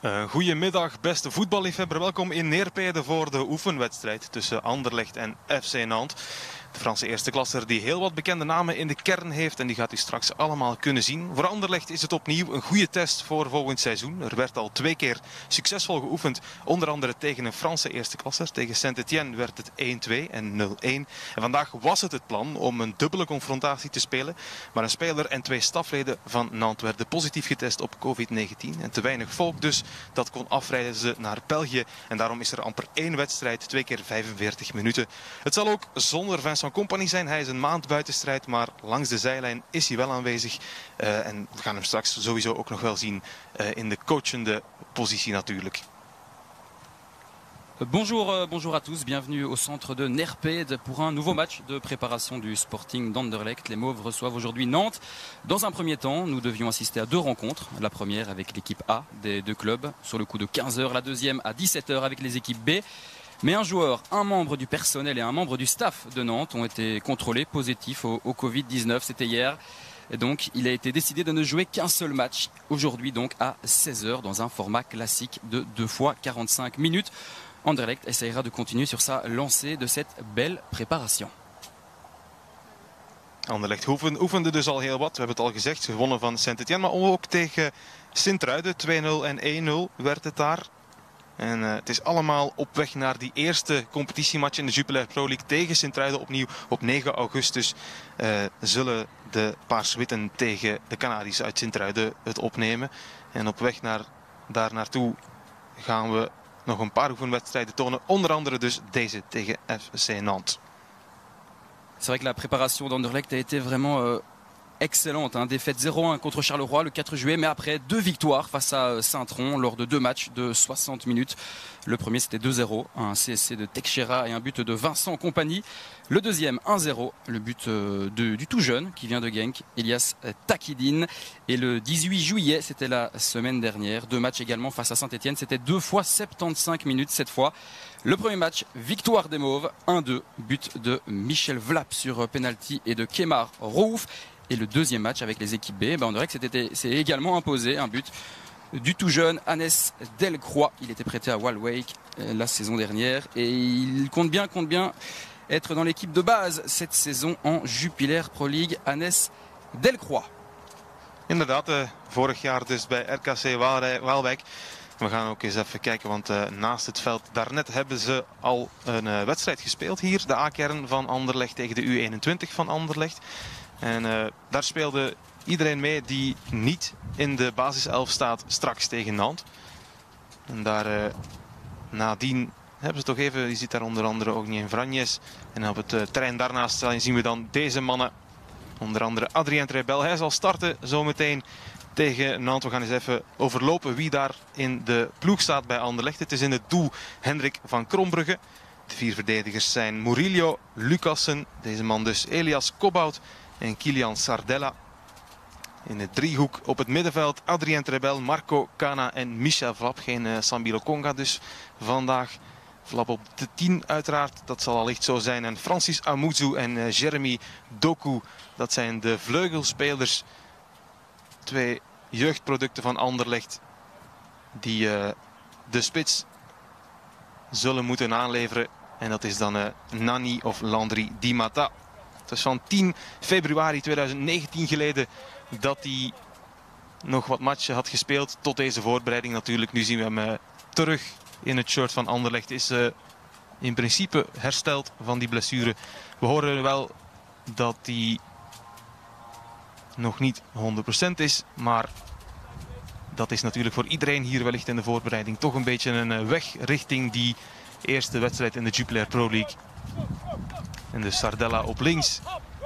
Goedemiddag beste voetballiefhebber, welkom in Neerpede voor de oefenwedstrijd tussen Anderlecht en FC Nantes. De Franse eerste klasser die heel wat bekende namen in de kern heeft en die gaat u straks allemaal kunnen zien. Voor Anderlecht is het opnieuw een goede test voor volgend seizoen. Er werd al 2 keer succesvol geoefend, onder andere tegen een Franse eerste klasser. Tegen Saint-Étienne werd het 1-2 en 0-1. En vandaag was het plan om een dubbele confrontatie te spelen. Maar een speler en 2 stafleden van Nantes werden positief getest op COVID-19. En te weinig volk dus, dat kon afreizen naar België. En daarom is er amper 1 wedstrijd, 2 keer 45 minuten. Het zal ook zonder Vincent Kompany zijn. Hij is een maand buitenstrijd, maar langs de zijlijn is hij wel aanwezig. En we gaan hem straks sowieso ook nog wel zien in de coachende positie natuurlijk. Bonjour à tous, bienvenue au centre de Neerpede pour un nouveau match de préparation du Sporting d'Anderlecht. Les Mauves reçoivent aujourd'hui Nantes. Dans un premier temps, nous devions assister à 2 rencontres. La première avec l'équipe A des 2 clubs sur le coup de 15 h, la deuxième à 17 h avec les équipes B. Mais un joueur, un membre du personnel et un membre du staff de Nantes ont été contrôlés positifs au Covid-19. C'était hier. Et donc, il a été décidé de ne jouer qu'un seul match. Aujourd'hui, donc, à 16 h dans un format classique de 2 fois 45 minutes. Anderlecht essayera de continuer sur sa lancée de cette belle préparation. Anderlecht oefende dus al heel wat. We hebben het al gezegd, gewonnen van Saint-Étienne. Maar ook tegen Sint-Truiden, 2-0 en 1-0 werd het daar. En het is allemaal op weg naar die eerste competitiematch in de Jupiler Pro League tegen Sint-Truiden opnieuw op 9 augustus. Zullen de Paars-Witten tegen de Canaries uit Sint-Truiden het opnemen. En op weg daar naartoe gaan we nog een paar oefenwedstrijden tonen. Onder andere dus deze tegen FC Nantes. C'est vrai que la préparation d'Anderlecht a été vraiment excellente. Défaite 0-1 contre Charleroi le 4 juillet, mais après 2 victoires face à Saint-Tron lors de 2 matchs de 60 minutes. Le premier c'était 2-0, un CSC de Teixeira et un but de Vincent Kompany. Le deuxième 1-0, le but du tout jeune qui vient de Genk, Elias Takidine. Et le 18 juillet, c'était la semaine dernière, 2 matchs également face à Saint-Étienne. C'était 2 fois 75 minutes cette fois. Le premier match, victoire des Mauves, 1-2, but de Michel Vlap sur penalty et de Kemar Rouf. Et le deuxième match avec les équipes B, Anderlecht s'est également imposé, un but du tout jeune Hannes Delcroix. Il était prêté à Waalwijk la saison dernière et il compte bien être dans l'équipe de base cette saison en Jupiler Pro League. Hannes Delcroix. Inderdaad, vorig jaar dus bij RKC Waalwijk. We gaan ook eens even kijken, want naast het veld daarnet hebben ze al een wedstrijd gespeeld hier. De A-kern van Anderlecht tegen de U21 van Anderlecht. En daar speelde iedereen mee die niet in de basiself staat straks tegen Nantes. En daar nadien hebben ze toch even, je ziet daar onder andere ook niet in Vranjes. En op het terrein daarnaast zien we dan deze mannen. Onder andere Adrien Trebel. Hij zal starten zometeen tegen Nantes. We gaan eens even overlopen wie daar in de ploeg staat bij Anderlecht. Het is in het doel Hendrik van Krombrugge. De 4 verdedigers zijn Murillo, Lucassen, deze man dus Elias Kobout en Kilian Sardella. In de driehoek op het middenveld Adrien Trebel, Marco Cana en Michel Vlap. Geen Sambilo Conga dus vandaag. Vlap op de 10 uiteraard, dat zal allicht zo zijn. En Francis Amuzu en Jeremy Doku, dat zijn de vleugelspelers. 2 jeugdproducten van Anderlecht die de spits zullen moeten aanleveren. En dat is dan Nani of Landry Di Mata. Het is van 10 februari 2019 geleden dat hij nog wat matchen had gespeeld. Tot deze voorbereiding natuurlijk. Nu zien we hem terug in het shirt van Anderlecht. Is in principe hersteld van die blessure. We horen wel dat hij nog niet 100% is. Maar dat is natuurlijk voor iedereen hier wellicht in de voorbereiding toch een beetje een weg richting die eerste wedstrijd in de Jupiler Pro League. En de Sardella op links.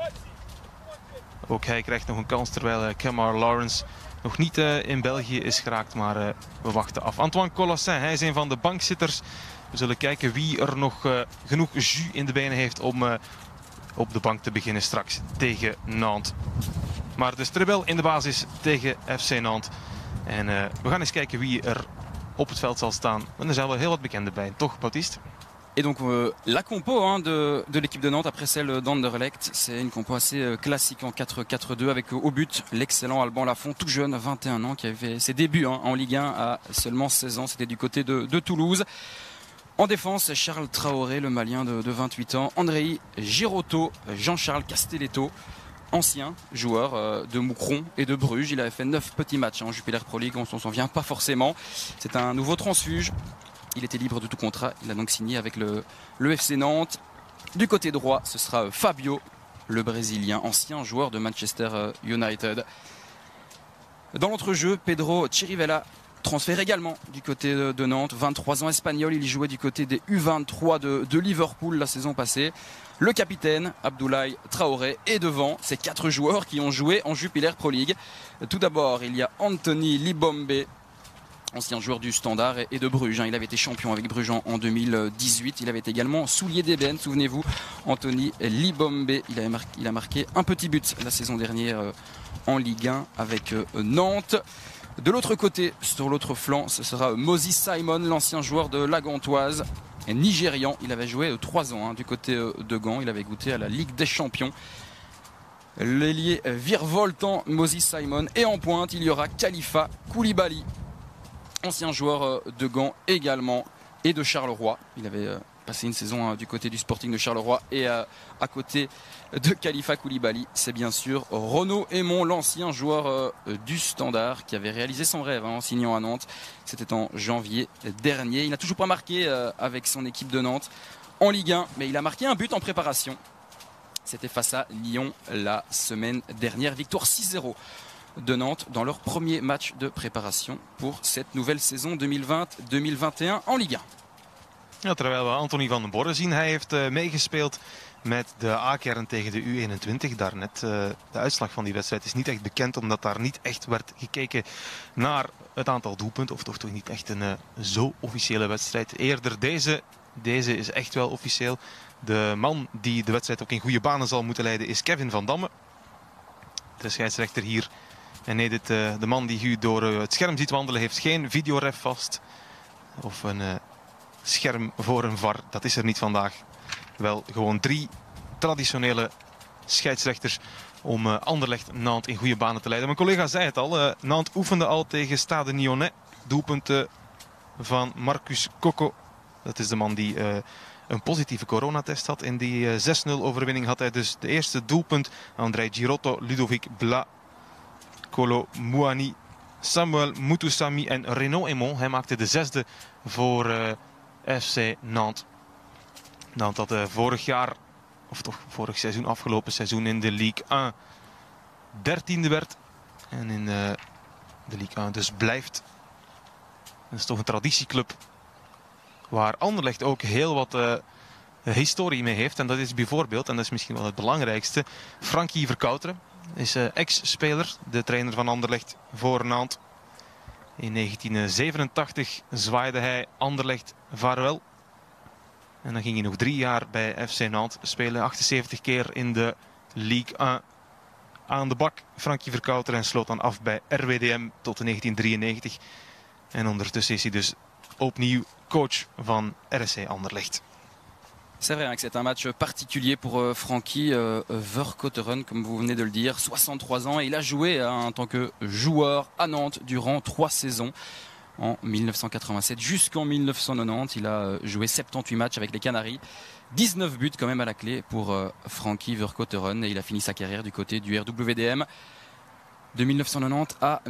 Ook hij krijgt nog een kans terwijl Kemar Lawrence nog niet in België is geraakt. Maar we wachten af. Antoine Collassin, hij is een van de bankzitters. We zullen kijken wie er nog genoeg jus in de benen heeft om op de bank te beginnen straks tegen Nantes. Maar dus Trebel in de basis tegen FC Nantes. En we gaan eens kijken wie er op het veld zal staan. En er zijn wel heel wat bekenden bij, toch Baptiste? Et donc la compo de l'équipe de Nantes après celle d'Anderlecht, c'est une compo assez classique en 4-4-2 avec au but l'excellent Alban Lafont, tout jeune, 21 ans, qui avait fait ses débuts en Ligue 1 à seulement 16 ans. C'était du côté de Toulouse. En défense, Charles Traoré, le Malien de 28 ans, Andrei Girotto, Jean-Charles Castelletto, ancien joueur de Moucron et de Bruges. Il avait fait 9 petits matchs en Jupiler Pro League, on s'en souvient pas forcément. C'est un nouveau transfuge. Il était libre de tout contrat. Il a donc signé avec le FC Nantes. Du côté droit, ce sera Fabio, le Brésilien, ancien joueur de Manchester United. Dans l'entrejeu, Pedro Chirivella, transfert également du côté de Nantes. 23 ans, espagnol. Il y jouait du côté des U23 de Liverpool la saison passée. Le capitaine, Abdoulaye Traoré, est devant ces 4 joueurs qui ont joué en Jupiler Pro League. Tout d'abord, il y a Anthony Libombe, ancien joueur du Standard et de Bruges. Il avait été champion avec Bruges en 2018. Il avait été également soulier d'ébène, souvenez-vous. Anthony Libombe, il a marqué un petit but la saison dernière en Ligue 1 avec Nantes. De l'autre côté, sur l'autre flanc, ce sera Moses Simon, l'ancien joueur de la Gantoise, nigérian. Il avait joué 3 ans du côté de Gand. Il avait goûté à la Ligue des Champions. L'ailier virevoltant Moses Simon. Et en pointe, il y aura Khalifa Koulibaly, ancien joueur de Gand également et de Charleroi. Il avait passé une saison du côté du Sporting de Charleroi. Et à côté de Khalifa Koulibaly, c'est bien sûr Renaud Aymon, l'ancien joueur du Standard, qui avait réalisé son rêve en signant à Nantes. C'était en janvier dernier. Il n'a toujours pas marqué avec son équipe de Nantes en Ligue 1, mais il a marqué un but en préparation. C'était face à Lyon la semaine dernière. Victoire 6-0 de Nantes dans leur premier match de préparation pour cette nouvelle saison 2020-2021 en Ligue 1. Ja, terwijl we Anthony van den Borre zien, hij heeft meegespeeld met de A-kern tegen de U21 daarnet. De uitslag van die wedstrijd is niet echt bekend, omdat daar niet echt werd gekeken naar het aantal doelpunten. Of toch niet echt een zo officiële wedstrijd. Eerder deze is echt wel officieel. De man die de wedstrijd ook in goede banen zal moeten leiden is Kevin van Damme. De scheidsrechter hier. En nee, de man die u door het scherm ziet wandelen heeft geen videoref vast. Of een scherm voor een VAR. Dat is er niet vandaag. Wel gewoon 3 traditionele scheidsrechters om Anderlecht-Nantes in goede banen te leiden. Mijn collega zei het al. Nantes oefende al tegen Stade Nyonnais. Doelpunten van Marcus Coco. Dat is de man die een positieve coronatest had. In die 6-0 overwinning had hij dus de eerste doelpunt. Andrei Girotto, Ludovic Blas, Kolo Muani, Samuel Mutusami en Renaud Aymon. Hij maakte de 6e voor FC Nantes. Nantes dat vorig jaar, of toch vorig seizoen, afgelopen seizoen in de Ligue 1 13e werd. En in de Ligue 1 dus blijft. Dat is toch een traditieclub waar Anderlecht ook heel wat historie mee heeft. En dat is bijvoorbeeld, en dat is misschien wel het belangrijkste, Frankie Verkouteren. Is ex-speler, de trainer van Anderlecht voor Nantes. In 1987 zwaaide hij Anderlecht vaarwel. En dan ging hij nog 3 jaar bij FC Nantes spelen. 78 keer in de Ligue 1 aan de bak. Frankie Verkouteren en sloot dan af bij RWDM tot 1993. En ondertussen is hij dus opnieuw coach van RSC Anderlecht. C'est vrai que c'est un match particulier pour Frankie Verkouteren, comme vous venez de le dire, 63 ans. Et il a joué en tant que joueur à Nantes durant 3 saisons. En 1987 jusqu'en 1990, il a joué 78 matchs avec les Canaries. 19 buts quand même à la clé pour Frankie Verkouteren. Et il a fini sa carrière du côté du RWDM de 1990 à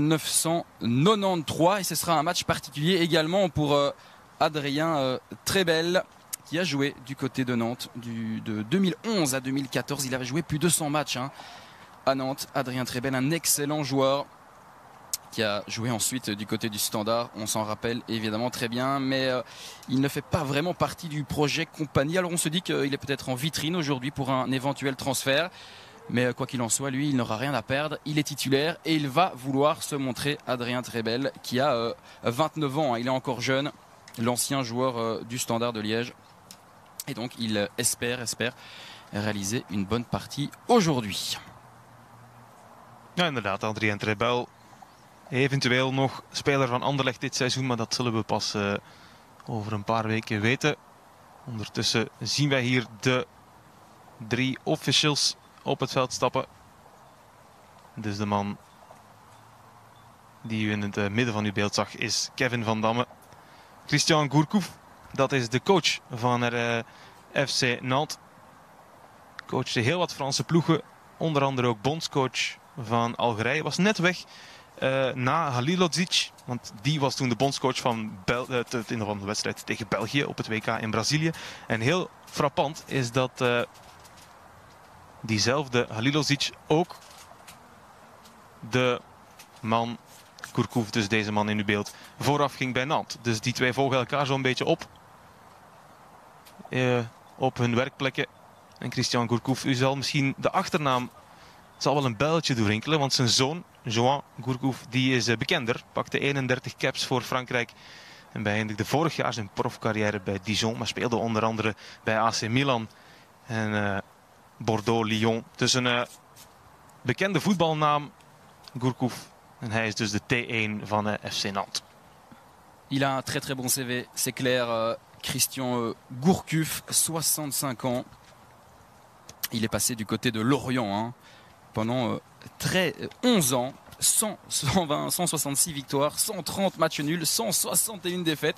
1993. Et ce sera un match particulier également pour Adrien Trebel, qui a joué du côté de Nantes de 2011 à 2014. Il avait joué plus de 200 matchs à Nantes. Adrien Trebel, un excellent joueur qui a joué ensuite du côté du Standard. On s'en rappelle évidemment très bien, mais il ne fait pas vraiment partie du projet Compagnie. Alors on se dit qu'il est peut-être en vitrine aujourd'hui pour un éventuel transfert. Mais quoi qu'il en soit, lui, il n'aura rien à perdre. Il est titulaire et il va vouloir se montrer, Adrien Trebel, qui a 29 ans. Il est encore jeune, l'ancien joueur du Standard de Liège. Et donc il espère réaliser une bonne partie aujourd'hui. Ja, inderdaad, Adrien Trebel. Eventueel nog speler van Anderlecht dit seizoen, maar dat zullen we pas over een paar weken weten. Ondertussen zien wij hier de 3 officials op het veld stappen. Dus de man die u in het midden van uw beeld zag is Kevin van Damme. Christian Gourcuff, dat is de coach van FC Nantes. Coachte heel wat Franse ploegen, onder andere ook bondscoach van Algerije. Was net weg na Halilodzic, want die was toen de bondscoach van de wedstrijd tegen België op het WK in Brazilië. En heel frappant is dat diezelfde Halilodzic ook de man Gourcuff, dus deze man in uw beeld, vooraf ging bij Nantes. Dus die twee volgen elkaar zo'n beetje op hun werkplekken. En Christian Gourcuff, u zal misschien de achternaam zal wel een belletje doorrinkelen, want zijn zoon, Joan Gourcuff, die is bekender. Pakte 31 caps voor Frankrijk en beëindigde vorig jaar zijn profcarrière bij Dijon, maar speelde onder andere bij AC Milan en Bordeaux, Lyon. Dus een bekende voetbalnaam, Gourcuff. En hij is dus de T1 van FC Nantes. Il a un très très bon CV, c'est clair. Christian Gourcuff, 65 ans. Il est passé du côté de Lorient hein, pendant 11 ans. 120, 166 victoires, 130 matchs nuls, 161 défaites.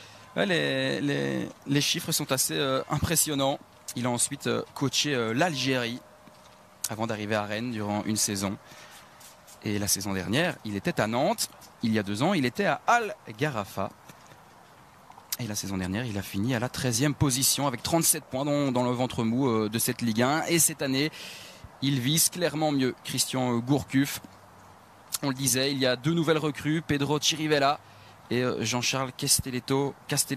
Les chiffres sont assez impressionnants. Il a ensuite coaché l'Algérie avant d'arriver à Rennes durant une saison. Et la saison dernière, il était à Nantes. Il y a 2 ans, il était à Al Gharafa. Et la saison dernière, il a fini à la 13e position avec 37 points dans le ventre mou de cette Ligue 1. Et cette année, il vise clairement mieux. Christian Gourcuff, on le disait, il y a 2 nouvelles recrues, Pedro Chirivella et Jean-Charles Castelletto.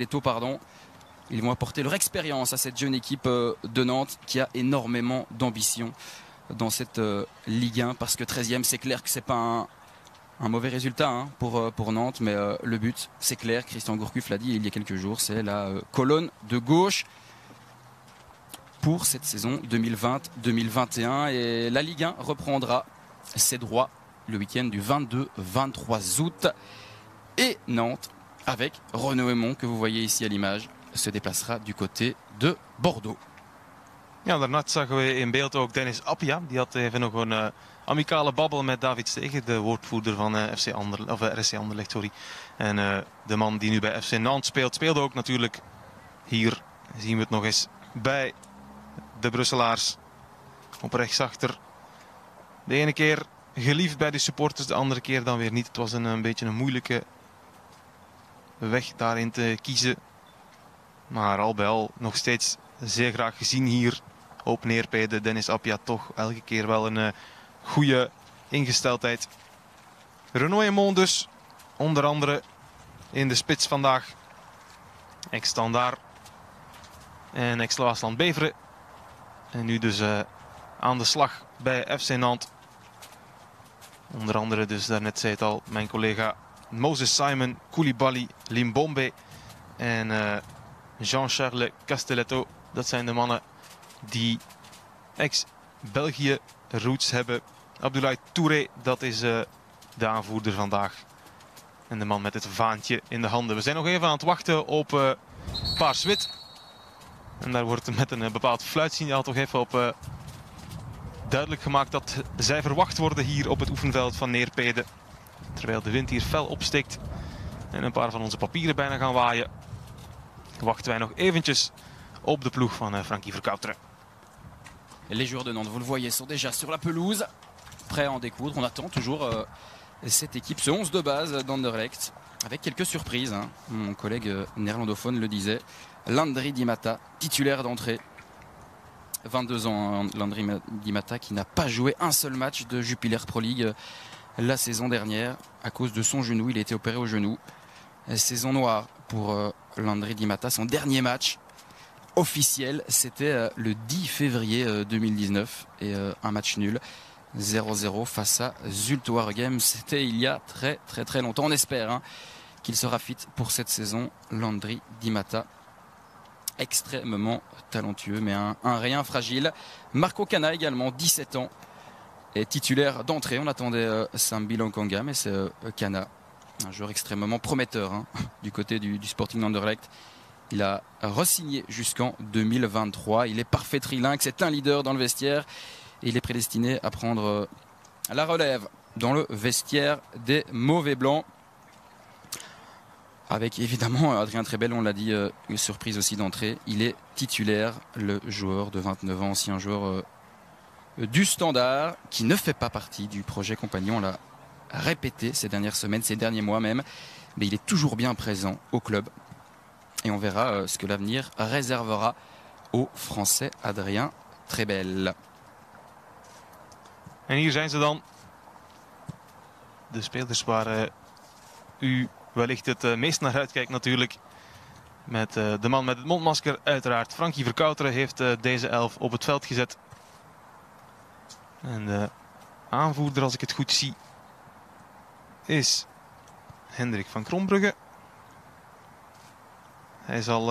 Ils vont apporter leur expérience à cette jeune équipe de Nantes qui a énormément d'ambition dans cette Ligue 1, parce que 13e, c'est clair que c'est pas un mauvais résultat hein, pour Nantes, mais le but, c'est clair, Christian Gourcuff l'a dit il y a quelques jours, c'est la colonne de gauche pour cette saison 2020-2021. Et la Ligue 1 reprendra ses droits le week-end du 22-23 août. Et Nantes, avec Renaud Aymon, que vous voyez ici à l'image, se déplacera du côté de Bordeaux. Ja, daarnet zagen we in beeld ook Dennis Appia. Die had even nog een amicale babbel met David Stegen, de woordvoerder van RSC Anderlecht. Sorry. En de man die nu bij FC Nantes speelt, speelde ook natuurlijk hier. Zien we het nog eens bij de Brusselaars op rechtsachter. De ene keer geliefd bij de supporters, de andere keer dan weer niet. Het was een beetje een moeilijke weg daarin te kiezen. Maar al bij al nog steeds zeer graag gezien hier op Neerpede. Dennis Appia toch elke keer wel een goede ingesteldheid. Renaud Aymon dus, onder andere in de spits vandaag. Ex-Standaard en ex-Waasland Beveren. En nu dus aan de slag bij FC Nantes. Onder andere dus, daarnet zei het al, mijn collega Moses Simon, Koulibaly, Limbombe en Jean-Charles Castelletto. Dat zijn de mannen die ex-België roots hebben. Abdoulaye Touré, dat is de aanvoerder vandaag. En de man met het vaantje in de handen. We zijn nog even aan het wachten op paars-wit. En daar wordt met een bepaald fluitsignaal toch even op duidelijk gemaakt dat zij verwacht worden hier op het oefenveld van Neerpede. Terwijl de wind hier fel opsteekt en een paar van onze papieren bijna gaan waaien, wachten wij nog eventjes op de ploeg van Frankie Verkouteren. Les joueurs de Nantes, vous le voyez, sont déjà sur la pelouse, prêts à en découdre. On attend toujours cette équipe, ce 11 de base d'Anderlecht, avec quelques surprises. Hein. Mon collègue néerlandophone le disait. Landry Di Matta, titulaire d'entrée. 22 ans, hein, Landry Di Matta, qui n'a pas joué un seul match de Jupiler Pro League la saison dernière à cause de son genou. Il a été opéré au genou. Saison noire pour Landry Di Matta. Son dernier match officiel, c'était le 10 février 2019 et un match nul 0-0 face à Zulte Waregem. C'était il y a très longtemps. On espère hein, qu'il sera fit pour cette saison. Landry Di Matta, extrêmement talentueux mais un rien fragile. Marco Cana également, 17 ans, est titulaire d'entrée. On attendait Sambi Lonkanga, mais c'est Cana, un joueur extrêmement prometteur hein, du côté du Sporting d'Anderlecht. Il a re-signé jusqu'en 2023. Il est parfait trilingue, c'est un leader dans le vestiaire. Et il est prédestiné à prendre la relève dans le vestiaire des Mauvais Blancs. Avec évidemment Adrien Trebel, on l'a dit, une surprise aussi d'entrée. Il est titulaire, le joueur de 29 ans, ancien joueur du Standard, qui ne fait pas partie du projet Compagnon. On l'a répété ces dernières semaines, ces derniers mois même. Mais il est toujours bien présent au club. Et on verra ce que l'avenir réservera au Français Adrien Trebel. En hier zijn ze dan. De spelers waar u wellicht het meest naar uitkijkt natuurlijk. Met de man met het mondmasker uiteraard. Frankie Verkouteren heeft deze 11 op het veld gezet. En de aanvoerder, als ik het goed zie, is Hendrik van Krombrugge. Hij zal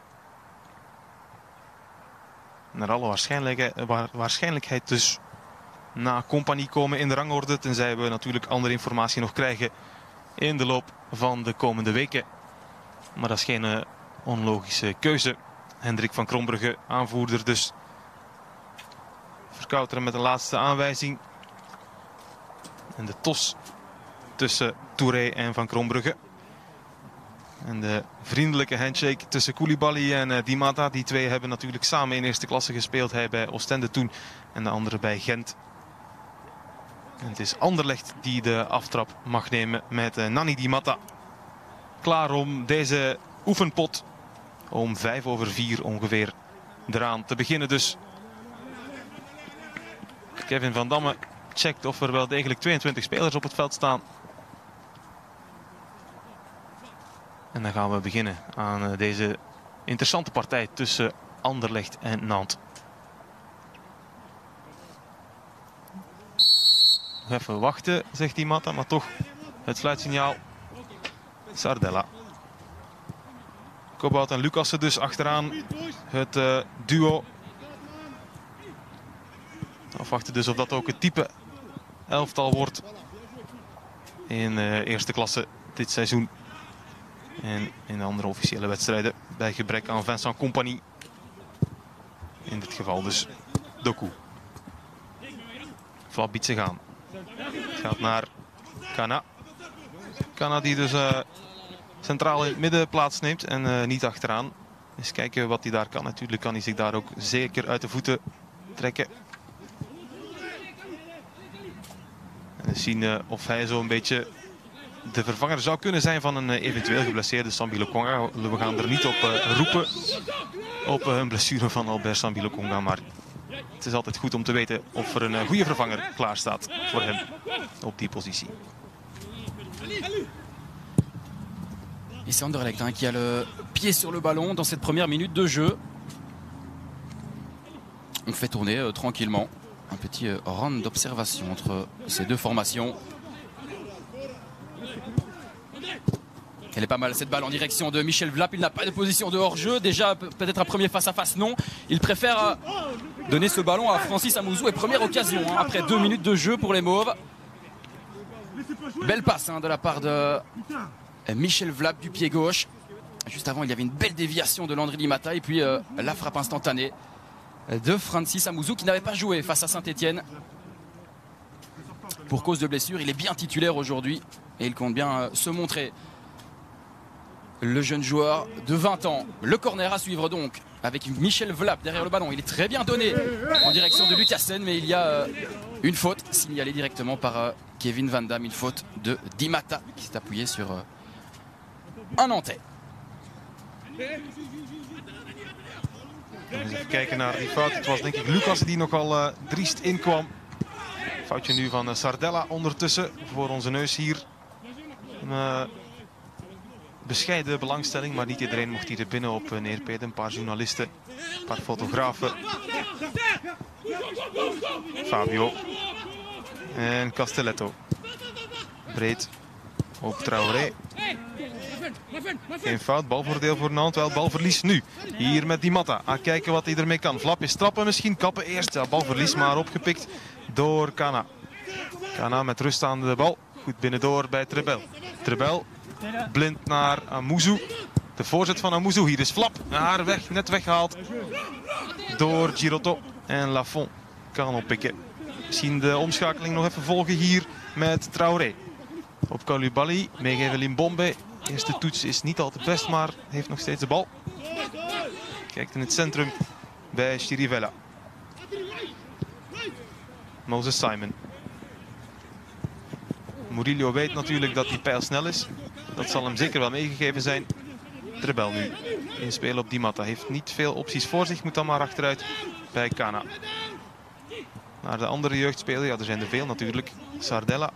naar alle waarschijnlijkheid dus na Compagnie komen in de rangorde. Tenzij we natuurlijk andere informatie nog krijgen in de loop van de komende weken. Maar dat is geen onlogische keuze. Hendrik van Krombrugge, aanvoerder dus. Verkouteren met een laatste aanwijzing. En de tos tussen Touré en van Krombrugge. En de vriendelijke handshake tussen Koulibaly en Di Matta. Die twee hebben natuurlijk samen in eerste klasse gespeeld. Hij bij Oostende toen en de andere bij Gent. En het is Anderlecht die de aftrap mag nemen met Nanni Di Matta. Klaar om deze oefenpot om 4:05 ongeveer eraan te beginnen dus. Kevin van Damme checkt of er wel degelijk 22 spelers op het veld staan. En dan gaan we beginnen aan deze interessante partij tussen Anderlecht en Nantes. Nog even wachten, zegt Di Matta, maar toch het fluitsignaal. Sardella. Kobout en Lucassen dus achteraan het duo. Afwachten dus of dat ook het type elftal wordt in eerste klasse dit seizoen. En in de andere officiële wedstrijden bij gebrek aan Vincent Compagnie. In dit geval dus Doku. Flap biedt zich aan. Het gaat naar Kana. Kana die dus centraal in het midden plaatsneemt en niet achteraan. Eens kijken wat hij daar kan. Natuurlijk kan hij zich daar ook zeker uit de voeten trekken. En eens zien of hij zo een beetje de vervanger zou kunnen zijn van een eventueel geblesseerde Sambi Lokonga. We gaan er niet op roepen op een blessure van Albert Sambi Lokonga. Maar het is altijd goed om te weten of er een goede vervanger klaar staat voor hem op die positie. Et c'est Anderlecht qui a le pied sur le ballon dans cette première minute de jeu. On fait tourner tranquillement un petit round d'observation entre ces deux formations. Elle est pas mal cette balle en direction de Michel Vlap. Il n'a pas de position de hors-jeu. Déjà peut-être un premier face-à-face, non. Il préfère donner ce ballon à Francis Amouzou. Et première occasion après 2 minutes de jeu pour les Mauves. Belle passe de la part de Michel Vlap du pied gauche. Juste avant, il y avait une belle déviation de Landry Di Matta. Et puis la frappe instantanée de Francis Amouzou qui n'avait pas joué face à Saint-Etienne pour cause de blessure. Il est bien titulaire aujourd'hui et il compte bien se montrer. Le jeune joueur de 20 ans. Le corner à suivre donc avec Michel Vlap derrière le ballon. Il est très bien donné en direction de Lucassen, mais il y a une faute signalée directement par Kevin Van Damme. Une faute de Di Matta qui s'est appuyé sur un Nantais. Even kijken naar die fout. Het was denk ik Lucassen die nogal driest inkwam. Foutje nu van Sardella ondertussen voor onze neus hier. Bescheiden belangstelling, maar niet iedereen mocht hier binnen op neerpeden. Een paar journalisten, een paar fotografen. Fabio en Castelletto. Breed op Traoré. Geen fout, balvoordeel voor Nantes, wel balverlies nu. Hier met Di Matta, aan kijken wat hij ermee kan. Flapjes trappen misschien, kappen eerst. Ja, balverlies maar opgepikt door Kana. Kana met rust aan de bal. Goed binnendoor bij Trebel. Trebel blind naar Amouzou. De voorzet van Amouzou. Hier is Flap. Haar weg, net weggehaald door Girotto. En Lafont kan oppikken. Misschien de omschakeling nog even volgen hier met Traoré. Op Koulibaly. Meegeven Limbombe. Eerste toets is niet al te best, maar heeft nog steeds de bal. Kijkt in het centrum bij Chirivella. Moses Simon. Murillo weet natuurlijk dat die pijl snel is. Dat zal hem zeker wel meegegeven zijn. Trebel nu inspelen op Di Matta. Heeft niet veel opties voor zich. Moet dan maar achteruit bij Kana. Naar de andere jeugdspeler. Ja, er zijn er veel natuurlijk. Sardella.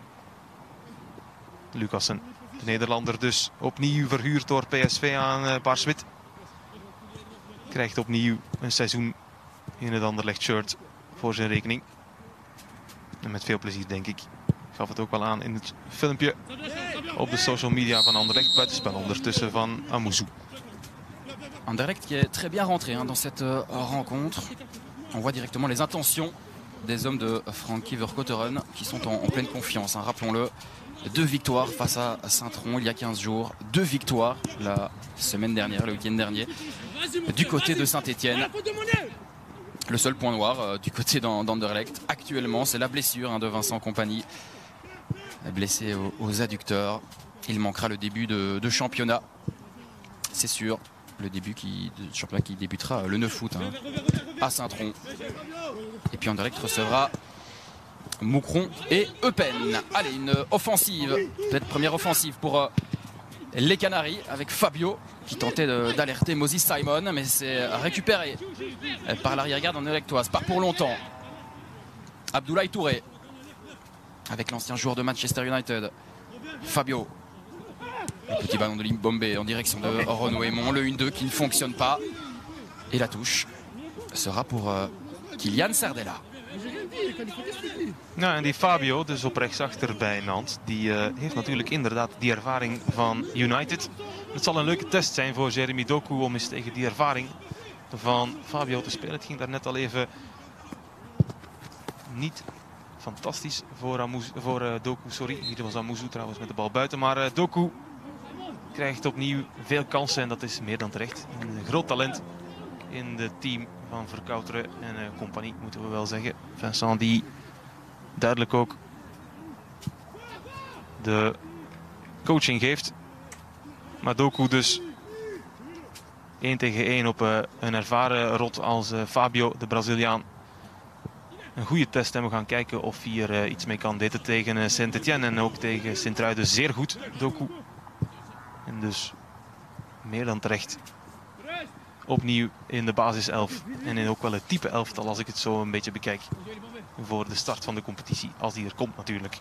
Lucassen. De Nederlander dus opnieuw verhuurd door PSV aan Paars-Wit. Krijgt opnieuw een seizoen in het Anderlecht shirt voor zijn rekening. En met veel plezier, denk ik. Ik gaf het ook wel aan in het filmpje op de social media van Anderlecht. Buitenspel ondertussen van Amouzou. Anderlecht qui est très bien rentré dans cette rencontre. On voit directement les intentions des hommes de Frankie Vercotteren qui sont en pleine confiance. Rappelons-le, 2 victoires face à Saint-Tron il y a 15 jours. 2 victoires la semaine dernière, le week-end dernier, du côté de Saint-Étienne. Le seul point noir du côté d'Anderlecht actuellement, c'est la blessure de Vincent Kompany. Blessé aux adducteurs. Il manquera le début de championnat. C'est sûr, le début de championnat qui débutera le 9 août à Saint-Tron. Et puis Anderlecht recevra Moucron et Eupen. Allez, une offensive, peut-être première offensive pour les Canaries avec Fabio qui tentait d'alerter Moses Simon, mais c'est récupéré par l'arrière-garde anderlechtoise. Pas pour longtemps. Abdoulaye Touré avec l'ancien joueur de Manchester United. Fabio. Le petit ballon de Limbombe en direction de Renaud Aymon. Le 1-2 qui ne fonctionne pas. Et la touche sera pour Kylian Sardella. Nou, en die Fabio, dus op rechtsachter bij Nantes, die heeft natuurlijk inderdaad die ervaring van United. Het zal een leuke test zijn voor Jeremy Doku om eens tegen die ervaring van Fabio te spelen. Het ging daar net al even niet fantastisch voor Doku. Sorry, hier was Amouzou trouwens met de bal buiten. Maar Doku krijgt opnieuw veel kansen en dat is meer dan terecht. Een groot talent in het team van Vercouteren en compagnie, moeten we wel zeggen. Vincent die duidelijk ook de coaching geeft. Maar Doku dus 1 tegen 1 op een ervaren rot als Fabio, de Braziliaan. Een goede test en we gaan kijken of hij er iets mee kan. Deed het tegen Saint-Étienne en ook tegen Sint-Truiden zeer goed, Doku. En dus meer dan terecht opnieuw in de basiself. En in ook wel het type elftal als ik het zo een beetje bekijk. Voor de start van de competitie, als die er komt natuurlijk.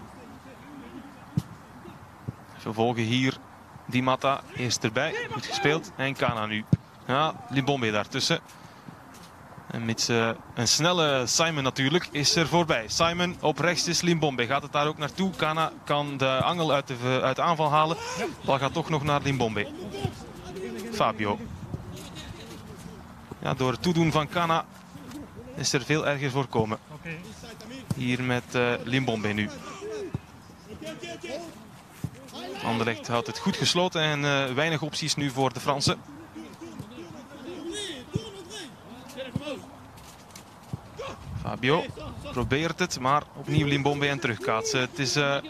Vervolgen hier Di Matta, eerst erbij, goed gespeeld. En Kana nu. Ja, Limbombe daartussen. En met een snelle Simon natuurlijk is er voorbij. Simon op rechts is Limbombe. Gaat het daar ook naartoe? Kana kan de angel uit de aanval halen. De bal gaat toch nog naar Limbombe. Fabio. Ja, door het toedoen van Kana is er veel erger voorkomen. Hier met Limbombe nu. Anderlecht houdt het goed gesloten en weinig opties nu voor de Fransen. Fabio probeert het, maar opnieuw Limbombe en terugkaatsen. Het is een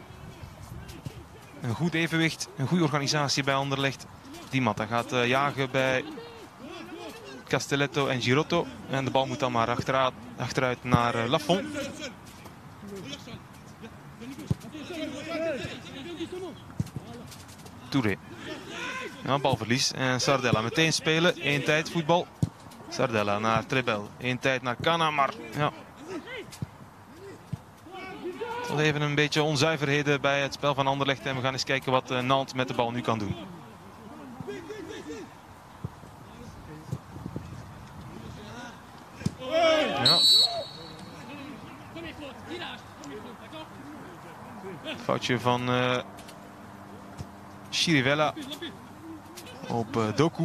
goed evenwicht, een goede organisatie bij Anderlecht. Di Matta gaat jagen bij Castelletto en Girotto. En de bal moet dan maar achteruit naar Lafont. Touré. Ja, balverlies. En Sardella meteen spelen. 1 tijd voetbal. Sardella naar Trebel. 1 tijd naar Kana, maar ja. Toch even een beetje onzuiverheden bij het spel van Anderlecht. En we gaan eens kijken wat Nantes met de bal nu kan doen. Ja. Foutje van Chirivella op Doku.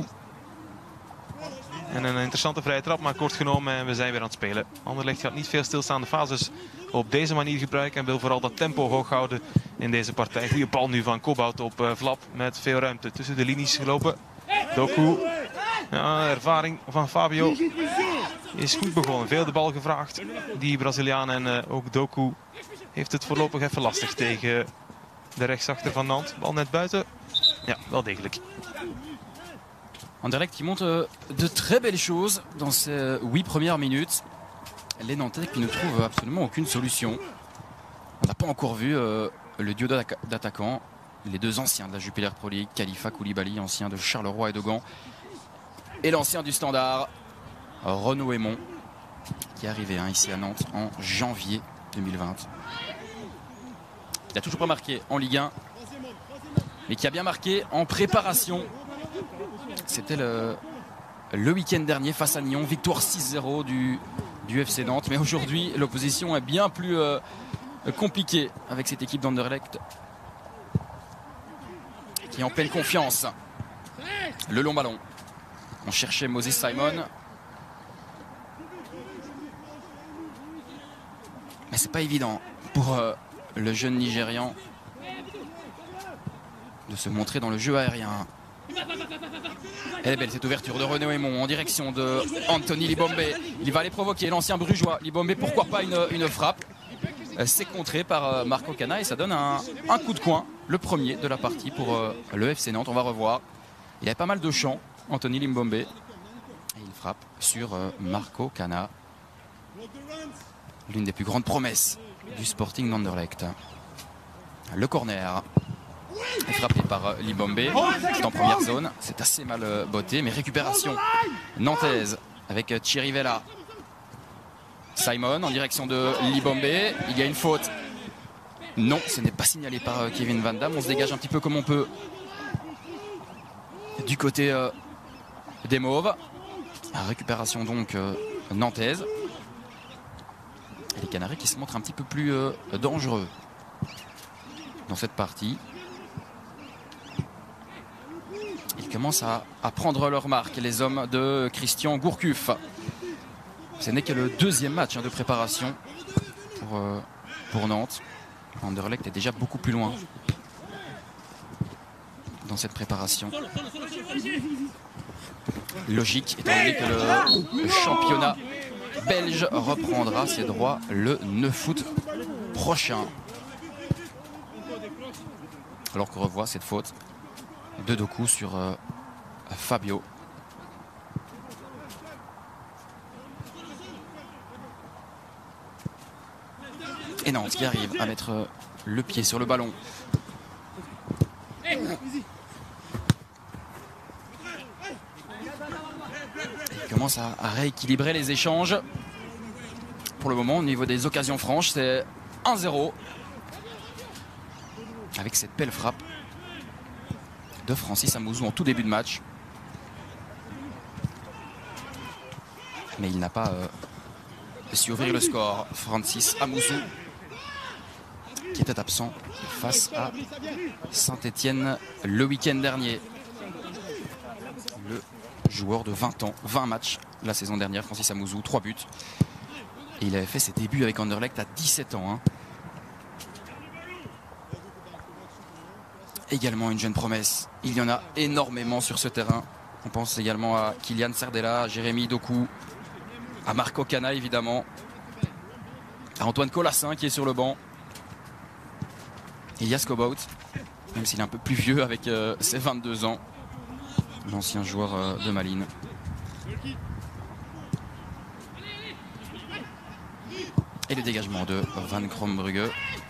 En een interessante vrije trap, maar kort genomen en we zijn weer aan het spelen. Anderlecht gaat niet veel stilstaande fases op deze manier gebruiken. En wil vooral dat tempo hoog houden in deze partij. Goede bal nu van Kobout op Vlap. Met veel ruimte tussen de linies gelopen. Doku. Ja, ervaring van Fabio is goed begonnen. Veel de bal gevraagd. Die Braziliaan en ook Doku heeft het voorlopig even lastig tegen de rechtsachter van Nantes. Bal net buiten. Ja, wel degelijk. Anderlecht qui montre de très belles choses dans ces 8 premières minutes. Les Nantais qui ne trouvent absolument aucune solution. On n'a pas encore vu le duo d'attaquants. Les deux anciens de la Jupiler Pro League, Khalifa Koulibaly, ancien de Charleroi et de Gand. Et l'ancien du Standard, Renaud Aymon, qui est arrivé ici à Nantes en janvier 2020. Il n'a toujours pas marqué en Ligue 1, mais qui a bien marqué en préparation. C'était le week-end dernier face à Nyon, victoire 6-0 du FC Nantes. Mais aujourd'hui, l'opposition est bien plus compliquée avec cette équipe d'Anderlecht qui est en pleine confiance. Le long ballon. On cherchait Moses Simon. Mais c'est pas évident pour le jeune Nigérian de se montrer dans le jeu aérien. Elle est belle cette ouverture de Renaud Aymon en direction de Anthony Libombe. Il va aller provoquer l'ancien brugeois. Libombe, pourquoi pas une frappe. C'est contré par Marco Cana et ça donne un coup de coin. Le premier de la partie pour le FC Nantes. On va revoir. Il avait pas mal de champs, Anthony Libombe. Et il frappe sur Marco Cana. L'une des plus grandes promesses du Sporting d'Anderlecht. Le corner est frappé par Libombe. C'est en première zone. C'est assez mal botté. Mais récupération nantaise avec Chirivella. Simon en direction de Libombe. Il y a une faute. Non, ce n'est pas signalé par Kevin Van Damme. On se dégage un petit peu comme on peut du côté des Mauves. Récupération donc nantaise. Et les Canaries qui se montrent un petit peu plus dangereux dans cette partie. Ils commencent à prendre leur marque, les hommes de Christian Gourcuff. Ce n'est que le deuxième match de préparation pour Nantes. Anderlecht est déjà beaucoup plus loin dans cette préparation. Logique, étant donné que le championnat belge reprendra ses droits le 9 août prochain. Alors qu'on revoit cette faute de Doku sur Fabio. Et Nantes qui arrive à mettre le pied sur le ballon. Il commence à rééquilibrer les échanges. Pour le moment, au niveau des occasions franches, c'est 1-0. Avec cette belle frappe de Francis Amouzou en tout début de match. Mais il n'a pas su ouvrir le score. Francis Amouzou, qui était absent face à Saint-Etienne le week-end dernier. Le joueur de 20 ans, 20 matchs la saison dernière, Francis Amouzou, 3 buts. Et il avait fait ses débuts avec Anderlecht à 17 ans. Hein. Également une jeune promesse. Il y en a énormément sur ce terrain. On pense également à Kylian Sardella, à Jérémy Doku, à Marco Cana évidemment, à Antoine Colassin qui est sur le banc. Elias Kobout, même s'il est un peu plus vieux avec ses 22 ans, l'ancien joueur de Malines. Et le dégagement de Van Krombrugge.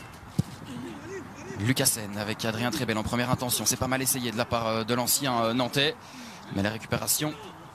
Lucassen avec Adrien Trebel en première intention. C'est pas mal essayé de la part de l'ancien nantais. Mais la récupération.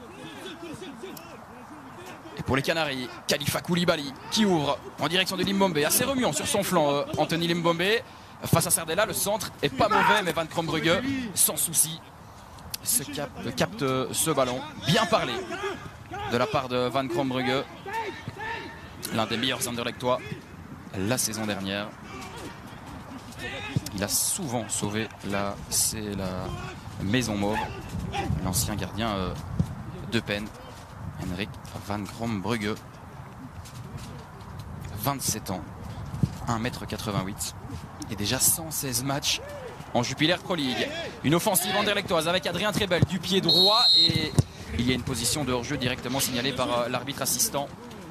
Et pour les Canaries, Khalifa Koulibaly qui ouvre en direction de Limbombe. Assez remuant sur son flanc, Anthony Limbombe. Face à Sardella, le centre est pas mauvais, mais Van Krombrugge, sans souci, capte ce ballon. Bien parlé de la part de Van Krombrugge. L'un des meilleurs Anderlechtois la saison dernière. Il a souvent sauvé la maison mauve. L'ancien gardien de peine, Henrik Van Krombrugge. 27 ans 1m88 et déjà 116 matchs en Jupiler Pro League. Une offensive anderlechtoise avec Adrien Trebel du pied droit et il y a une position de hors-jeu directement signalée par l'arbitre assistant.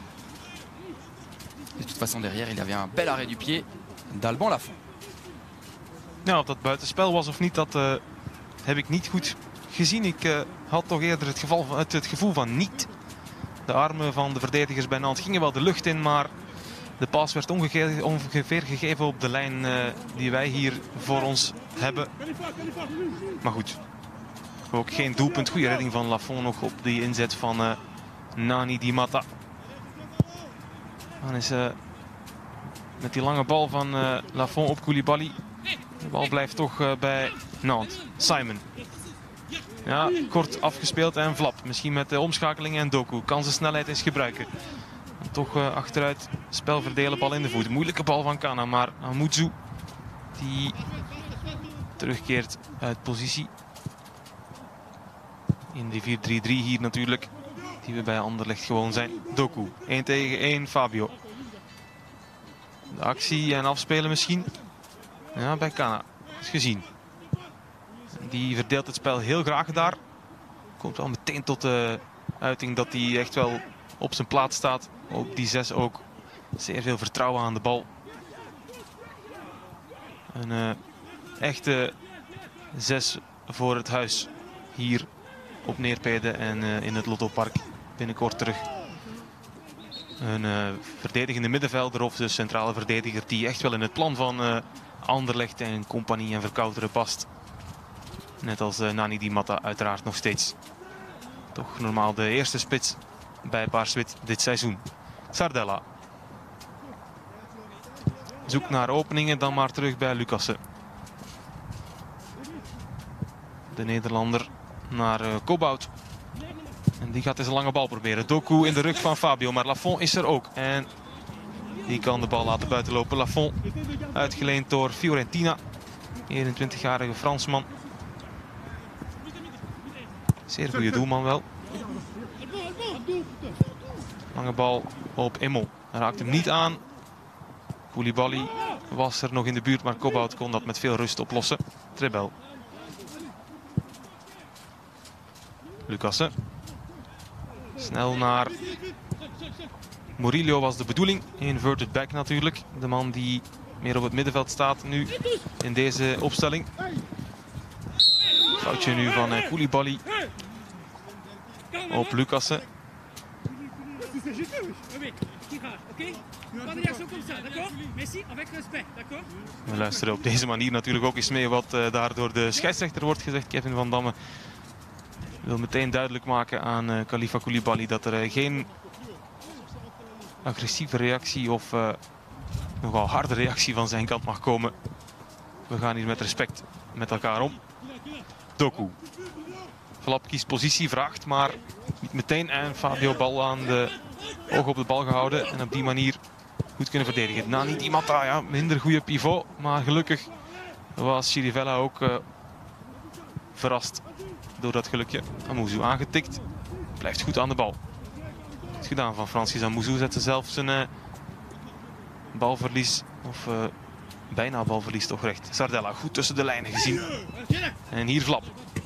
De toute façon derrière il y avait un bel arrêt du pied d'Alban Lafont. Ja, of dat buitenspel was of niet, dat heb ik niet goed gezien. Ik had toch eerder het gevoel van niet. De armen van de verdedigers bij Nantes gingen wel de lucht in, maar de pas werd ongeveer gegeven op de lijn die wij hier voor ons hebben. Maar goed, ook geen doelpunt. Goede redding van Lafont nog op die inzet van Nani Di Matta. Dan is met die lange bal van Lafont op Koulibaly. De bal blijft toch bij Nantes. Simon. Ja, kort afgespeeld en Vlap. Misschien met de omschakeling en Doku. Kan zijn snelheid eens gebruiken. En toch achteruit spel verdelen, bal in de voet. Moeilijke bal van Kana, maar Amoudou die terugkeert uit positie. In die 4-3-3 hier natuurlijk. Die we bij Anderlecht gewoon zijn. Doku. 1 tegen 1. Fabio. De actie en afspelen misschien. Ja, bij Kana. Is gezien. Die verdeelt het spel heel graag daar. Komt wel meteen tot de uiting dat hij echt wel op zijn plaats staat. Op die 6 ook. Zeer veel vertrouwen aan de bal. Een echte 6 voor het huis. Hier op Neerpede en in het Lottopark binnenkort terug. Een verdedigende middenvelder of de centrale verdediger die echt wel in het plan van Anderlecht en compagnie en Verkouteren past. Net als Nani Di Matta uiteraard nog steeds. Toch normaal de eerste spits bij Paars-Wit dit seizoen. Sardella. Zoekt naar openingen, dan maar terug bij Lucassen. De Nederlander naar Kobout. En die gaat eens een lange bal proberen. Doku in de rug van Fabio, maar Lafont is er ook. En die kan de bal laten buitenlopen. Lafont uitgeleend door Fiorentina. 21-jarige Fransman. Zeer goede doelman wel. Lange bal op Emmel. Hij raakt hem niet aan. Koulibaly was er nog in de buurt, maar Kobout kon dat met veel rust oplossen. Trebel. Lucassen. Snel naar Murillo was de bedoeling. Inverted back natuurlijk. De man die meer op het middenveld staat nu in deze opstelling. Foutje nu van Koulibaly op Lucassen. We luisteren op deze manier natuurlijk ook eens mee wat daar door de scheidsrechter wordt gezegd. Kevin van Damme wil meteen duidelijk maken aan Khalifa Koulibaly dat er geen agressieve reactie of nogal harde reactie van zijn kant mag komen. We gaan hier met respect met elkaar om. Doku. Vlap kiest positie, vraagt, maar niet meteen. En Fabio bal aan de oog op de bal gehouden. En op die manier goed kunnen verdedigen. Nani Di Matta, ja, minder goede pivot. Maar gelukkig was Chirivella ook verrast door dat gelukje. Amoudou aangetikt. Blijft goed aan de bal. Goed gedaan van Francis Amoudou. Zette zelf zijn balverlies. Of bijna balverlies toch recht. Sardella goed tussen de lijnen gezien. En hier Vlap.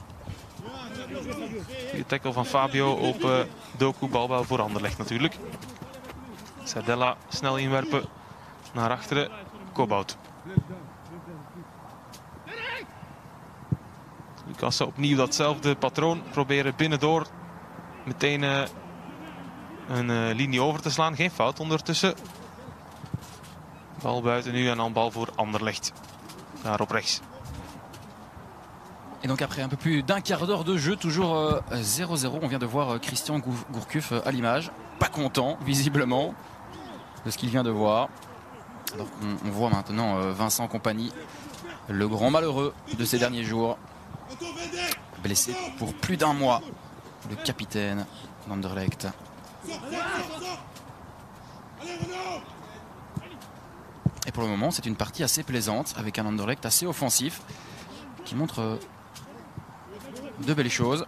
Goede tackle van Fabio op Doku. Bal wel voor Anderlecht natuurlijk. Sardella snel inwerpen naar achteren. Kobout. Lucassen opnieuw datzelfde patroon. Proberen binnendoor meteen een linie over te slaan. Geen fout ondertussen. Bal buiten nu en dan bal voor Anderlecht. Daar op rechts. Et donc après un peu plus d'un quart d'heure de jeu, toujours 0-0. On vient de voir Christian Gourcuff à l'image. Pas content, visiblement, de ce qu'il vient de voir. Alors on voit maintenant Vincent Kompany, le grand malheureux de ces derniers jours. Blessé pour plus d'un mois, le capitaine d'Anderlecht. Et pour le moment, c'est une partie assez plaisante, avec un Anderlecht assez offensif, qui montre de belles choses.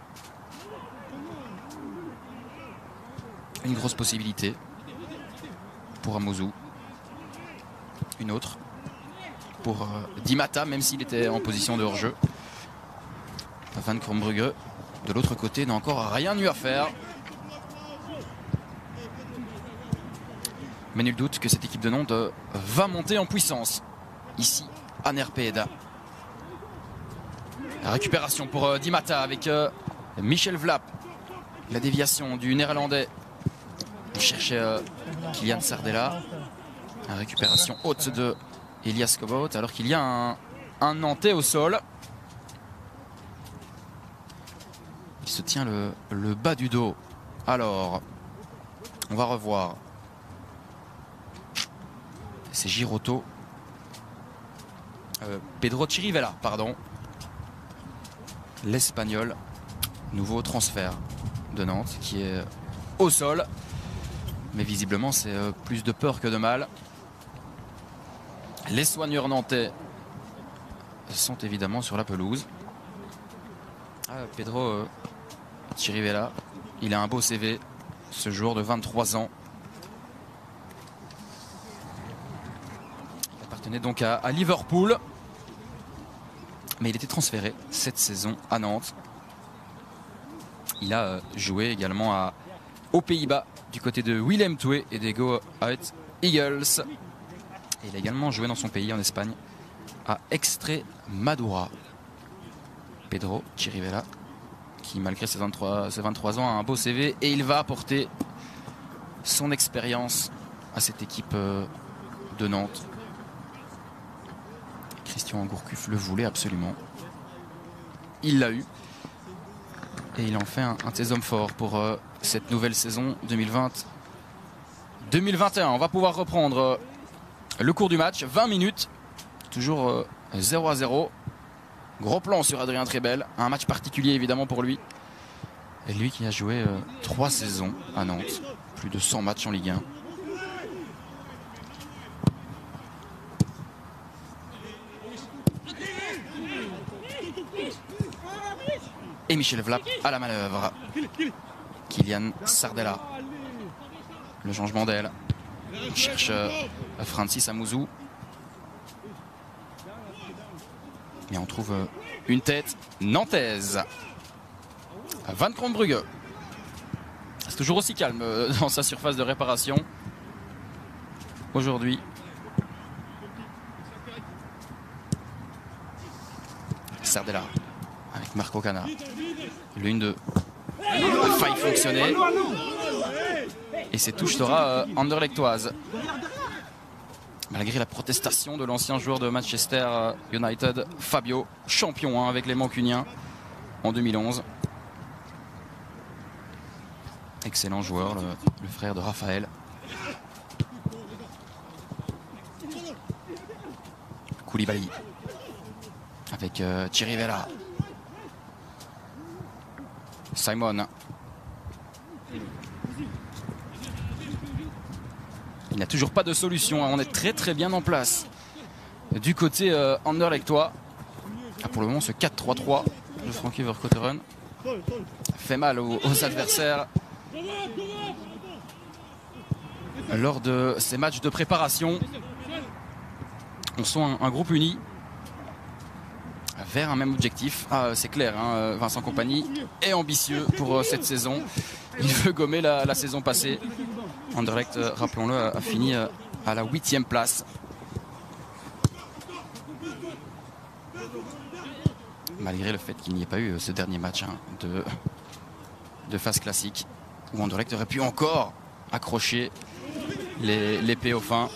Une grosse possibilité pour Amoudou. Une autre pour Di Matta, même s'il était en position de hors-jeu. Van Krombrugge, de l'autre côté, n'a encore rien eu à faire. Mais nul doute que cette équipe de Nantes va monter en puissance. Ici, à Nerpede. La récupération pour Di Matta avec Michel Vlap. La déviation du Néerlandais. On cherchait Kylian Sardella. La récupération haute de Elias Kobout, alors qu'il y a un Nantais au sol. Il se tient le bas du dos. Alors, on va revoir. C'est Girotto. Pedro Chirivella, pardon. L'Espagnol. Nouveau transfert de Nantes qui est au sol. Mais visiblement, c'est plus de peur que de mal. Les soigneurs nantais sont évidemment sur la pelouse. Pedro Chirivella, il a un beau CV, ce joueur de 23 ans. Il appartenait donc à Liverpool. Mais il était transféré cette saison à Nantes. Il a joué également aux Pays-Bas du côté de Willem Twee et des Go Ahead Eagles. Et il a également joué dans son pays en Espagne à Extremadura. Pedro Chirivella qui malgré ses 23 ans a un beau CV et il va apporter son expérience à cette équipe de Nantes. Christian Gourcuff le voulait absolument. Il l'a eu. Et il en fait un de ses hommes forts pour cette nouvelle saison 2020-2021. On va pouvoir reprendre le cours du match. 20 minutes. Toujours 0-0. Gros plan sur Adrien Trebel. Un match particulier évidemment pour lui. Et lui qui a joué 3 saisons à Nantes. Plus de 100 matchs en Ligue 1. Et Michel Vlap à la manœuvre. Kylian Sardella. Le changement d'aile. On cherche Francis Amouzou. Et on trouve une tête nantaise. Van Krombrugge. C'est toujours aussi calme dans sa surface de réparation. Aujourd'hui. Sardella. Avec Marco Cana. L'une de faille fonctionner. Et cette touche sera anderlechtoise. Malgré la protestation de l'ancien joueur de Manchester United, Fabio, champion avec les Mancuniens en 2011. Excellent joueur, le frère de Raphaël. Koulibaly avec Chirivella. Simon. Il n'a toujours pas de solution. On est très bien en place. Du côté anderlechtois. Pour le moment, ce 4-3-3 de Frankie Vercouteren fait mal aux adversaires lors de ces matchs de préparation. On sent un groupe uni vers un même objectif. C'est clair, hein, Vincent Kompany est ambitieux pour cette saison. Il veut gommer la saison passée. Anderlecht, rappelons-le, a fini à la 8e place. Malgré le fait qu'il n'y ait pas eu ce dernier match de phase classique, où Anderlecht aurait pu encore accrocher l'épée au fin.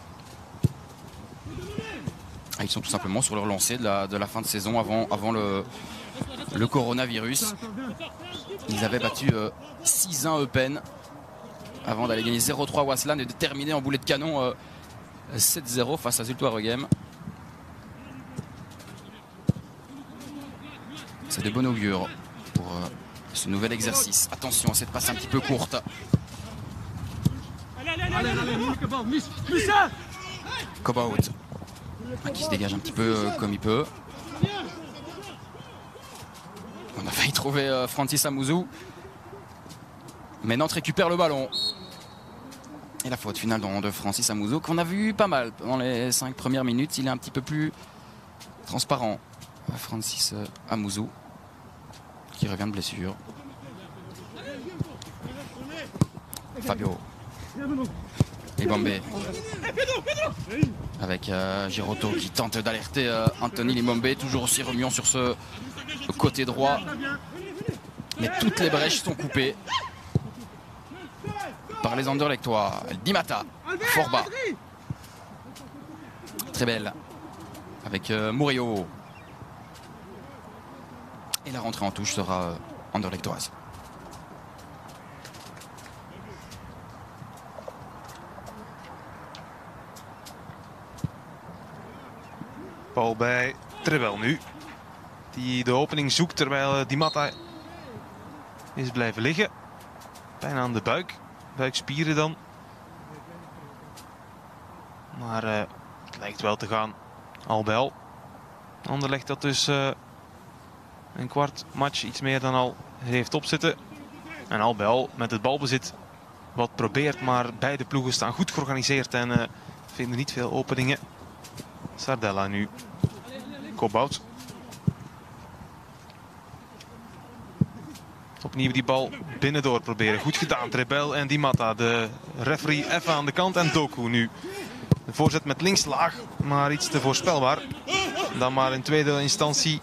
Ils sont tout simplement sur leur lancée de la fin de saison avant le coronavirus. Ils avaient battu 6-1 Eupen avant d'aller gagner 0-3 Waasland et de terminer en boulet de canon 7-0 face à Zulte Waregem. C'est de bon augure pour ce nouvel exercice. Attention à cette passe un petit peu courte. Kobout qui se dégage un petit peu comme il peut. On a failli trouver Francis Amouzou. Mais Nantes récupère le ballon. Et la faute finale de Francis Amouzou, qu'on a vu pas mal pendant les 5 premières minutes. Il est un petit peu plus transparent. Francis Amouzou, qui revient de blessure. Fabio Libombe avec Girotto qui tente d'alerter Anthony Libombe, toujours aussi remuant sur ce côté droit. Mais toutes les brèches sont coupées par les Anderlechtois. Di Matta, fort bas. Très belle avec Murillo. Et la rentrée en touche sera Anderlechtoise. Bal bij Trebel nu. Die de opening zoekt terwijl Di Matta is blijven liggen. Bijna aan de buik. Buikspieren dan. Maar het lijkt wel te gaan. Al bij al. Anderlecht dat dus een kwart match iets meer dan al heeft opzitten. En al bij al met het balbezit wat probeert. Maar beide ploegen staan goed georganiseerd en vinden niet veel openingen. Sardella nu. Kobout. Opnieuw die bal binnendoor proberen. Goed gedaan. Trebel en Di Matta. De referee even aan de kant. En Doku nu. De voorzet met links laag. Maar iets te voorspelbaar. Dan maar in tweede instantie.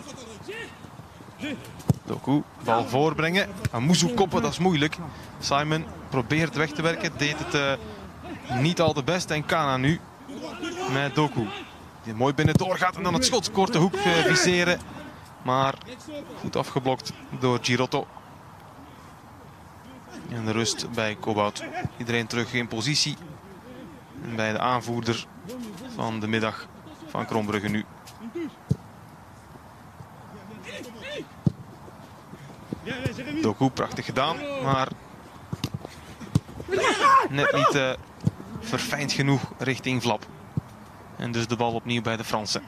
Doku. Bal voorbrengen. Amouzou koppen. Dat is moeilijk. Simon probeert weg te werken. Deed het niet al te best. En Kana nu. Met Doku. Die mooi binnendoor gaat. En dan het schot. Korte hoek viseren. Maar goed afgeblokt door Girotto. En de rust bij Kobout. Iedereen terug in positie. En bij de aanvoerder van de middag van Krombrugge nu. Doku, prachtig gedaan. Maar net niet verfijnd genoeg richting Vlap. En dus de bal opnieuw bij de Fransen.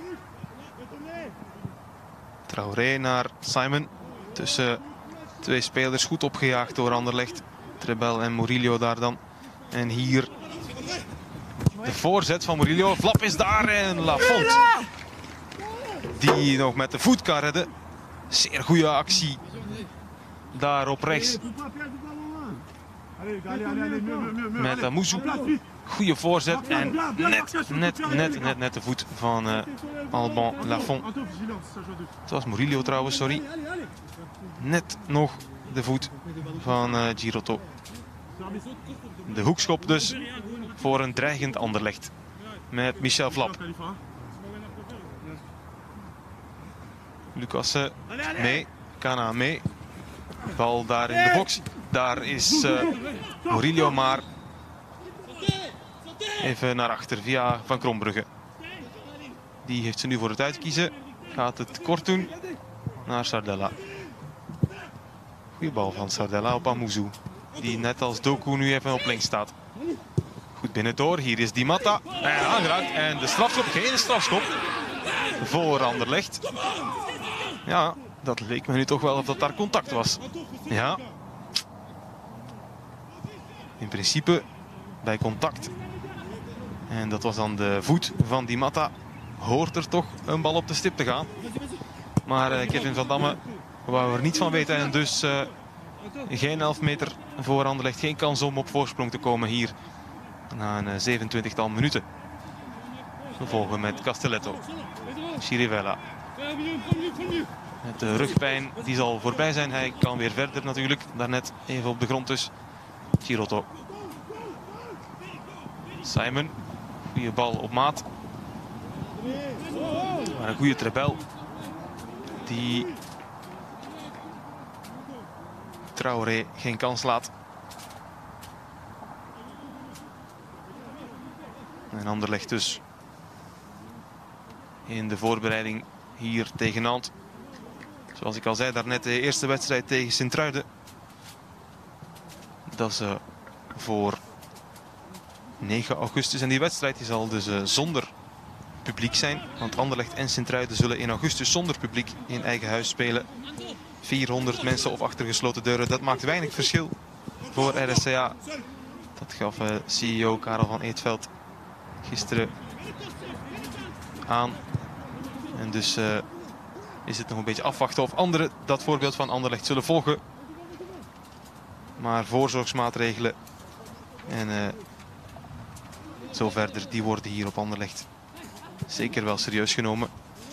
Traoré naar Simon. Tussen twee spelers goed opgejaagd door Anderlecht. Trebel en Murillo daar dan. En hier de voorzet van Murillo. Vlap is daar en Lafont. Die nog met de voet kan redden. Zeer goede actie. Daar op rechts. Met Amouzou. Goede voorzet en net de voet van Alban Lafont. Het was Murillo trouwens, sorry. Net nog de voet van Girotto. De hoekschop dus voor een dreigend Anderlecht. Met Michel Vlap. Lucassen mee. Kana mee. Bal daar in de box. Daar is Murillo maar even naar achter via Van Krombrugge. Die heeft ze nu voor het uitkiezen. Gaat het kort doen naar Sardella. Goeie bal van Sardella op Amouzou. Die net als Doku nu even op links staat. Goed binnendoor. Hier is Di Matta. En aangeraakt. En de strafschop. Geen strafschop voor Anderlecht. Ja, dat leek me nu toch wel of dat daar contact was. Ja. In principe bij contact. En dat was dan de voet van Di Matta. Hoort er toch een bal op de stip te gaan. Maar Kevin Van Damme wou er niets van weten. En dus geen 11 meter voor Anderlecht. Geen kans om op voorsprong te komen hier. Na een 27-tal minuten. We volgen met Castelletto. Chirivella. Met de rugpijn, die zal voorbij zijn. Hij kan weer verder natuurlijk. Daarnet even op de grond dus. Girotto. Simon. Goede bal op maat. Maar een goede Trebel. Die Traoré geen kans laat. En Anderlecht dus in de voorbereiding hier tegen Nantes. Zoals ik al zei daarnet, de eerste wedstrijd tegen Sint-Truiden. Dat is voor 9 augustus. En die wedstrijd die zal dus zonder publiek zijn. Want Anderlecht en Sint-Truiden zullen in augustus zonder publiek in eigen huis spelen. 400 mensen of achter gesloten deuren. Dat maakt weinig verschil voor RSCA. Het Dat gaf CEO Karel van Eetveld gisteren aan. En dus is het nog een beetje afwachten of anderen dat voorbeeld van Anderlecht zullen volgen. Maar voorzorgsmaatregelen en zo verder, die worden hier op Anderlecht zeker wel serieus genomen.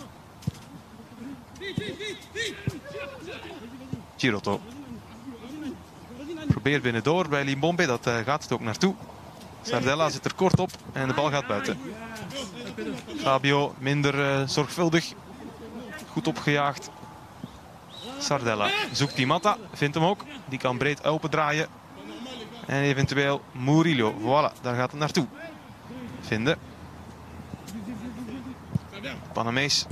Girotto probeert binnendoor bij Limbombe, dat gaat het ook naartoe. Sardella zit er kort op en de bal gaat buiten. Fabio minder zorgvuldig. Goed opgejaagd. Sardella zoekt die Matta, vindt hem ook. Die kan breed opendraaien. En eventueel Murillo. Voilà, daar gaat het naartoe. Vinden. Panamees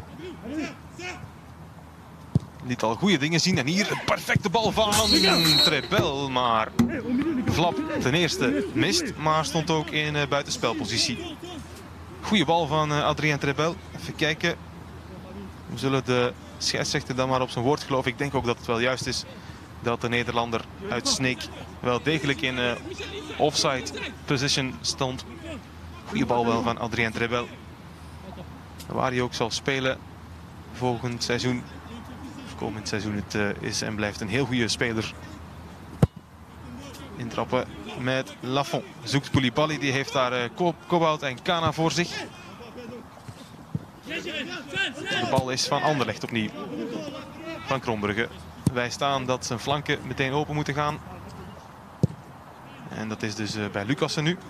liet al goede dingen zien. En hier een perfecte bal van Trebel. Maar Vlap ten eerste mist, maar stond ook in buitenspelpositie. Goede bal van Adrien Trebel. Even kijken. We zullen de scheidsrechter dan maar op zijn woord geloven. Ik denk ook dat het wel juist is dat de Nederlander uit Sneek wel degelijk in offside position stond. Goede bal wel van Adrien Trebel. Waar hij ook zal spelen volgend seizoen. Of komend seizoen. Het is en blijft een heel goede speler. Intrappen met Lafont. Zoekt Koulibaly. Die heeft daar Kobout en Kana voor zich. De bal is van Anderlecht opnieuw. Van Krombrugge. Wij staan dat zijn flanken meteen open moeten gaan. En dat is dus bij Lucassen nu.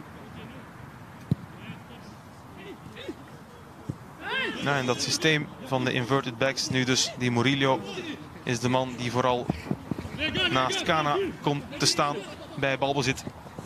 Nou, en dat systeem van de inverted backs, nu dus die Murillo, is de man die vooral naast Kana komt te staan bij balbezit.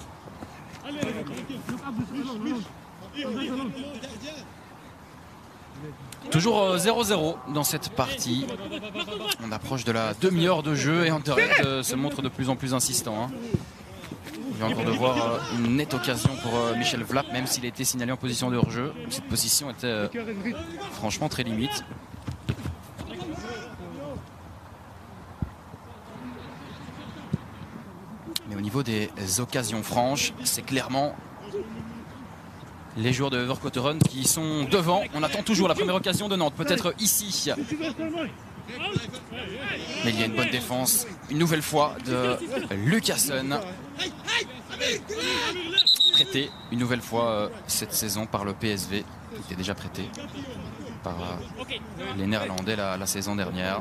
Toujours 0-0 dans cette partie. On approche de la demi-heure de jeu et Anderlecht se montre de plus en plus insistant. Hein. Il vient encore de voir une nette occasion pour Michel Vlap, même s'il a été signalé en position de hors-jeu. Cette position était franchement très limite. Mais au niveau des occasions franches, c'est clairement les joueurs de Verkotteren qui sont devant. On attend toujours la première occasion de Nantes, peut-être ici. Mais il y a une bonne défense, une nouvelle fois, de Lucassen. Prêté une nouvelle fois cette saison par le PSV. Il était déjà prêté par les Néerlandais la saison dernière.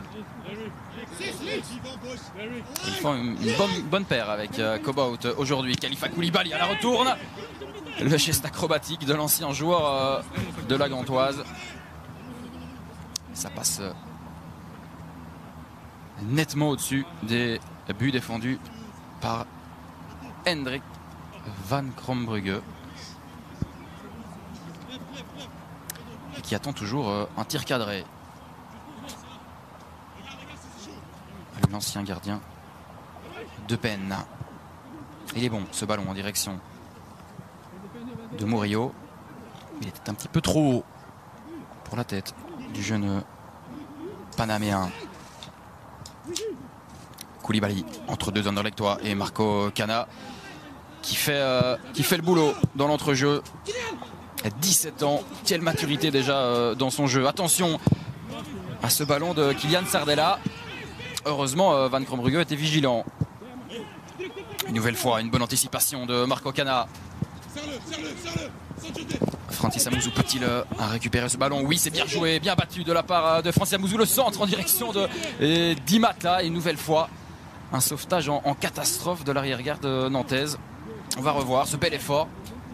Ils font une bonne paire avec Kobout aujourd'hui. Khalifa Koulibaly à la retourne. Le geste acrobatique de l'ancien joueur de la Gantoise. Ça passe nettement au-dessus des buts défendus par Hendrik van Krombrugge. Qui attend toujours un tir cadré. L'ancien gardien de peine. Il est bon ce ballon en direction de Murillo. Il était un petit peu trop haut pour la tête du jeune Panaméen. Koulibaly entre deux Anderlechtois et Marco Kana qui fait le boulot dans l'entrejeu. 17 ans, quelle maturité déjà dans son jeu. Attention à ce ballon de Kylian Sardella. Heureusement, Van Krombrugge était vigilant. Une nouvelle fois, une bonne anticipation de Marco Kana. Francis Amouzou peut-il récupérer ce ballon? Oui, c'est bien joué, bien battu de la part de Francis Amouzou. Le centre en direction de Di Matta. Et une nouvelle fois, un sauvetage en catastrophe de l'arrière-garde nantaise. On va revoir ce bel effort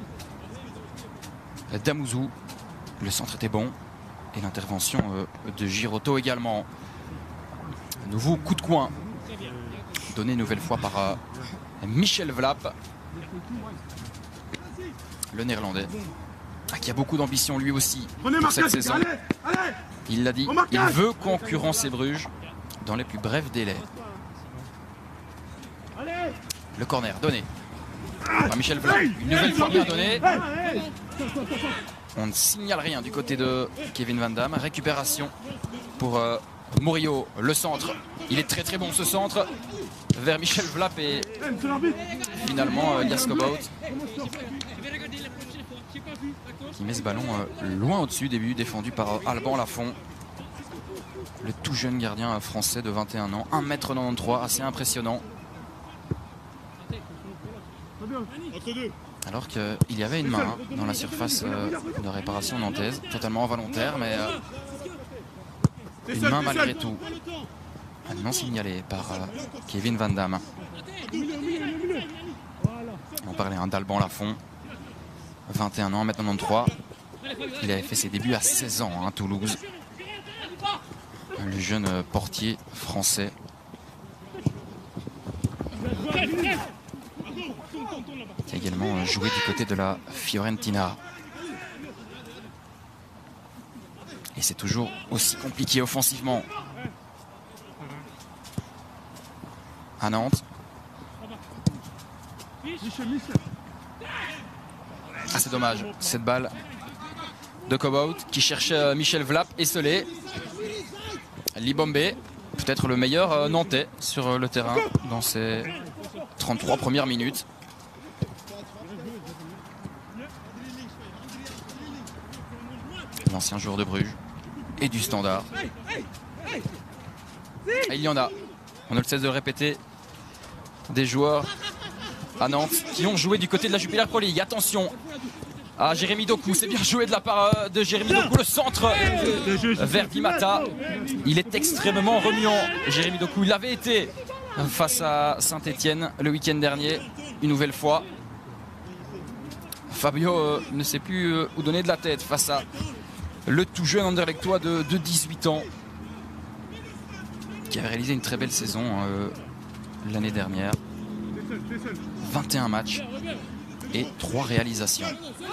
d'Amouzou. Le centre était bon. Et l'intervention de Girotto également. Nouveau coup de coin donné une nouvelle fois par Michel Vlap, le Néerlandais, qui a beaucoup d'ambition lui aussi pour cette saison. Il l'a dit, il veut concurrencer Bruges dans les plus brefs délais. Le corner donné par Michel Vlap, une nouvelle fois bien donné. On ne signale rien du côté de Kevin Van Damme. Récupération pour Murillo, le centre. Il est très très bon ce centre. Vers Michel Vlap et finalement Elias Kobout qui met ce ballon loin au-dessus, début défendu par Alban Lafont. Le tout jeune gardien français de 21 ans, 1m93, assez impressionnant. Alors qu'il y avait une main dans la surface de réparation nantaise, totalement involontaire, mais une main malgré tout. Non signalée par Kevin Van Damme. On parlait d'Alban Lafont, 21 ans, 1m93. Il avait fait ses débuts à 16 ans à Toulouse. Le jeune portier français. Qui a également joué du côté de la Fiorentina. Et c'est toujours aussi compliqué offensivement à Nantes. Ah, c'est dommage, cette balle de Kobout qui cherchait Michel Vlap, esselé. Libombe, peut-être le meilleur nantais sur le terrain dans ses 33 premières minutes. L'ancien joueur de Bruges et du Standard. Et il y en a, on ne le cesse de le répéter, des joueurs à Nantes qui ont joué du côté de la Jupiler Pro League. Attention à Jérémy Doku, c'est bien joué de la part de Jérémy Doku, le centre vers Di Matta. Il est extrêmement remuant, Jérémy Doku. Il avait été face à Saint-Etienne le week-end dernier, une nouvelle fois. Fabio ne sait plus où donner de la tête face à le tout jeune Anderlechtois de 18 ans qui avait réalisé une très belle saison l'année dernière. 21 matchs et 3 réalisations.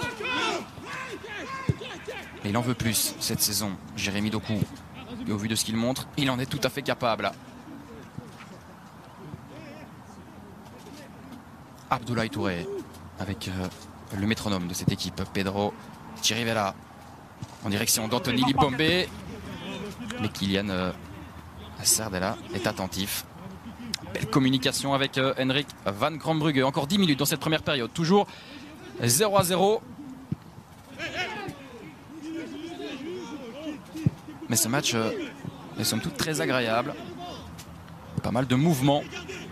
Et il en veut plus cette saison, Jérémy Doku. Et au vu de ce qu'il montre, il en est tout à fait capable. Abdoulaye Touré avec le métronome de cette équipe, Pedro Chirivella, en direction d'Anthony Libombe. Mais Kylian Sardella est attentif. Belle communication avec Henrik Van Krombrugge. Encore 10 minutes dans cette première période. Toujours 0-0. Mais ce match est somme toute très agréable. Pas mal de mouvements.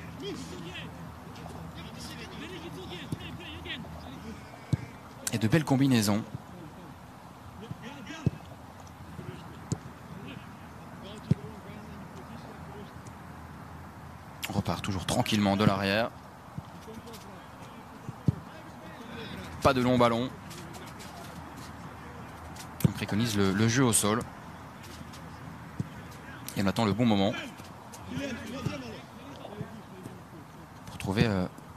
Et de belles combinaisons. On repart toujours tranquillement de l'arrière. Pas de long ballon. On préconise le jeu au sol. Et on attend le bon moment pour trouver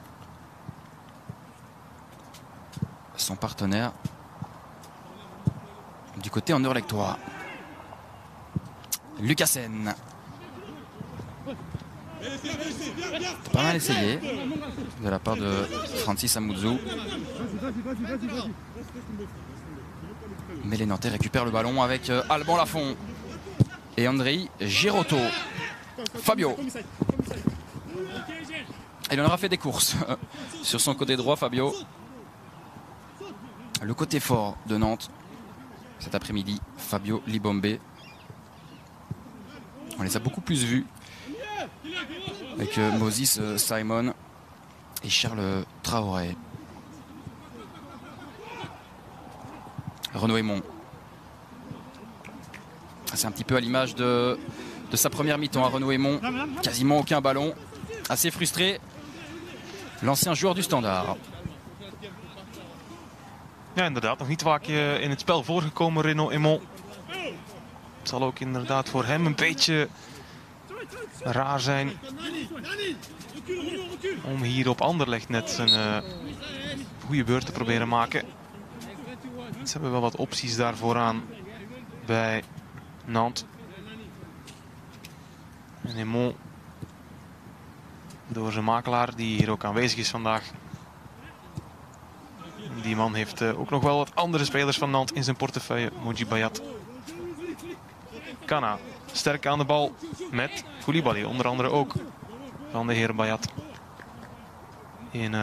son partenaire du côté Anderlechtois. Lucassen. Pas mal essayé de la part de Francis Amouzou. Mais les Nantais récupèrent le ballon avec Alban Lafont et Andrei Girotto. Fabio. Il en aura fait des courses sur son côté droit, Fabio. Le côté fort de Nantes cet après-midi, Fabio Libombe. On les a beaucoup plus vus avec Moses Simon et Charles Traoré. Renaud Aymon. C'est un petit peu à l'image de sa première mi-temps à Renaud Aymon. Quasiment aucun ballon. Assez frustré. L'ancien joueur du Standard. Ja, inderdaad. Nog niet vaak in het spel voorgekomen, Renaud Aymon. Het zal ook inderdaad voor hem een beetje raar zijn om hier op Anderlecht net een goede beurt te proberen maken. Ze hebben wel wat opties daar vooraan bij Nantes. En Aymon, door zijn makelaar die hier ook aanwezig is vandaag. Die man heeft ook nog wel wat andere spelers van Nantes in zijn portefeuille. Moji Bayat. Kana sterk aan de bal met Koulibaly. Onder andere ook van de heren Bayat. In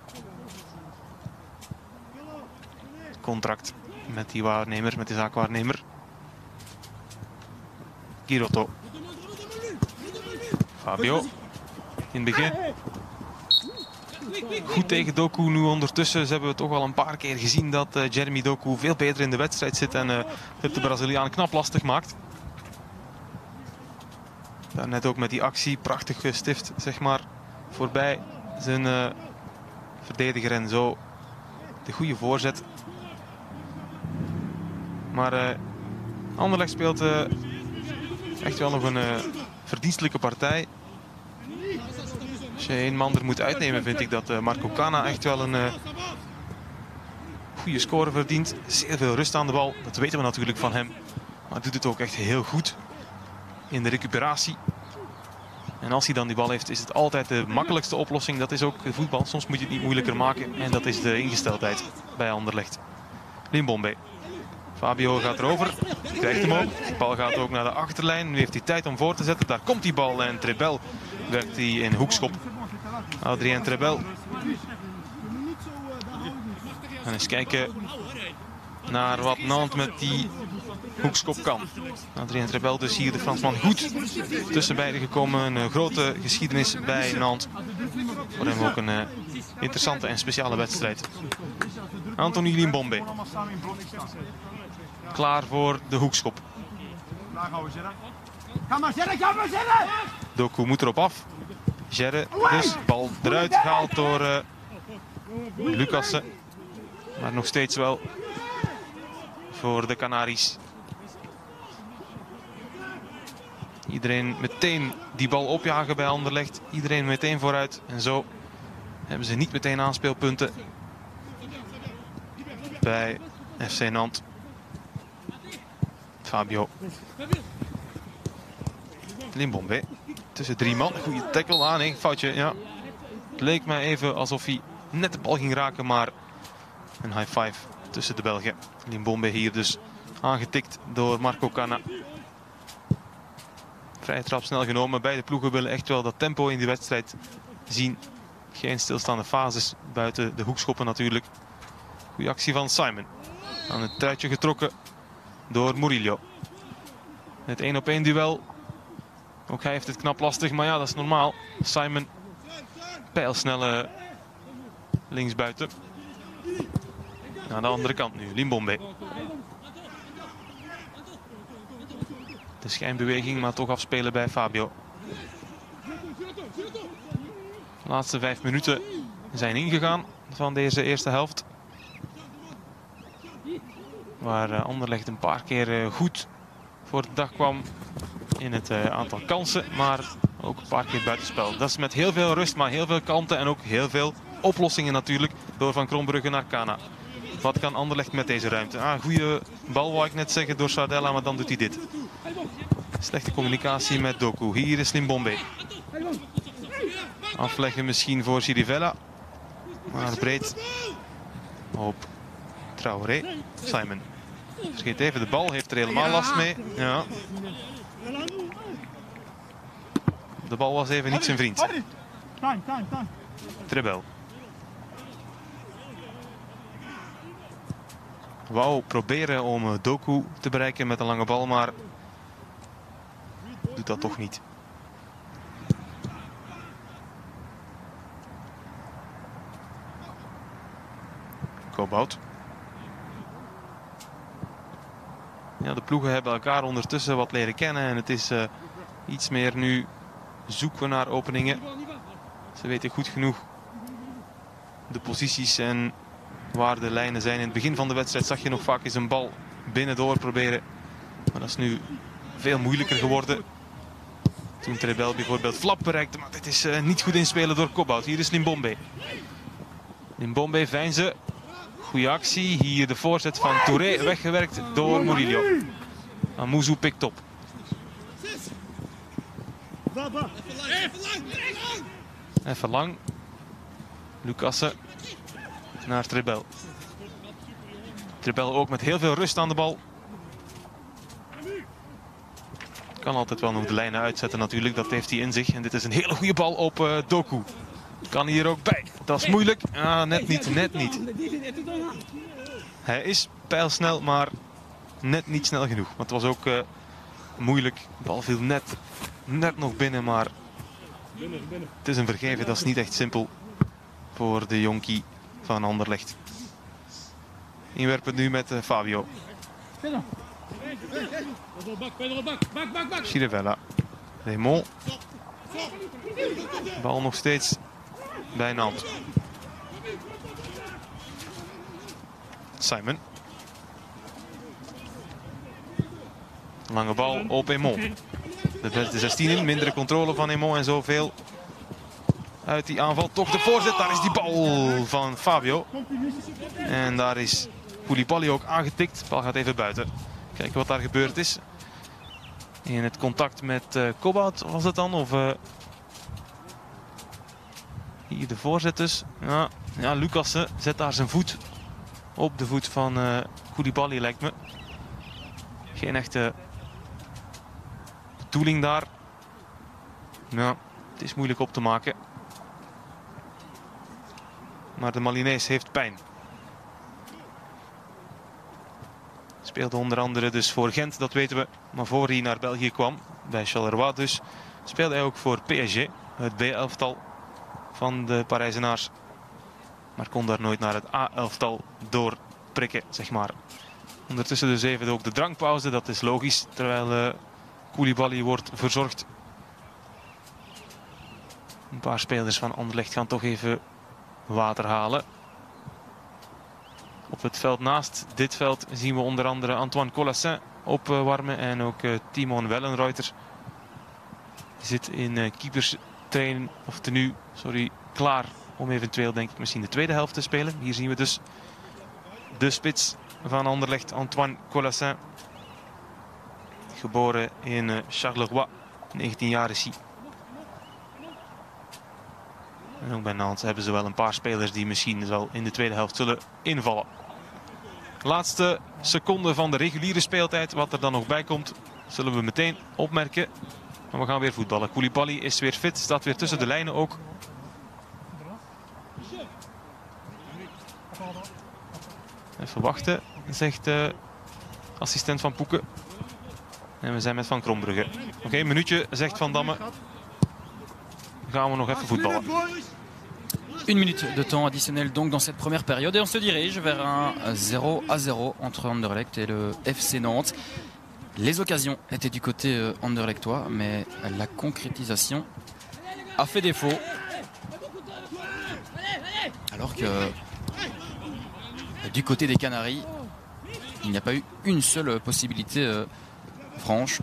contract met die waarnemer, met de zaakwaarnemer. Girotto. Fabio. In het begin. Goed tegen Doku nu ondertussen. Ze hebben we toch al een paar keer gezien dat Jeremy Doku veel beter in de wedstrijd zit en het de Braziliaan knap lastig maakt. Daarnet ook met die actie, prachtig gestift, zeg maar, voorbij zijn verdediger en zo de goede voorzet. Maar Anderlecht speelt echt wel nog een verdienstelijke partij. Als je één man er moet uitnemen, vind ik dat Marco Cana echt wel een goede score verdient. Zeer veel rust aan de bal, dat weten we natuurlijk van hem. Maar doet het ook echt heel goed in de recuperatie. En als hij dan die bal heeft, is het altijd de makkelijkste oplossing. Dat is ook voetbal. Soms moet je het niet moeilijker maken. En dat is de ingesteldheid bij Anderlecht. Limbombe. Fabio gaat erover. Krijgt hem ook. De bal gaat ook naar de achterlijn. Nu heeft hij tijd om voor te zetten. Daar komt die bal. En Trebel werkt hij in hoekschop. Adrien Trebel. En eens kijken naar wat Nantes met die hoekschop kan. Adrien Trebel dus hier de Fransman goed tussen beiden gekomen. Een grote geschiedenis bij Nantes. Voor hem ook een interessante en speciale wedstrijd. Anthony Limbombe. Klaar voor de hoekschop. Doku moet erop af. Gerre dus, bal eruit gehaald door Lucassen. Maar nog steeds wel voor de Canaries. Iedereen meteen die bal opjagen bij Anderlecht. Iedereen meteen vooruit. En zo hebben ze niet meteen aanspeelpunten bij FC Nantes. Fabio. Limbombe. Tussen drie man. Goede tackle. Ah nee, foutje. Ja. Het leek mij even alsof hij net de bal ging raken, maar een high five tussen de Belgen. Limbombe hier dus aangetikt door Marco Cana. Vrije trap snel genomen. Beide ploegen willen echt wel dat tempo in de wedstrijd zien. Geen stilstaande fases buiten de hoekschoppen natuurlijk. Goeie actie van Simon. Aan het truitje getrokken door Murillo. Het 1-op-1 duel. Ook hij heeft het knap lastig, maar ja, dat is normaal. Simon, pijlsnelle linksbuiten. Aan de andere kant nu, Limbombe. De schijnbeweging, maar toch afspelen bij Fabio. De laatste 5 minuten zijn ingegaan van deze eerste helft. Waar Anderlecht een paar keer goed voor de dag kwam in het aantal kansen. Maar ook een paar keer buitenspel. Dat is met heel veel rust, maar heel veel kanten en ook heel veel oplossingen natuurlijk. Door Van Krombrugge naar Cana. Wat kan Anderlecht met deze ruimte? Goede bal wou ik net zeggen door Sardella, maar dan doet hij dit. Slechte communicatie met Doku. Hier is Limbombe. Afleggen misschien voor Chirivella. Maar breed op Traoré. Simon. Vergeet even de bal. Heeft er helemaal last mee. Ja. De bal was even niet zijn vriend. Trebel. Wou proberen om Doku te bereiken met een lange bal, maar doet dat toch niet. Kobout. Ja, de ploegen hebben elkaar ondertussen wat leren kennen en het is iets meer nu zoeken naar openingen. Ze weten goed genoeg de posities en waar de lijnen zijn. In het begin van de wedstrijd zag je nog vaak eens een bal binnendoor proberen. Maar dat is nu veel moeilijker geworden. Toen Trebel bijvoorbeeld Flap bereikte, maar dit is niet goed inspelen door Kobout. Hier is Limbombe. Limbombe veinzen. Goeie actie. Hier de voorzet van Touré weggewerkt door Murillo. Amuzu pikt op. Even lang. Lucassen naar Trebel. Trebel ook met heel veel rust aan de bal. Kan altijd wel nog de lijnen uitzetten natuurlijk, dat heeft hij in zich. En dit is een hele goede bal op Doku. Kan hier ook bij. Dat is moeilijk. Net niet, net niet. Hij is pijlsnel, maar net niet snel genoeg. Want het was ook moeilijk. De bal viel net nog binnen, maar het is een vergeven. Dat is niet echt simpel voor de jonkie van Anderlecht. Inwerpen nu met Fabio. Chirivella. Raymond. Bal nog steeds bij Nantes. Simon. Lange bal op Aymon. De beste 16 in, mindere controle van Aymon en zoveel uit die aanval. Toch de voorzet, daar is die bal van Fabio. En daar is Koulibaly ook aangetikt. De bal gaat even buiten. Kijken wat daar gebeurd is. In het contact met Kobout was het dan? Of hier de voorzet dus. Ja, Lucassen zet daar zijn voet op de voet van Koulibaly, lijkt me. Geen echte bedoeling daar. Ja, het is moeilijk op te maken. Maar de Malinees heeft pijn. Speelde onder andere dus voor Gent, dat weten we. Maar voor hij naar België kwam, bij Charleroi dus, speelde hij ook voor PSG. Het B-elftal van de Parijzenaars. Maar kon daar nooit naar het A-elftal doorprikken, zeg maar. Ondertussen dus even ook de drankpauze, dat is logisch. Terwijl Koulibaly wordt verzorgd. Een paar spelers van Anderlecht gaan toch even water halen. Op het veld naast dit veld zien we onder andere Antoine Colassin opwarmen. En ook Timon Wellenreuter zit in keeperstraining of tenue, klaar om eventueel denk ik misschien de tweede helft te spelen. Hier zien we dus de spits van Anderlecht, Antoine Colassin. Geboren in Charleroi, 19 jaar is hij. En ook bij Nantes hebben ze wel een paar spelers die misschien wel in de tweede helft zullen invallen. Laatste seconde van de reguliere speeltijd. Wat er dan nog bij komt, zullen we meteen opmerken. Maar we gaan weer voetballen. Koulibaly is weer fit, staat weer tussen de lijnen ook. Even wachten, zegt de assistent van Poeken. En we zijn met Van Krombrugge. Oké, een minuutje, zegt Van Damme. Gaan we nog even voetballen. Une minute de temps additionnel donc dans cette première période et on se dirige vers un 0-0 entre Anderlecht et le FC Nantes. Les occasions étaient du côté anderlechtois, mais la concrétisation a fait défaut. Alors que du côté des Canaries, il n'y a pas eu une seule possibilité franche.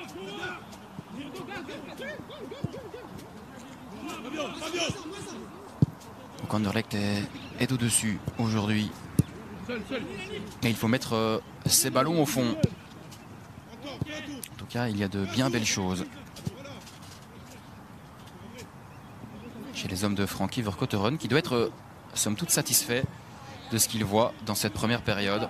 Donc Anderlecht est au-dessus aujourd'hui. Et il faut mettre ces ballons au fond. En tout cas, il y a de bien belles choses chez les hommes de Frankie Vercotteren, qui doit être somme toute satisfait de ce qu'il voit dans cette première période.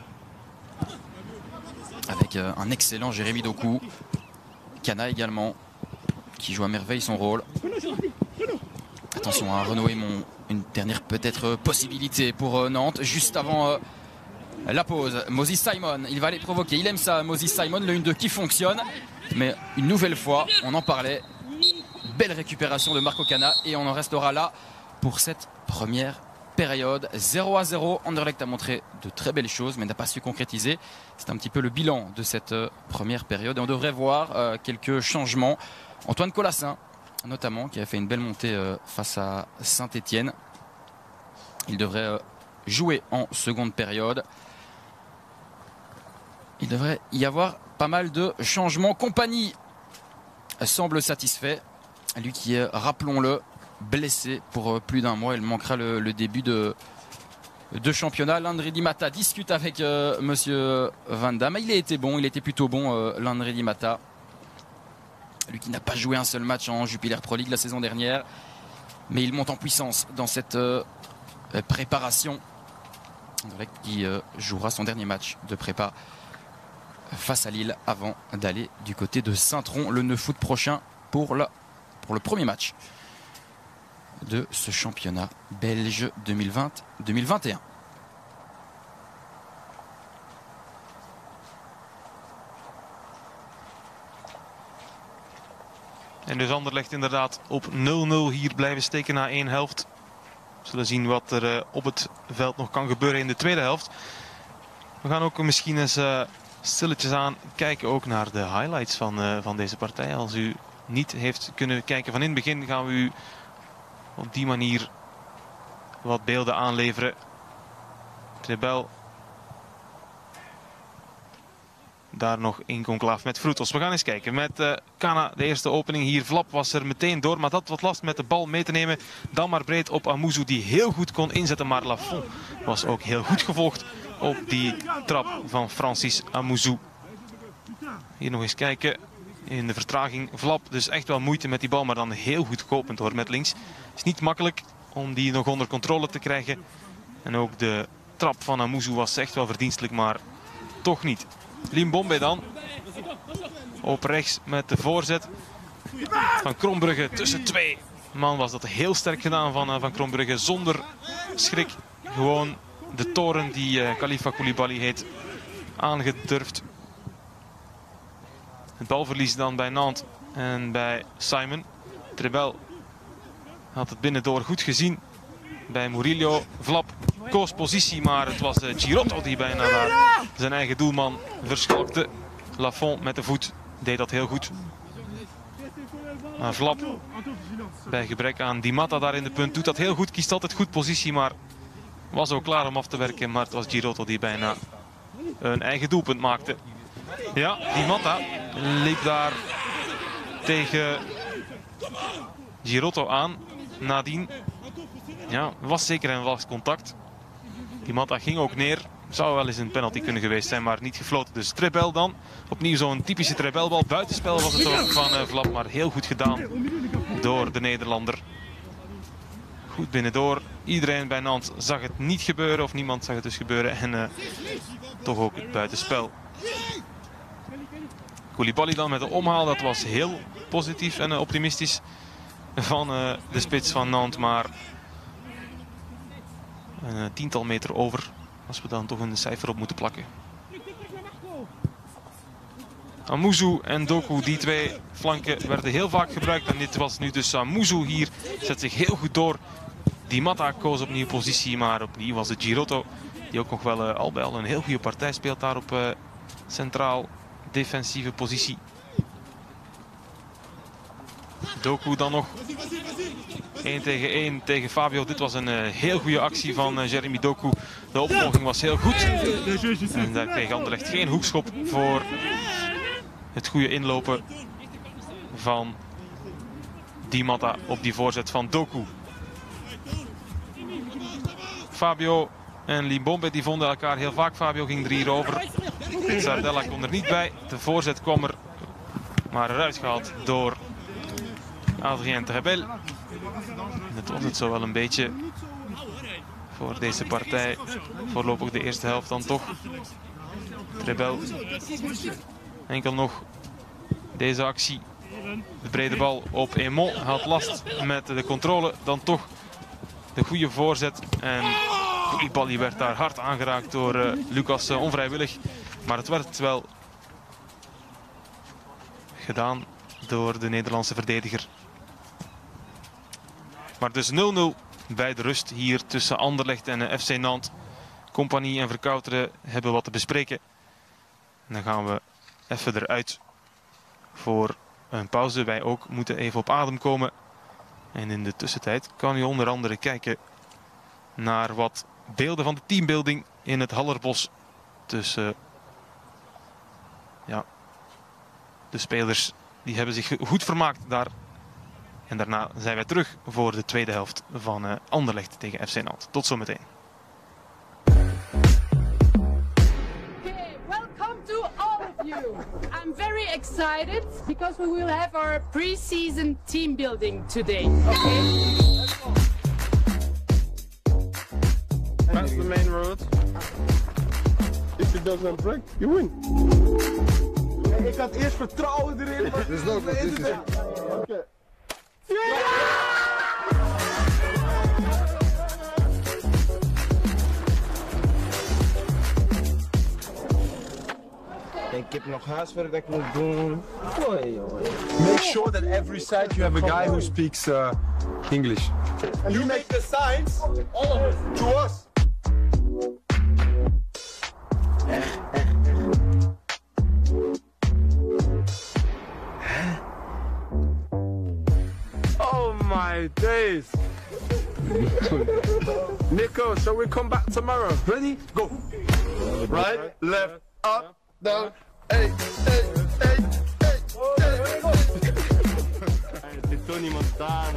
Avec un excellent Jérémy Doku. Cana également, qui joue à merveille son rôle. Attention, Renaud Aymon, une dernière peut-être possibilité pour Nantes, juste avant la pause. Moses Simon, il va aller provoquer, il aime ça, Moses Simon, le 1-2 qui fonctionne. Mais une nouvelle fois, on en parlait, belle récupération de Marco Cana et on en restera là pour cette première période. 0-0, Anderlecht a montré de très belles choses mais n'a pas su concrétiser. C'est un petit peu le bilan de cette première période et on devrait voir quelques changements. Antoine Colassin notamment, qui a fait une belle montée face à Saint-Étienne. Il devrait jouer en seconde période. Il devrait y avoir pas mal de changements. Compagnie semble satisfait. Lui qui est, rappelons-le, blessé pour plus d'un mois. Il manquera le début de championnat. Landry Di Matta discute avec monsieur Van Damme. Il a été bon, il était plutôt bon, Landry Di Matta. Lui qui n'a pas joué un seul match en Jupiler Pro League la saison dernière. Mais il monte en puissance dans cette préparation. Anderlecht qui jouera son dernier match de prépa face à Lille avant d'aller du côté de Saint-Tron le 9 août prochain pour le premier match de ce championnat belge 2020-2021. En dus Anderlecht inderdaad op 0-0 hier blijven steken na 1 helft. We zullen zien wat er op het veld nog kan gebeuren in de tweede helft. We gaan ook misschien eens stilletjes aan kijken ook naar de highlights van deze partij. Als u niet heeft kunnen kijken van in het begin, gaan we u op die manier wat beelden aanleveren. Trebel. Daar nog in conclaaf met Frutos. We gaan eens kijken met Kana. De eerste opening hier. Vlap was er meteen door. Maar dat wat last met de bal mee te nemen. Dan maar breed op Amouzou die heel goed kon inzetten. Maar Lafont was ook heel goed gevolgd op die trap van Francis Amouzou. Hier nog eens kijken. In de vertraging Vlap. Dus echt wel moeite met die bal. Maar dan heel goed kopend hoor met links. Het is niet makkelijk om die nog onder controle te krijgen. En ook de trap van Amouzou was echt wel verdienstelijk. Maar toch niet. Limbombe dan. Op rechts met de voorzet van Krombrugge tussen 2 man. Was dat heel sterk gedaan van Krombrugge. Zonder schrik. Gewoon de toren die Khalifa Koulibaly heet aangedurfd. Het balverlies dan bij Nantes en bij Simon. Trebel had het binnendoor goed gezien. Bij Murillo. Vlap koos positie, maar het was Girotto die bijna daar zijn eigen doelman verschalkte. Lafont met de voet deed dat heel goed. Maar Vlap bij gebrek aan Di Matta daar in de punt doet dat heel goed. Kiest altijd goed positie, maar was ook klaar om af te werken. Maar het was Girotto die bijna een eigen doelpunt maakte. Ja, Di Matta liep daar tegen Girotto aan. Nadien ja, was zeker en vast contact. Di Matta ging ook neer. Zou wel eens een penalty kunnen geweest zijn, maar niet gefloten. Dus Trebel dan. Opnieuw zo'n typische Trebelbal. Buitenspel was het ook van Vlap, maar heel goed gedaan door de Nederlander. Goed binnendoor. Iedereen bij Nantes zag het niet gebeuren, of niemand zag het dus gebeuren. En toch ook het buitenspel. Koulibaly dan met de omhaal. Dat was heel positief en optimistisch van de spits van Nantes. Maar een tiental meter over. Als we dan toch een cijfer op moeten plakken. Amouzou en Doku, die 2 flanken werden heel vaak gebruikt. En dit was nu dus Amouzou hier. Zet zich heel goed door. Di Matta koos opnieuw positie. Maar opnieuw was het Girotto. Die ook nog wel al bij al een heel goede partij speelt daar op centraal defensieve positie. Doku dan nog 1 tegen 1 tegen Fabio. Dit was een heel goede actie van Jeremy Doku. De opvolging was heel goed. En daar kreeg Anderlecht geen hoekschop voor het goede inlopen van Di Matta op die voorzet van Doku. Fabio en Limbombe die vonden elkaar heel vaak. Fabio ging er hier over. Sardella kon er niet bij. De voorzet kwam er maar eruit gehaald door Adrien Trebel. Het was het zo wel een beetje voor deze partij. Voorlopig de eerste helft dan toch. Trebel. Enkel nog deze actie. De brede bal op Emon. Had last met de controle. Dan toch de goede voorzet. En Koulibaly werd daar hard aangeraakt door Lucas onvrijwillig. Maar het werd wel gedaan door de Nederlandse verdediger. Maar dus 0-0 bij de rust hier tussen Anderlecht en FC Nantes. Compagnie en Verkouteren hebben wat te bespreken. En dan gaan we even eruit voor een pauze. Wij ook moeten even op adem komen. En in de tussentijd kan u onder andere kijken naar wat beelden van de teambuilding in het Hallerbos. Tussen de spelers die hebben zich goed vermaakt daar. En daarna zijn wij terug voor de tweede helft van Anderlecht tegen FC Nantes. Tot zometeen. Welcome to all of you. I'm very excited because we will have our pre-season team building today. Okay? That's the main road. If it doesn't break, you win. Ik had eerst vertrouwen erin. This is not good. This is okay. Ik heb nog huiswerk dat ik moet doen. Make sure that every side you have a guy who speaks English. And you make the signs, all of it, to us. Oh my days. Nico, shall we come back tomorrow? Ready? Go. Right, left, up, down. Hey, hey, hey, hey, hey. Het is Tony Montana.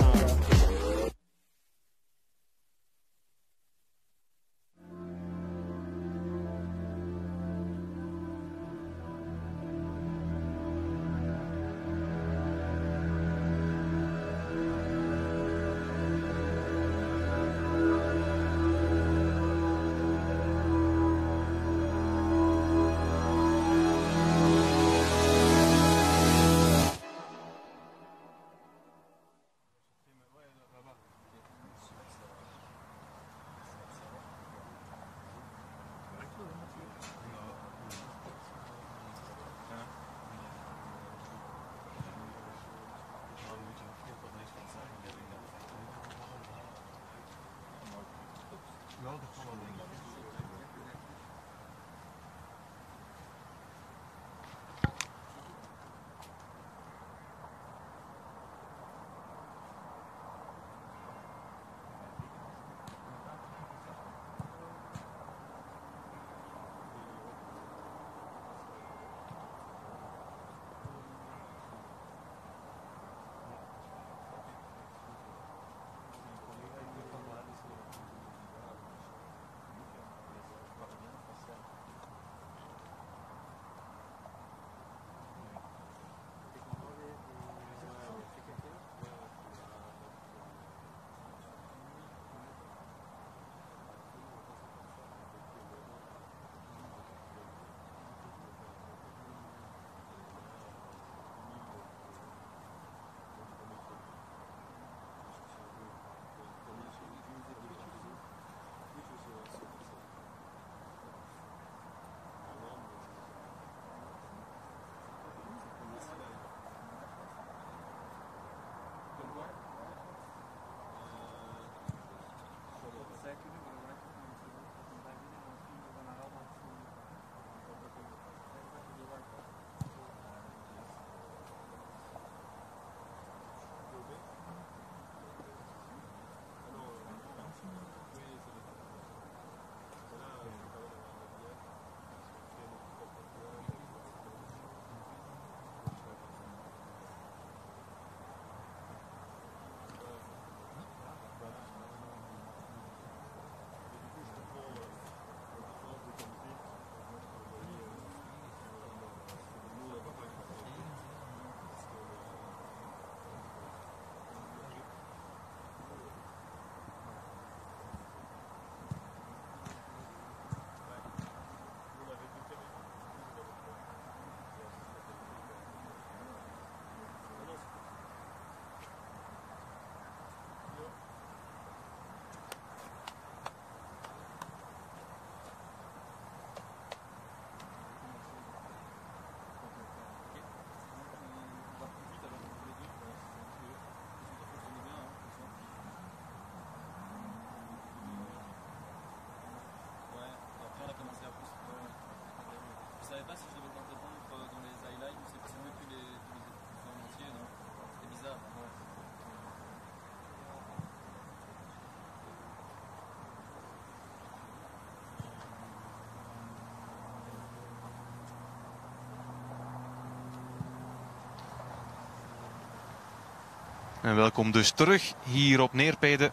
En welkom dus terug hier op Neerpede.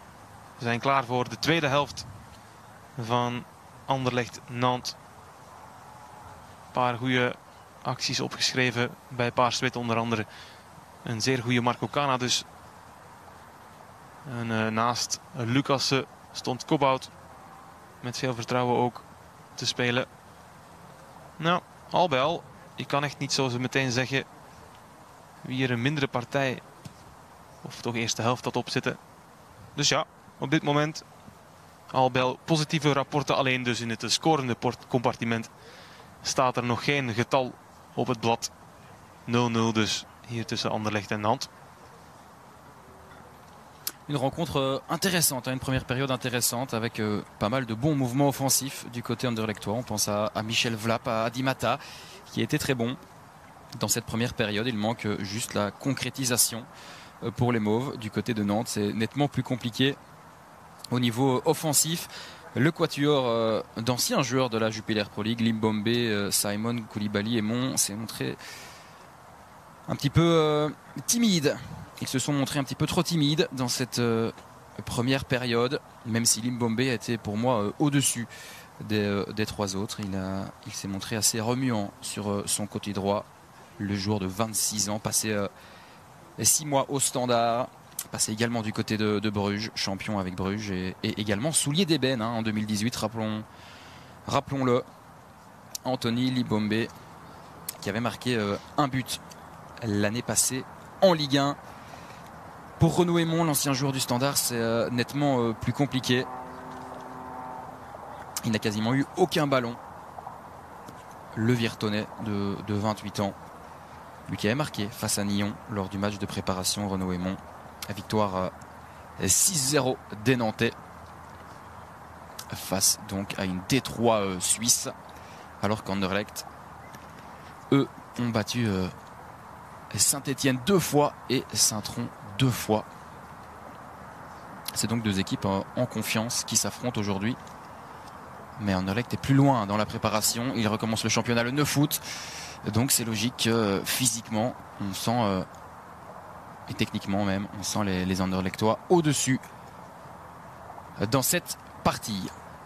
We zijn klaar voor de tweede helft van Anderlecht-Nantes. Een paar goede acties opgeschreven bij Paars-Wit, onder andere een zeer goede Marco Cana dus. En naast Lucassen stond Kobout met veel vertrouwen ook te spelen. Nou, al bij al, je kan echt niet zo meteen zeggen wie er een mindere partij of toch eerste helft had opzitten. Dus ja, op dit moment al bij al positieve rapporten. Alleen dus in het scorende compartiment staat er nog geen getal op het blad. 0-0 dus hier tussen Anderlecht en Nantes. Une rencontre intéressante, une première période intéressante avec pas mal de bons mouvements offensifs du côté anderlechtois. On pense à Michel Vlap, à Adi Mata, qui a été très bon dans cette première période. Il manque juste la concrétisation pour les Mauves. Du côté de Nantes, c'est nettement plus compliqué au niveau offensif. Le quatuor d'anciens joueurs de la Jupiler Pro League, Limbombe, Simon, Koulibaly et Mon, s'est montré un petit peu timide. Ils se sont montrés un petit peu trop timides dans cette première période, même si Limbombe a été pour moi au-dessus des trois autres. Il s'est montré assez remuant sur son côté droit. Le joueur de 26 ans, passé 6 mois au Standard, passé également du côté de Bruges, champion avec Bruges, et également soulier d'ébène en 2018, rappelons-le. Anthony Limbombe, qui avait marqué un but l'année passée en Ligue 1. Pour Renaud Aymon, l'ancien joueur du Standard, c'est nettement plus compliqué. Il n'a quasiment eu aucun ballon. Le Virtonais de 28 ans, lui qui avait marqué face à Nyon lors du match de préparation, Renaud Aymon. Victoire 6-0 des Nantais face donc à une D3 suisse, alors qu'Anderlecht, eux, ont battu Saint-Étienne 2 fois et Saint-Tron 2 fois. C'est donc deux équipes en confiance qui s'affrontent aujourd'hui. Mais Anderlecht est plus loin dans la préparation. Il recommence le championnat le 9 août. Donc c'est logique que physiquement, on sent, et techniquement même, on sent les Anderlechtois au-dessus dans cette partie.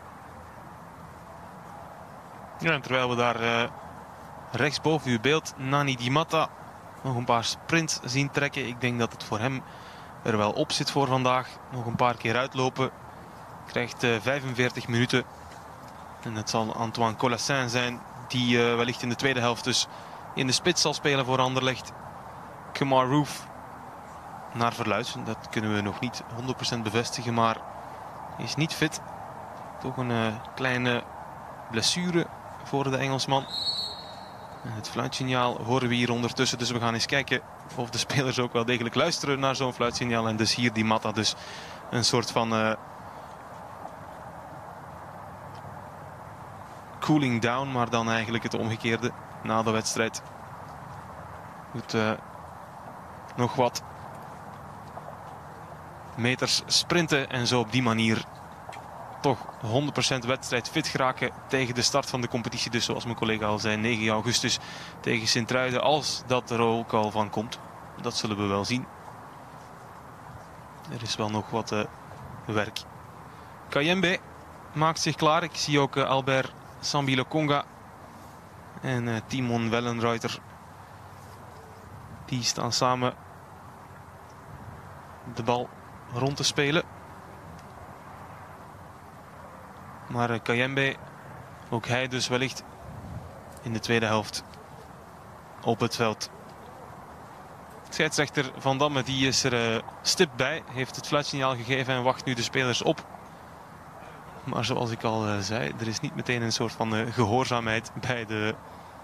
Ja, en terwijl we daar rechtsboven uw beeld Nani Di Matta nog een paar sprints zien trekken. Ik denk dat het voor hem er wel op zit voor vandaag. Nog een paar keer uitlopen. Krijgt 45 minuten. En het zal Antoine Colassin zijn die wellicht in de tweede helft dus in de spits zal spelen voor Anderlecht. Kemar Roof, naar verluidt, dat kunnen we nog niet 100% bevestigen, maar is niet fit. Toch een kleine blessure voor de Engelsman. En het fluitsignaal horen we hier ondertussen, dus we gaan eens kijken of de spelers ook wel degelijk luisteren naar zo'n fluitsignaal. En dus hier Di Matta dus een soort van cooling down, maar dan eigenlijk het omgekeerde na de wedstrijd. Moet nog wat meters sprinten en zo op die manier toch 100% wedstrijd fit geraken tegen de start van de competitie. Dus zoals mijn collega al zei, 9 augustus tegen Sint-Truiden, als dat er ook al van komt. Dat zullen we wel zien. Er is wel nog wat werk. Kayembe maakt zich klaar. Ik zie ook Albert Sambi Lokonga en Timon Wellenreuter. Die staan samen de bal rond te spelen. Maar Kayembe, ook hij dus wellicht in de tweede helft op het veld. Scheidsrechter Van Damme die is er stipt bij. Heeft het fluitsignaal gegeven en wacht nu de spelers op. Maar zoals ik al zei, er is niet meteen een soort van gehoorzaamheid bij de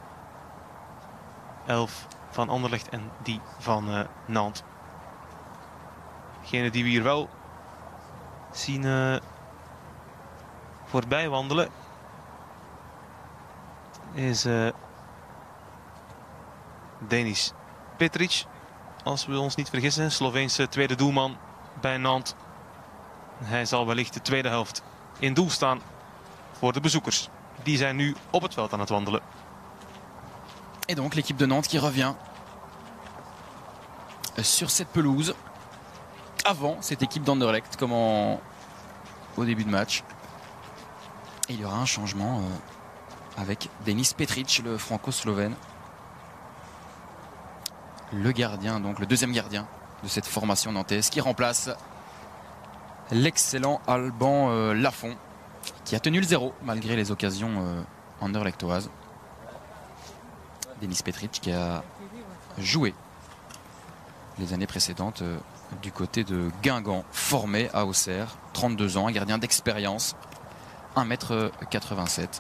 11 van Anderlecht en die van Nantes. Degene die we hier wel zien voorbij wandelen is Denis Petric, als we ons niet vergissen. Sloveense tweede doelman bij Nantes. Hij zal wellicht de tweede helft in doel staan voor de bezoekers. Die zijn nu op het veld aan het wandelen. Et donc l'équipe de Nantes qui revient sur cette pelouse avant cette équipe d'Anderlecht, comme au début de match. Et il y aura un changement avec Denis Petric, le franco-slovène. Le gardien, donc le deuxième gardien de cette formation nantaise, qui remplace l'excellent Alban Lafont, qui a tenu le 0 malgré les occasions anderlechtoises. Denis Petric qui a joué les années précédentes du côté de Guingamp, formé à Auxerre, 32 ans, un gardien d'expérience, 1,87 m.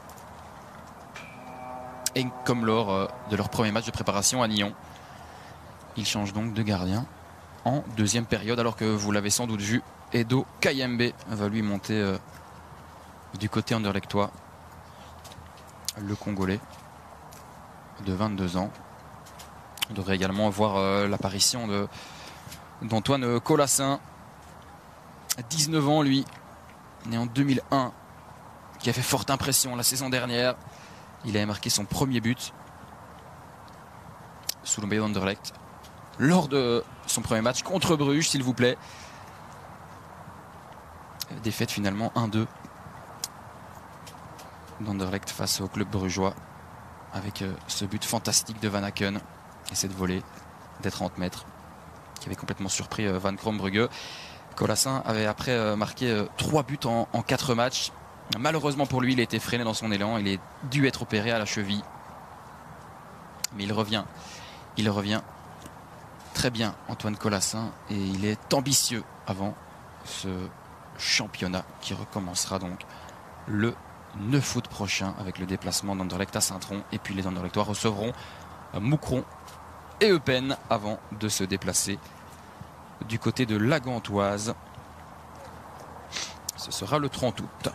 Et comme lors de leur premier match de préparation à Nyon, il change donc de gardien en deuxième période, alors que vous l'avez sans doute vu, Edo Kayembe va lui monter du côté anderlechtois, le Congolais de 22 ans. On devrait également voir l'apparition d'Antoine Colassin, 19 ans lui, né en 2001, qui a fait forte impression la saison dernière. Il avait marqué son premier but sous le maillot d'Anderlecht lors de son premier match contre Bruges, s'il vous plaît. Défaite finalement 1-2 d'Anderlecht face au club brugeois, avec ce but fantastique de Van Aken et cette volée des 30 mètres qui avait complètement surpris Van Krombrugge. Colassin avait après marqué 3 buts en 4 matchs. Malheureusement pour lui, il a été freiné dans son élan. Il est dû être opéré à la cheville. Mais il revient. Il revient très bien, Antoine Colassin. Et il est ambitieux avant ce championnat qui recommencera donc le 9 août prochain avec le déplacement d'Anderlecht à Saint-Tron. Et puis les Anderlechtois recevront Moucron et Eupen avant de se déplacer du côté de la Gantoise. Ce sera le 30 août.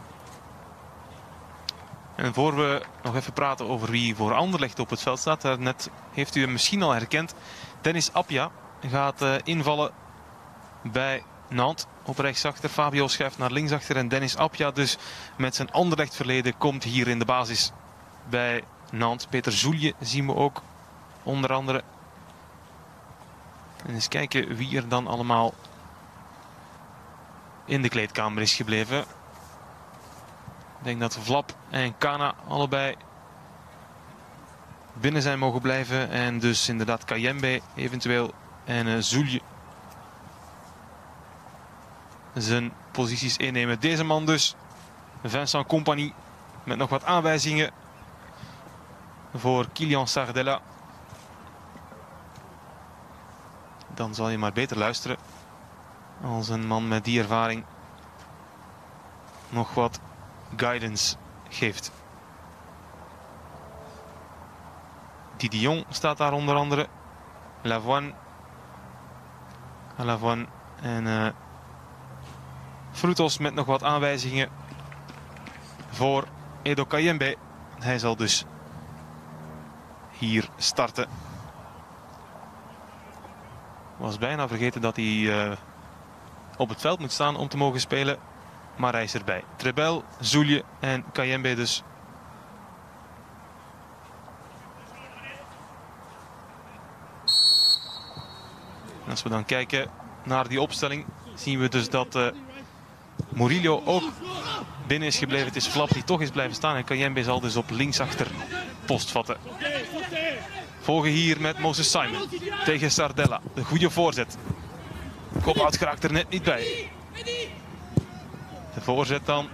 En voor we nog even praten over wie voor Anderlecht op het veld staat. Net heeft u hem misschien al herkend. Dennis Appia gaat invallen bij Nantes op rechtsachter. Fabio schuift naar linksachter. En Dennis Appia dus met zijn Anderlecht verleden komt hier in de basis bij Nantes. Peter Zoelje zien we ook onder andere. En eens kijken wie er dan allemaal in de kleedkamer is gebleven. Ik denk dat Vlap en Kana allebei binnen zijn mogen blijven. En dus inderdaad Kayembe eventueel en Zoelje zijn posities innemen. Deze man dus, Vincent Kompany, met nog wat aanwijzingen voor Kylian Sardella. Dan zal je maar beter luisteren als een man met die ervaring nog wat guidance geeft. Didion staat daar onder andere. Lavoine en Frutos met nog wat aanwijzingen voor Edo Kayembe. Hij zal dus hier starten. Was bijna vergeten dat hij op het veld moet staan om te mogen spelen. Maar hij is erbij. Trebel, Zoelje en Kayembe dus. En als we dan kijken naar die opstelling, zien we dus dat Murillo ook binnen is gebleven. Het is Flap die toch is blijven staan. En Kayembe zal dus op linksachter post vatten. Volgen hier met Moses Simon tegen Sardella. De goede voorzet. Kophout geraakt er net niet bij. De voorzet dan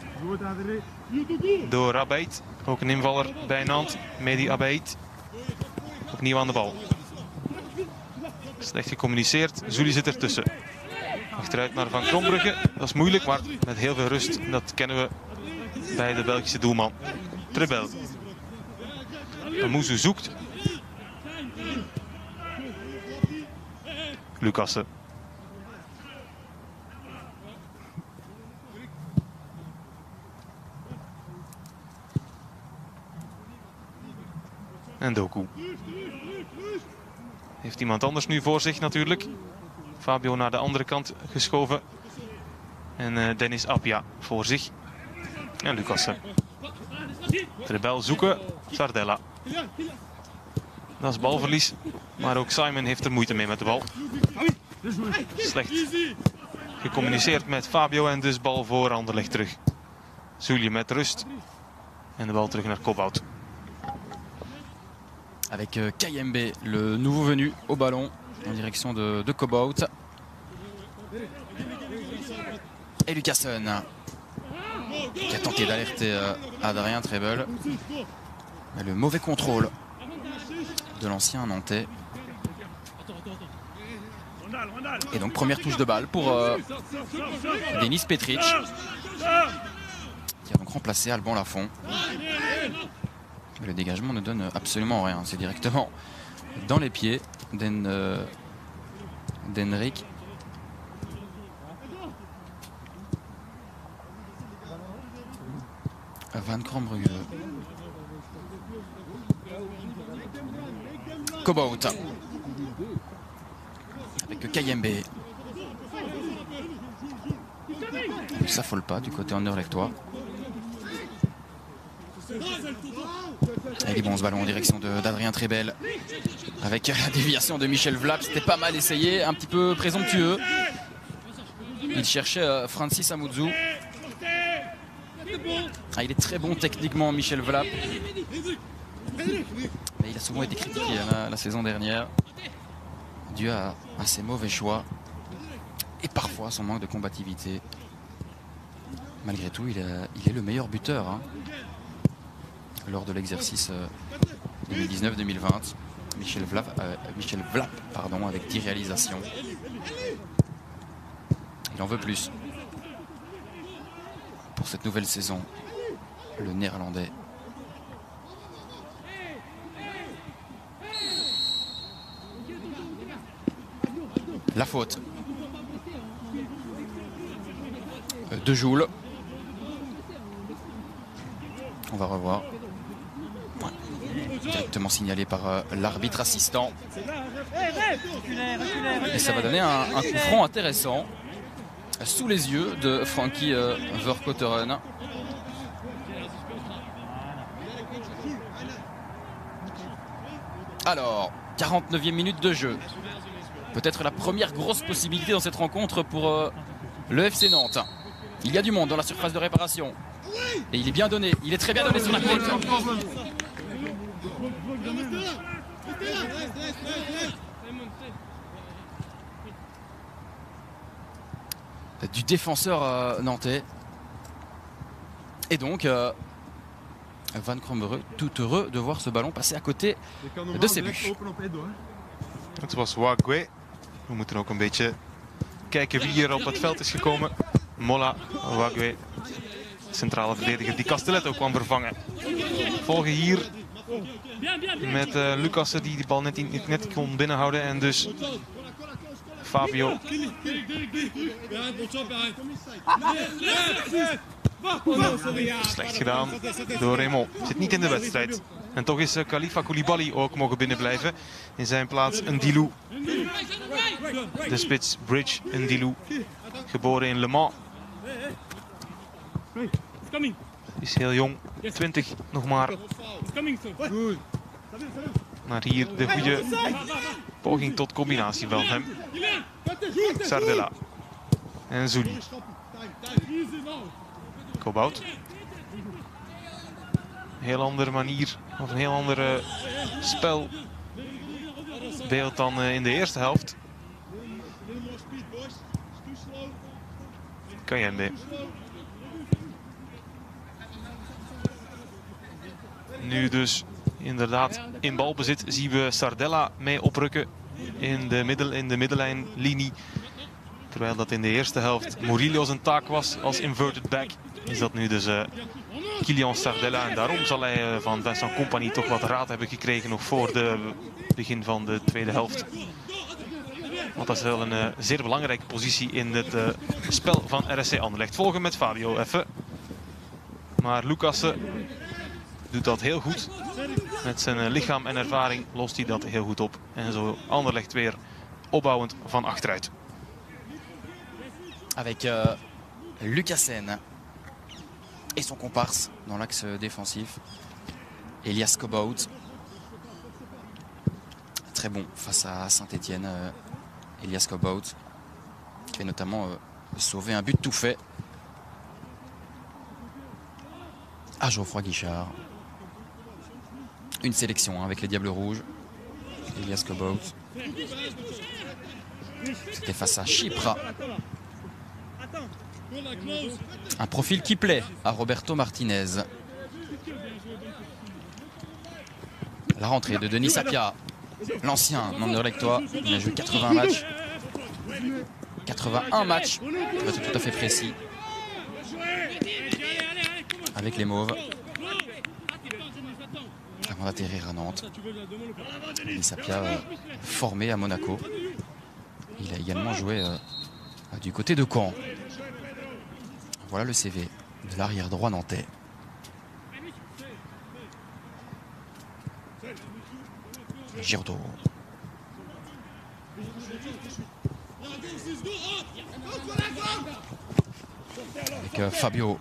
door Abeid. Ook een invaller bij Nantes. Mehdi Abeid. Opnieuw aan de bal. Slecht gecommuniceerd. Zoeli zit ertussen. Achteruit naar Van Krombrugge. Dat is moeilijk, maar met heel veel rust. Dat kennen we bij de Belgische doelman. Trebel. Amuzu zoekt. Lucassen. En Doku. Heeft iemand anders nu voor zich natuurlijk. Fabio naar de andere kant geschoven. En Dennis Appia voor zich. En Lucassen. Trebel zoeken. Sardella. Dat is balverlies. Maar ook Simon heeft er moeite mee met de bal. Slecht gecommuniceerd met Fabio. En dus bal voor Anderlecht terug. Zoelje met rust. En de bal terug naar Kophout. Avec Kayembe, le nouveau venu au ballon en direction de Kophout. Et Lucassen qui a tenté d'alerter Adrien Trebel. Mais le mauvais contrôle de l'ancien Nantais. Et donc première touche de balle pour Denis Petric, qui a donc remplacé Alban Lafont. Le dégagement ne donne absolument rien, c'est directement dans les pieds d'Henrik. Van Krombrugge. Kobout. Avec Kayembe. Il ne s'affole pas du côté anderlechtois. Il est bon ce ballon en direction d'Adrien Trebel. Avec la déviation de Michel Vlap, c'était pas mal essayé, un petit peu présomptueux. Il cherchait Francis Amouzou. Il est très bon techniquement, Michel Vlap. Mais il a souvent été critiqué la saison dernière, dû à ses mauvais choix et parfois son manque de combativité. Malgré tout, il est le meilleur buteur lors de l'exercice 2019-2020. Michel Vlap, avec 10 réalisations. Il en veut plus pour cette nouvelle saison, le Néerlandais. La faute de Joule. On va revoir. Directement signalé par l'arbitre assistant. Et ça va donner un coup franc intéressant sous les yeux de Frankie Vercotteren. Alors, 49e minute de jeu. Peut-être la première grosse possibilité dans cette rencontre pour le FC Nantes. Il y a du monde dans la surface de réparation. Et il est bien donné. Il est très bien donné sur la tête. Du défenseur nantais. Et donc, Van Krombrugge, tout heureux de voir ce ballon passer à côté de ses buts. Het was Wagwe. We moeten ook een beetje kijken wie hier op het veld is gekomen. Molla, Wagwe, centrale verdediger die Castelletto kwam vervangen. Volgen hier met Lucassen die de bal net kon binnenhouden en dus Fabio. Slecht gedaan door Raymond. Zit niet in de wedstrijd. En toch is Khalifa Koulibaly ook mogen binnenblijven. In zijn plaats Ndilou. De spits Bridge Ndilou. Geboren in Le Mans. Is heel jong. 20 nog maar. Maar hier de goede poging tot combinatie van hem. Sardella. En Zouli. Kobout. Een heel andere manier, of een heel andere spelbeeld dan in de eerste helft. Kayembe. Nu dus inderdaad in balbezit zien we Sardella mee oprukken in de middenlijnlinie. Terwijl dat in de eerste helft Murillo zijn taak was als inverted back. Is dat nu dus Kylian Sardella. En daarom zal hij van Vincent Kompany toch wat raad hebben gekregen nog voor het begin van de tweede helft. Want dat is wel een zeer belangrijke positie in het spel van RSC Anderlecht. Volgen met Fabio even. Maar Lucassen doet dat heel goed. Met zijn lichaam en ervaring lost hij dat heel goed op. En zo Anderlecht weer opbouwend van achteruit. Avec Lucassen et son comparse dans l'axe défensif, Elias Kobout. Très bon face à Saint-Etienne, Elias Kobout, qui a notamment sauvé un but tout fait à Geoffroy Guichard. Une sélection avec les Diables Rouges, Elias Kobout. C'était face à Chypre. Un profil qui plaît à Roberto Martinez. La rentrée de Denis Sapia. l'ancien Anderlechtois. Il a joué 80 matchs. 81 matchs, pour être tout à fait précis, avec les Mauves, avant d'atterrir à Nantes. Denis Sapia, formé à Monaco. Il a également joué du côté de Caen. Voilà le CV de l'arrière droit nantais. Girdo. Avec Fabio.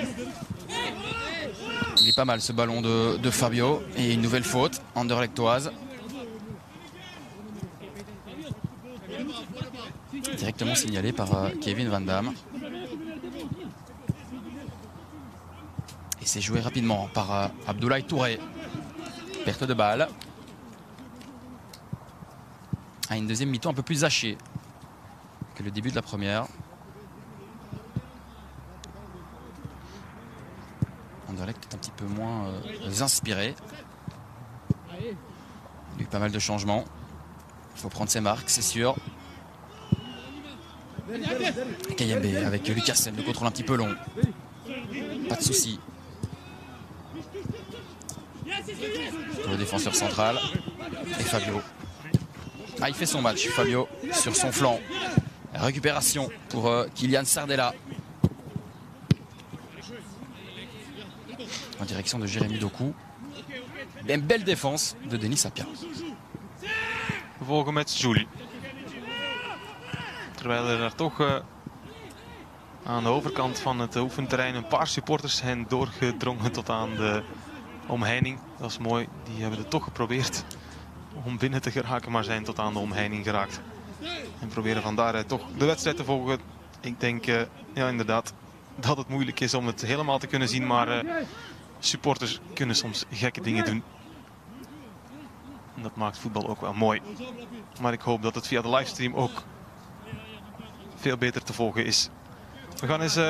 Il est pas mal ce ballon de Fabio. Et une nouvelle faute, anderlechtoise. Directement signalé par Kevin Van Damme. Et c'est joué rapidement par Abdoulaye Touré. Perte de balle. À une deuxième mi-temps un peu plus hachée que le début de la première. Anderlecht est un petit peu moins inspiré. Il y a eu pas mal de changements. Il faut prendre ses marques, c'est sûr. Kayembe avec Lucassen, le contrôle un petit peu long. Pas de souci. Pour le défenseur central. Et Fabio. Ah, il fait son match, Fabio, sur son flanc. Récupération pour Kylian Sardella. En direction de Jérémy Doku. Une belle défense de Denis Sapia. Vervolgen met Jouli. Terwijl er toch aan de overkant van het oefenterrein een paar supporters zijn doorgedrongen tot aan de omheining. Dat is mooi, die hebben het toch geprobeerd om binnen te geraken, maar zijn tot aan de omheining geraakt. En proberen van daaruit toch de wedstrijd te volgen. Ik denk ja, inderdaad dat het moeilijk is om het helemaal te kunnen zien, maar supporters kunnen soms gekke dingen doen. En dat maakt voetbal ook wel mooi. Maar ik hoop dat het via de livestream ook veel beter te volgen is. We gaan eens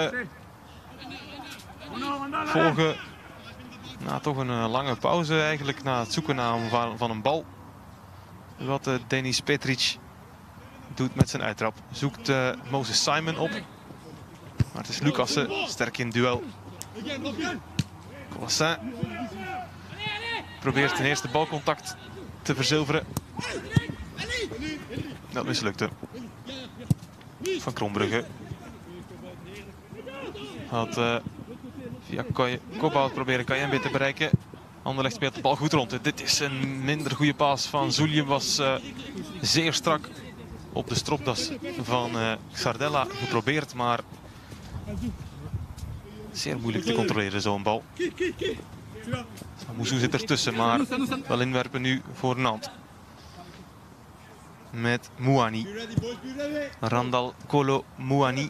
volgen na toch een lange pauze eigenlijk, na het zoeken van een bal. Wat Denis Petric doet met zijn uittrap. Zoekt Moses Simon op. Maar het is Lucassen, sterk in duel. Collassin probeert ten eerste balcontact te verzilveren. Dat mislukte. Van Krombrugge had via kopbal proberen Kayembe te bereiken. Anderlecht speelt de bal goed rond. Dit is een minder goede paas van Zulje. Was zeer strak op de stropdas van Sardella geprobeerd, maar zeer moeilijk te controleren zo'n bal. Moussou zit ertussen, maar wel inwerpen nu voor Nantes. Met Mouani. Randal Kolo Mouani.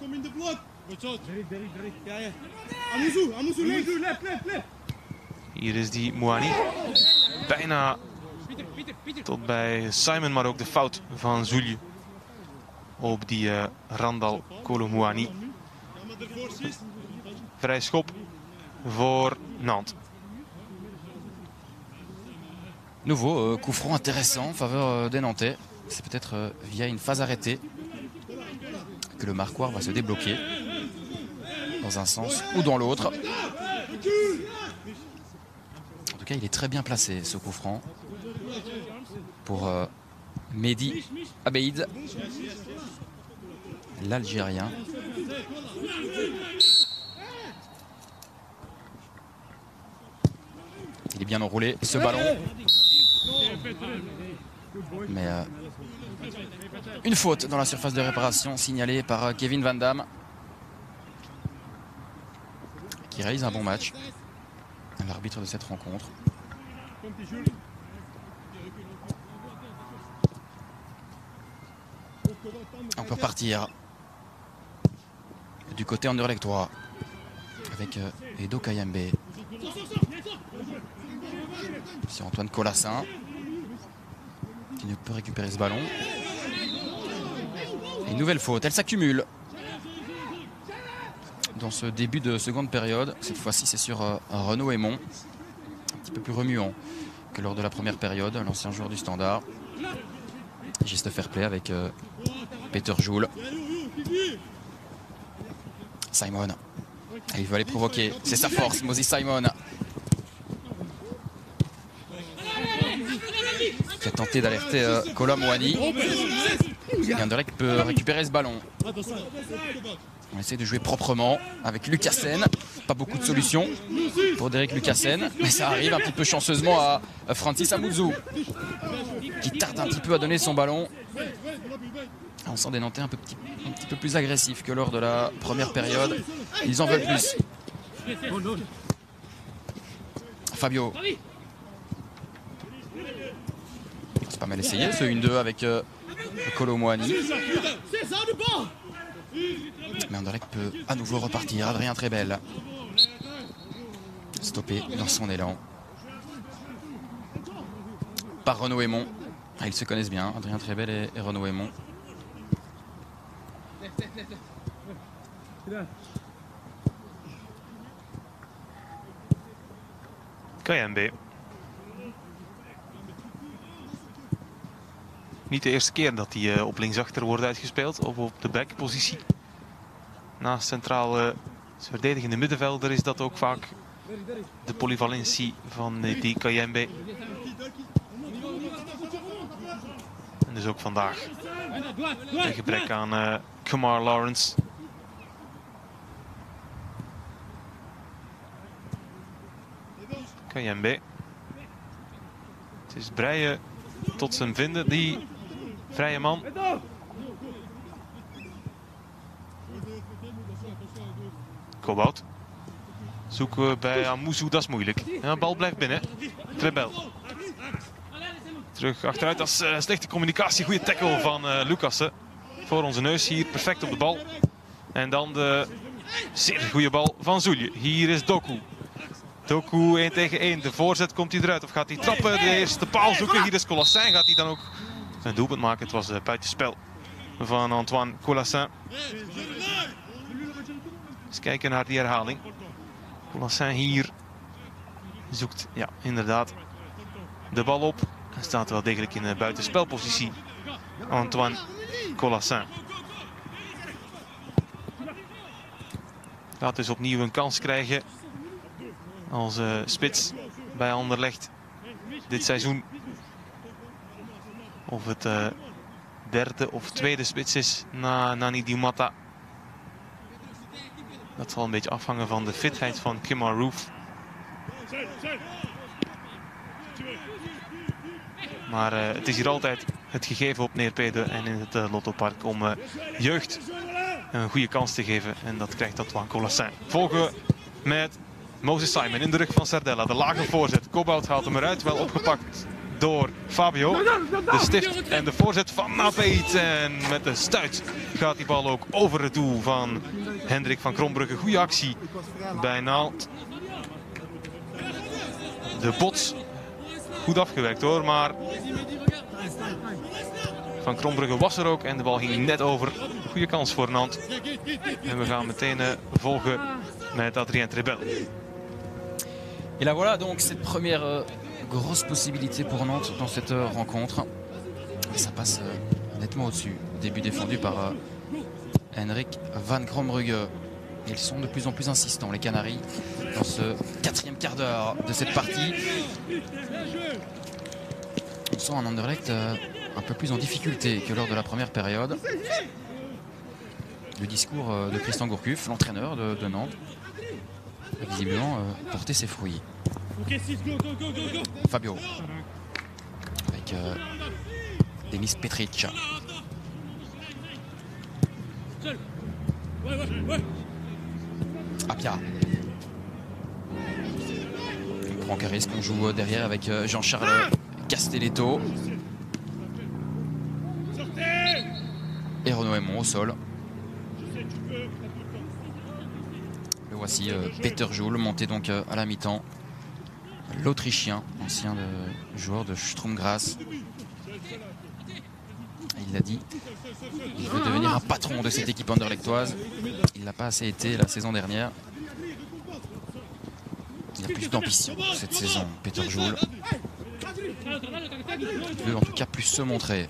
Hier is die Mouani. Bijna tot bij Simon, maar ook de fout van Zulje op die Randal Kolo Mouani. Vrij schop voor Nantes. Nouveau coup franc intéressant en faveur des Nantais. C'est peut-être via une phase arrêtée que le marquoir va se débloquer dans un sens ou dans l'autre. En tout cas, il est très bien placé, ce coup franc, pour Mehdi Abeid, l'Algérien. Il est bien enroulé, ce ballon. Mais une faute dans la surface de réparation signalée par Kevin Van Damme, qui réalise un bon match. L'arbitre de cette rencontre. On peut repartir du côté anderlechtois avec Edo Kayembe. C'est Antoine Collassin qui ne peut récupérer ce ballon. Et une nouvelle faute, elle s'accumule dans ce début de seconde période. Cette fois-ci, c'est sur Renaud Aymon. Un petit peu plus remuant que lors de la première période, l'ancien joueur du Standard. Geste fair play avec Peter Joule. Simon. Il veut aller provoquer. C'est sa force, Moses Simon. Qui a tenté d'alerter Colom Wani. Et Anderlecht peut récupérer ce ballon. On essaie de jouer proprement avec Lucassen. Pas beaucoup de solutions pour Derek Lucassen. Mais ça arrive un petit peu chanceusement à Francis Amouzou, qui tarde un petit peu à donner son ballon. On sent des Nantais un petit peu plus agressifs que lors de la première période. Ils en veulent plus. Fabio. C'est pas mal essayé ce 1-2 avec Colom Wani. Mais Anderlecht peut à nouveau repartir. Adrien Trebel. Stoppé dans son élan par Renaud Aymon. Ils se connaissent bien, Adrien Trebel et Renaud Aymon. Kayembe. Niet de eerste keer dat hij op linksachter wordt uitgespeeld of op de backpositie. Naast centraal verdedigende middenvelder is dat ook vaak de polyvalentie van die Kayembe. En dus ook vandaag een gebrek aan Kemar Lawrence. Kayembe. Het is breien tot zijn vinden, die vrije man. Kobout. Zoeken we bij Amouzou, dat is moeilijk. Ja, de bal blijft binnen. Trebel. Terug achteruit, dat is slechte communicatie. Goede tackle van Lucassen. Voor onze neus hier, perfect op de bal. En dan de zeer goede bal van Zoelje. Hier is Doku. Doku 1 tegen 1. De voorzet, komt hij eruit of gaat hij trappen? De eerste paal zoeken. Hier is Colassin. Gaat hij dan ook zijn doelpunt maken? Het was buitenspel van Antoine Colassin. Eens kijken naar die herhaling. Colassin hier zoekt, ja, inderdaad, de bal op. Hij staat wel degelijk in een buitenspelpositie. Antoine Colassin. Gaat dus opnieuw een kans krijgen als spits bij Anderlecht dit seizoen. Of het derde of tweede spits is na Nani Diumata. Dat zal een beetje afhangen van de fitheid van Kemar Roof. Maar het is hier altijd het gegeven op Neerpede en in het Lottopark om jeugd een goede kans te geven. En dat krijgt Antoine Colassin. Volgen met Moses Simon in de rug van Sardella. De lage voorzet. Kobout haalt hem eruit. Wel opgepakt door Fabio. De stift en de voorzet van Napeit. En met de stuit gaat die bal ook over het doel van Hendrik van Krombrugge. Goede actie bij Naald. De bots. Goed afgewerkt hoor, maar Van Krombrugge was er ook en de bal ging net over. Goede kans voor Nantes. En we gaan meteen volgen met Adrien Trebel. Et là voilà donc cette première grosse possibilité pour Nantes dans cette rencontre. Et ça passe nettement au-dessus. Début défendu par Henrik van Krombrugge. Ils sont de plus en plus insistants, les Canaries, dans ce quatrième quart d'heure de cette partie. Ils sont en Anderlecht un peu plus en difficulté que lors de la première période. Le discours de Christian Gourcuff, l'entraîneur de Nantes, a visiblement porté ses fruits. Fabio avec Denis Petric. Apia. Franck Harris qu'on joue derrière avec Jean-Charles Castelletto. Et Renaud Aymon au sol. Le voici Peter Joule monté donc à la mi-temps. L'Autrichien, ancien joueur de Sturm Graz. Il l'a dit, il veut devenir un patron de cette équipe anderlechtoise. Il n'a pas assez été la saison dernière. Il a plus d'ambition cette saison, Peter Joule. veut en tout cas plus se montrer.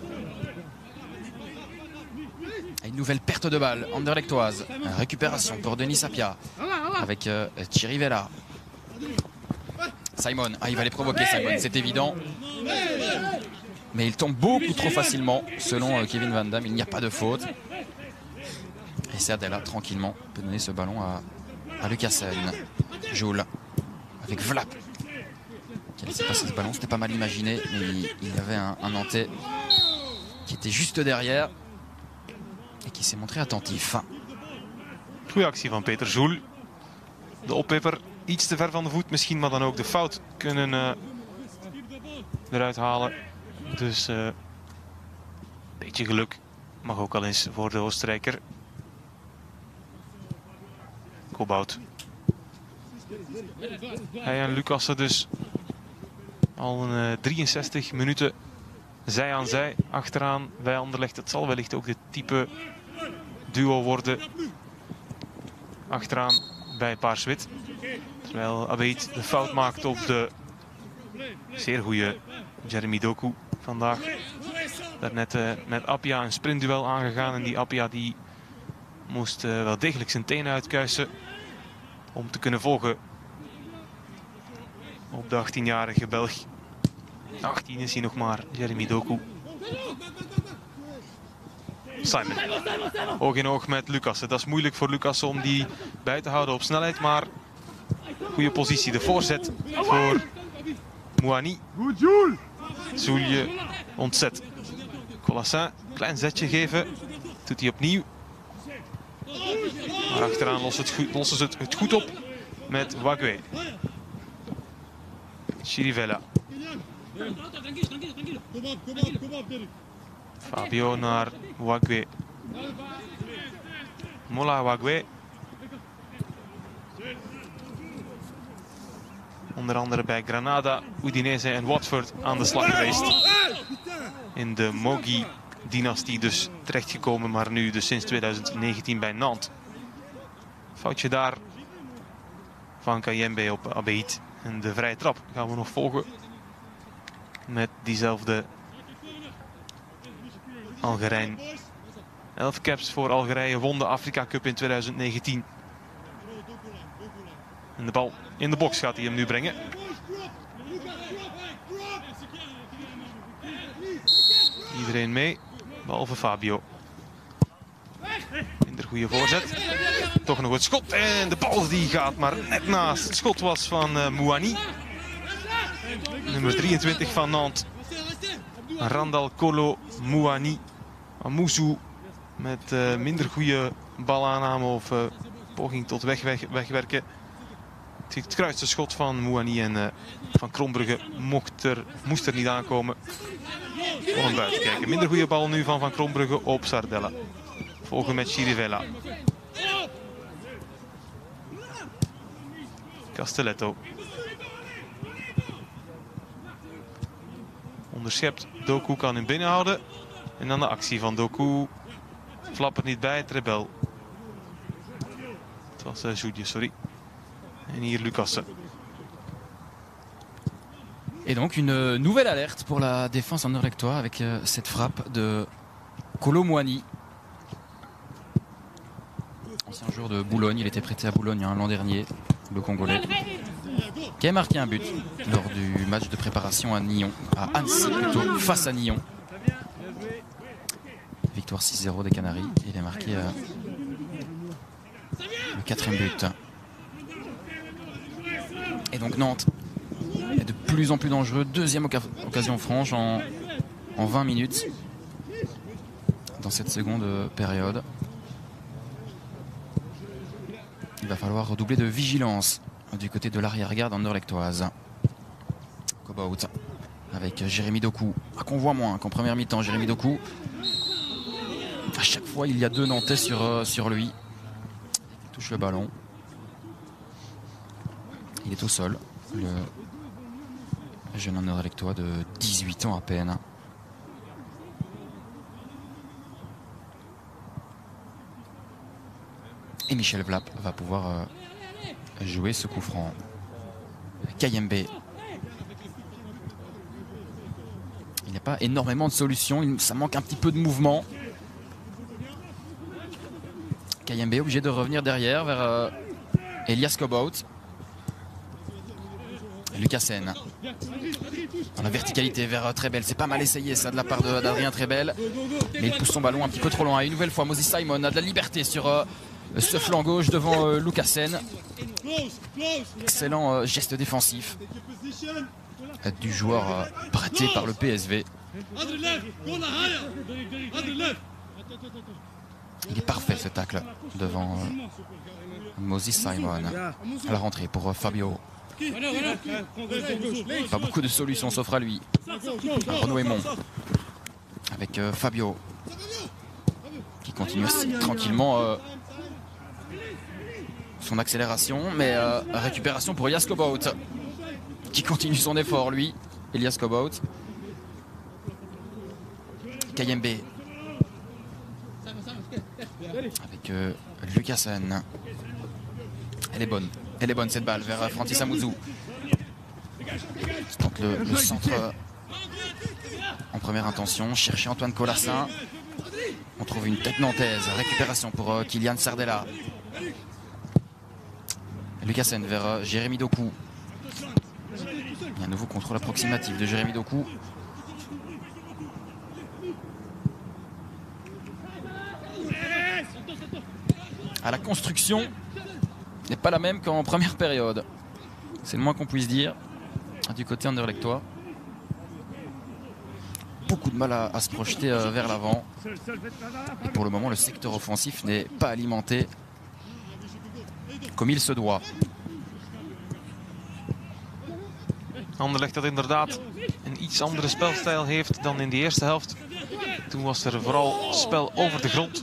Une nouvelle perte de balle anderlechtoise. Récupération pour Denis Sapia avec Chirivella. Simon, il va les provoquer Simon, c'est évident. Mais il tombe beaucoup trop facilement selon Kevin Van Damme, il n'y a pas de faute. Et Sardella tranquillement peut donner ce ballon à Lucassen. Joule avec Vlap qui a laissé passer ce ballon, c'était pas mal imaginé, mais il y avait un Nantais qui était juste derrière et qui s'est montré attentif. Goeie actie van Peter Joel. De oppipper iets te ver van de voet misschien, maar dan ook de fout kunnen eruit halen. Dus een beetje geluk mag ook al eens voor de Oostenrijker. Kobout. Hij en Lucassen dus al 63 minuten zij aan zij achteraan bij Anderlecht. Het zal wellicht ook dit type duo worden achteraan bij Paars-Wit. Terwijl Abeit de fout maakt op de zeer goede Jeremy Doku vandaag. Daarnet met Appia een sprintduel aangegaan en die Appia die moest wel degelijk zijn tenen uitkuisen om te kunnen volgen op de 18-jarige Belg. 18 is hij nog maar, Jeremy Doku. Simon. Oog in oog met Lucassen. Dat is moeilijk voor Lucassen om die bij te houden op snelheid, maar goede positie. De voorzet voor Mouani. Zoelje ontzet. Colassin, klein zetje geven. Doet hij opnieuw. Maar achteraan lossen ze het goed op met Wague. Chirivella. Fabio naar Wague. Mola Wague. Onder andere bij Granada, Udinese en Watford aan de slag geweest. In de Mogi-dynastie dus terechtgekomen, maar nu dus sinds 2019 bij Nantes. Foutje daar van Kayembe op Abeit. En de vrije trap gaan we nog volgen met diezelfde Algerijn. 11 caps voor Algerije, won de Afrika Cup in 2019. En de bal in de box gaat hij hem nu brengen. Iedereen mee, behalve Fabio. Minder goede voorzet. Toch nog het schot en de bal die gaat maar net naast. Het schot was van Mouani. Nummer 23 van Nantes. Randal Kolo Mouani. Amuzu met minder goede balaanname of poging tot wegwerken. Het kruiste schot van Mouani en van Krombrugge moest er niet aankomen. Om hem buiten kijken. Minder goede bal nu van Krombrugge op Sardella. Volgen met Chirivella. Castelletto. Onderschept. Doku kan hem binnenhouden. En dan de actie van Doku. Flap er niet bij. Trebel. Het was Joudje, sorry. En hier Lucassen. Et donc une nouvelle alerte pour la défense anderlechtoise avec cette frappe de Kolo Mouani. Ancien joueur de Boulogne, il était prêté à Boulogne l'an dernier, le Congolais, qui a marqué un but lors du match de préparation à Nyon, à Annecy plutôt, face à Nyon. Victoire 6-0 des Canaries, il a marqué le 4e but. Et donc Nantes est de plus en plus dangereux, deuxième occasion franche en 20 minutes dans cette seconde période. Il va falloir redoubler de vigilance du côté de l'arrière-garde anderlechtoise. Kobout avec Jérémy Doku. Qu'on voit moins qu'en première mi-temps. Jérémy Doku. À chaque fois, il y a deux Nantais sur lui. Il touche le ballon. Il est au sol. Le jeune anderlechtois de 18 ans à peine. Et Michel Vlap va pouvoir jouer ce coup franc. Kayembe. pas énormément de solutions. Ça manque un petit peu de mouvement. Kayembe obligé de revenir derrière vers Elias Kobout. Lucassen dans la verticalité vers Trebel. C'est pas mal essayé ça de la part d'Adrien Trebel. Mais il pousse son ballon un petit peu trop loin. Et une nouvelle fois, Moses Simon a de la liberté sur ce flanc gauche devant Lucassen. Excellent geste défensif du joueur prêté par le PSV. Il est parfait ce tacle devant Moses Simon. À la rentrée pour Fabio. Pas beaucoup de solutions s'offrent à lui. Renaud Aymon avec Fabio qui continue tranquillement son accélération, mais récupération pour Elias Kobout qui continue son effort lui. Elias Kobout. Kayembe avec Lucassen. Elle est bonne cette balle vers Francis Amouzou. Qui tente le centre en première intention. Chercher Antoine Colassin. On trouve une tête nantaise. Récupération pour Kylian Sardella. Lucassen vers Jérémy Doku. Il y a un nouveau contrôle approximatif de Jérémy Doku. À la construction n'est pas la même qu'en première période. C'est le moins qu'on puisse dire du côté anderlechtois. Beaucoup de mal à se projeter vers l'avant. Et pour le moment, le secteur offensif n'est pas alimenté comme il se doit. Anderlecht dat inderdaad een iets andere spelstijl heeft dan in de eerste helft. Toen was er vooral spel over de grond.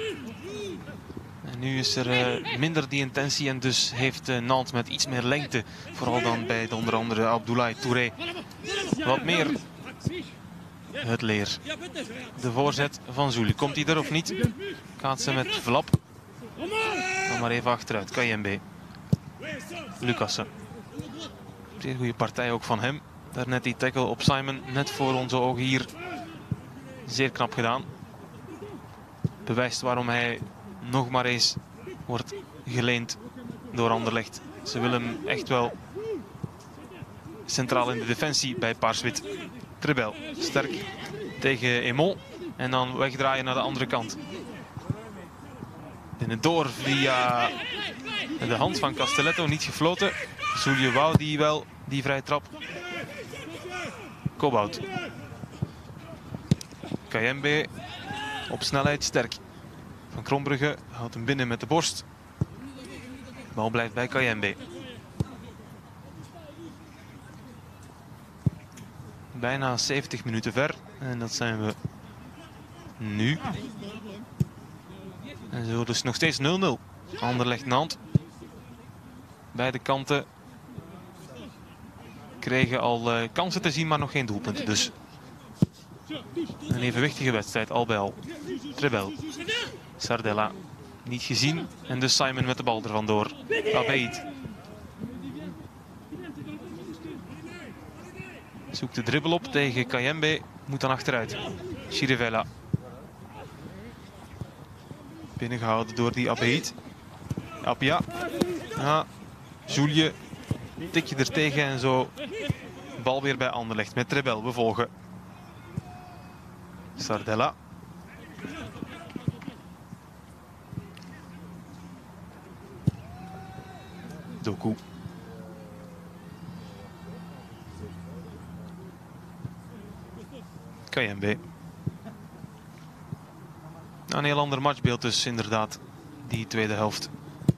En nu is er minder die intentie en dus heeft Nantes met iets meer lengte, vooral dan bij de onder andere Abdoulaye Touré, wat meer het leer. De voorzet van Zouli. Komt hij er of niet? Gaat ze met Vlap. Dan maar even achteruit. Kayembe. Lucassen. Zeer goede partij ook van hem. Daarnet die tackle op Simon, net voor onze ogen hier. Zeer knap gedaan. Bewijst waarom hij nog maar eens wordt geleend door Anderlecht. Ze willen hem echt wel centraal in de defensie bij Paars-Wit. Trebel, sterk tegen Aymon. En dan wegdraaien naar de andere kant. Binnendoor via de hand van Castelletto, niet gefloten. Zoulje wou die wel, die vrije trap. Kobout. Kayembe op snelheid sterk. Van Krombrugge houdt hem binnen met de borst. De bal blijft bij Kayembe. Bijna 70 minuten ver. En dat zijn we nu. En zo dus nog steeds 0-0. Anderlecht Nantes. Beide kanten kregen al kansen te zien, maar nog geen doelpunten. Dus een evenwichtige wedstrijd al bij al. Trebel. Sardella niet gezien. En dus Simon met de bal er vandoor. Abeid. Zoekt de dribbel op tegen Kayembe. Moet dan achteruit. Chirivella. Binnengehouden door die Abeid. Apia. Ja. Zoulje. Tikje er tegen en zo. Bal weer bij Anderlecht met Trebel. We volgen. Sardella. Doku. Kayembe. Een heel ander matchbeeld dus inderdaad, die tweede helft.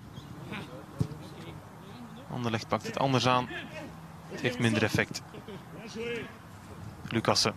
Anderlecht pakt het anders aan. Het heeft minder effect. Lucassen.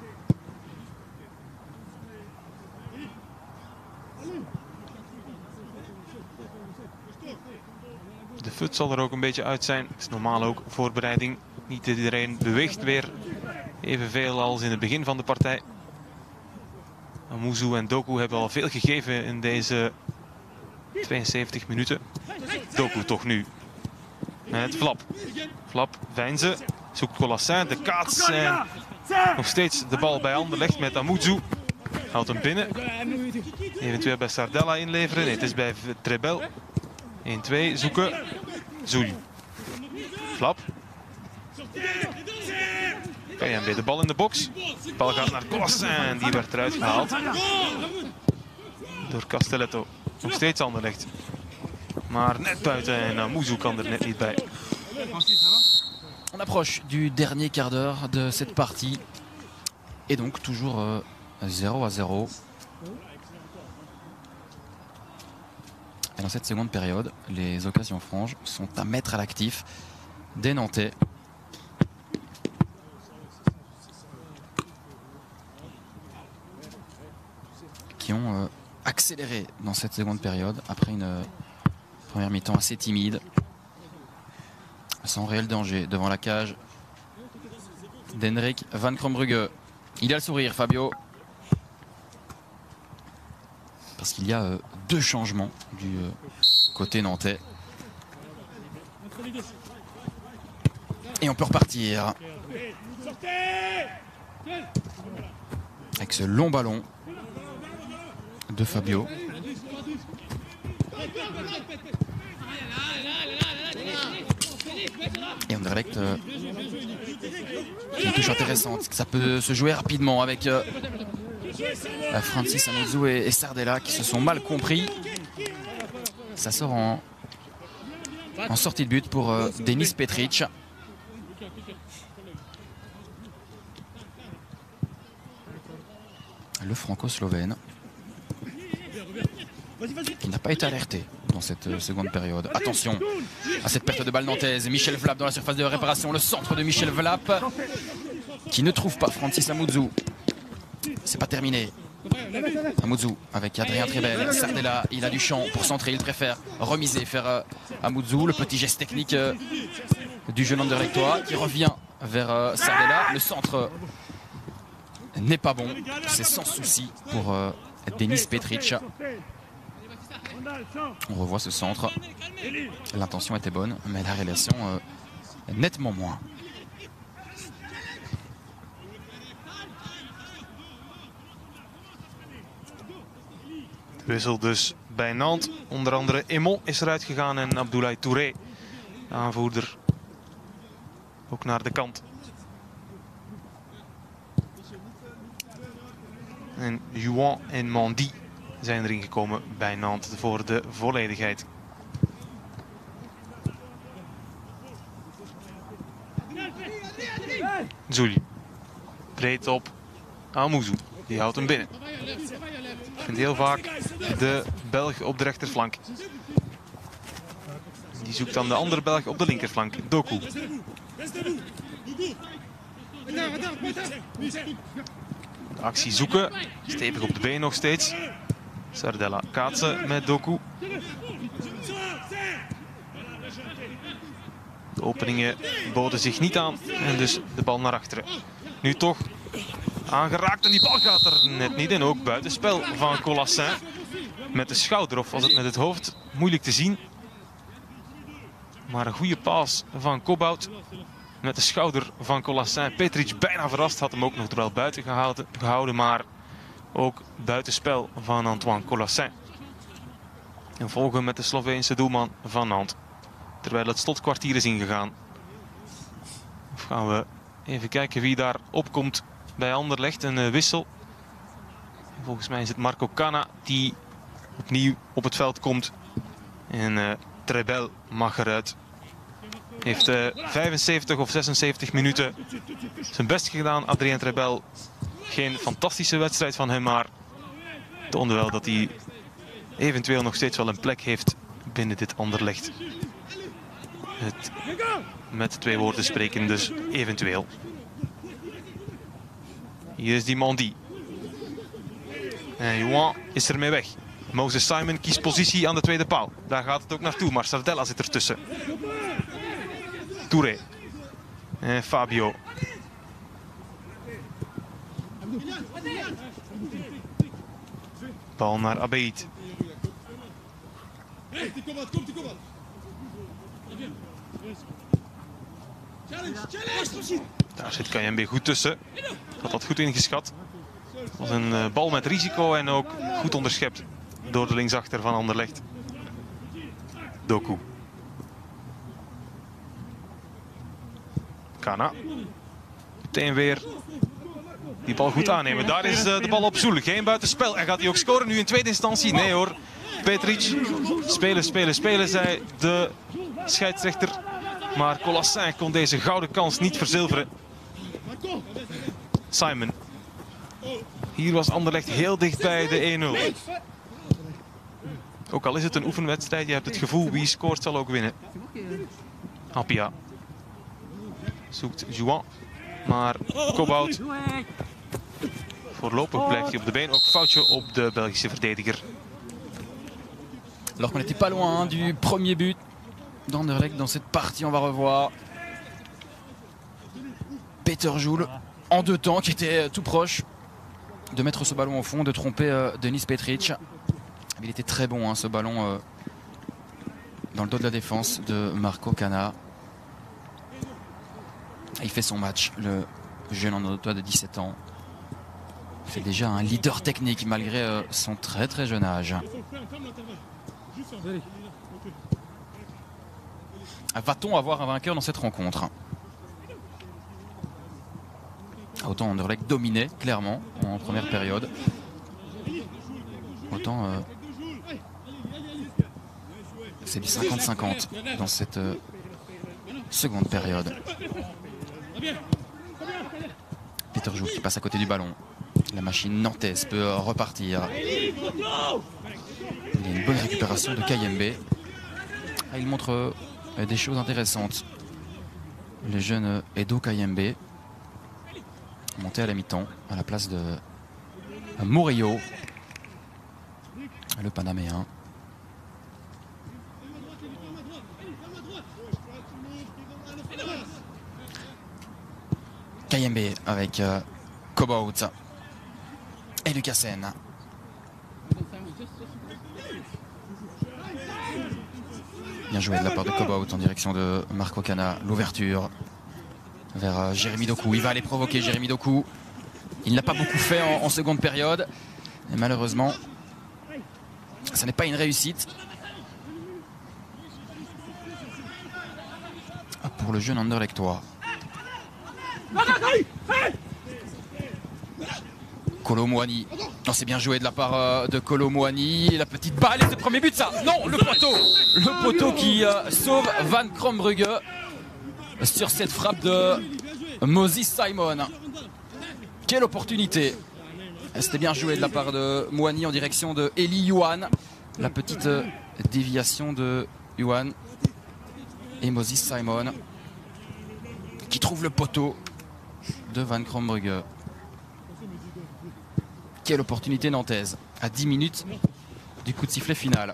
De fut zal er ook een beetje uit zijn. Het is normaal ook voorbereiding. Niet iedereen beweegt weer evenveel als in het begin van de partij. Amouzou en Doku hebben al veel gegeven in deze 72 minuten. Doku toch nu. Met Vlap. Vlap, Vijnze. Zoekt Colassin. De kaats. En Nog steeds de bal bij Anderlecht met Amoudou. Houdt hem binnen. Eventueel bij Sardella inleveren. Nee, het is bij Trebel. 1-2 zoeken. Zouli. Flap. KNB de bal in de box. De bal gaat naar Collassin. Die werd eruit gehaald. Door Castelletto. Nog steeds Anderlecht. Maar net buiten en Amoudou kan er net niet bij. On approche du dernier quart d'heure de cette partie. Et donc toujours 0-0. Et dans cette seconde période, les occasions franches sont à mettre à l'actif des Nantais. Qui ont accéléré dans cette seconde période après une première mi-temps assez timide. Sans réel danger devant la cage d'Henrik van Krombrugge. Il a le sourire, Fabio. Parce qu'il y a deux changements du côté nantais. Et on peut repartir avec ce long ballon de Fabio. Et Anderlecht une touche intéressante. Ça peut se jouer rapidement avec Francis Amoudou et Sardella qui se sont mal compris. Ça sort en sortie de but pour Denis Petric. Le franco-slovène qui n'a pas été alerté dans cette seconde période. Attention à cette perte de balle nantaise. Michel Vlap dans la surface de réparation. Le centre de Michel Vlap qui ne trouve pas Francis Amoudou. C'est pas terminé. Amoudou avec Adrien Trebel. Sardella, il a du champ pour centrer. Il préfère remiser, faire Amoudou. Le petit geste technique du jeune Anderlechtois qui revient vers Sardella. Le centre n'est pas bon. C'est sans souci pour Denis Petric. On revoit ce centre. L'intention était bonne, mais la réalisation nettement moins. Wissel dus bij Nantes. Onder andere Emon is eruit gegaan en Abdoulaye Touré, de aanvoerder, ook naar de kant. En Juan en Mandy zijn erin gekomen bij Nantes voor de volledigheid. Zouli. Breed op Amoudou. Die houdt hem binnen. Ik vind heel vaak de Belg op de rechterflank. Die zoekt dan de andere Belg op de linkerflank. Doku. De actie zoeken. Stevig op de been nog steeds. Sardella kaatsen met Doku. De openingen boden zich niet aan. En dus de bal naar achteren. Nu toch aangeraakt en die bal gaat er net niet in. Ook buitenspel van Collassin. Met de schouder of was het met het hoofd? Moeilijk te zien. Maar een goede paas van Kobout. Met de schouder van Collassin. Petric bijna verrast. Had hem ook nog wel buiten gehouden. Maar ook buitenspel van Antoine Collassin. En volgen met de Sloveense doelman van Nantes. Terwijl het slotkwartier is ingegaan. Of gaan we even kijken wie daar opkomt bij Anderlecht. Een wissel. Volgens mij is het Marco Cana die opnieuw op het veld komt. En Trebel mag eruit. Heeft 75 of 76 minuten zijn best gedaan. Adrien Trebel. Geen fantastische wedstrijd van hem, maar toonde wel dat hij eventueel nog steeds wel een plek heeft binnen dit Anderlecht. Het met twee woorden spreken, dus eventueel. Hier is die Mandy. En Juan is ermee weg. Moses Simon kiest positie aan de tweede paal. Daar gaat het ook naartoe, maar Sardella zit ertussen. Touré. En Fabio. Bal naar Abeid. Daar zit Kayembe goed tussen. Had dat goed ingeschat. Het was een bal met risico en ook goed onderschept door de linksachter van Anderlecht. Doku. Kana. Meteen weer die bal goed aannemen. Daar is de bal op Zoel. Geen buitenspel. En gaat hij ook scoren nu in tweede instantie? Nee hoor. Petric. Spelen, zei de scheidsrechter. Maar Colassin kon deze gouden kans niet verzilveren. Simon. Hier was Anderlecht heel dicht bij de 1-0. Ook al is het een oefenwedstrijd, je hebt het gevoel wie scoort zal ook winnen. Appia. Zoekt Juan. Maar Kobout. Voorlopig blijft hij op de been. Ook foutje op de Belgische verdediger. Alors qu'on n'était pas loin du premier but d'Anderlecht dans cette partie, on va revoir Peter Joule en 2 temps qui était tout proche de mettre ce ballon au fond, de tromper Denis Petric. Il était très bon ce ballon dans le dos de la défense de Marco Kana. Il fait son match, le jeune Andortois de 17 ans. C'est déjà un leader technique malgré son très jeune âge. Va-t-on avoir un vainqueur dans cette rencontre? Autant Anderlecht dominait clairement en première période. Autant c'est du 50-50 dans cette seconde période. Peter Joule qui passe à côté du ballon. La machine nantaise peut repartir. Il y a une bonne récupération de Kayembe. Il montre des choses intéressantes. Le jeune Edo Kayembe, monté à la mi-temps à la place de Murillo, le Panaméen. Kayembe avec Kobout et Lucassen. Bien joué de la part de Kobout en direction de Marco Kana. L'ouverture vers Jérémy Doku. Il va aller provoquer Jérémy Doku. Il n'a pas beaucoup fait en seconde période. Et malheureusement, ce n'est pas une réussite pour le jeune Anderlechtois. Kolo Muani. Non, c'est bien joué de la part de Kolo Muani. La petite balle et ce premier but, ça. Non, le poteau. Le poteau qui sauve Van Krombrugge sur cette frappe de Moses Simon. Quelle opportunité. C'était bien joué de la part de Muani en direction de Eli Yuan. La petite déviation de Yuan et Moses Simon qui trouve le poteau de Van Krombrugge. Quelle opportunité nantaise à 10 minutes du coup de sifflet final.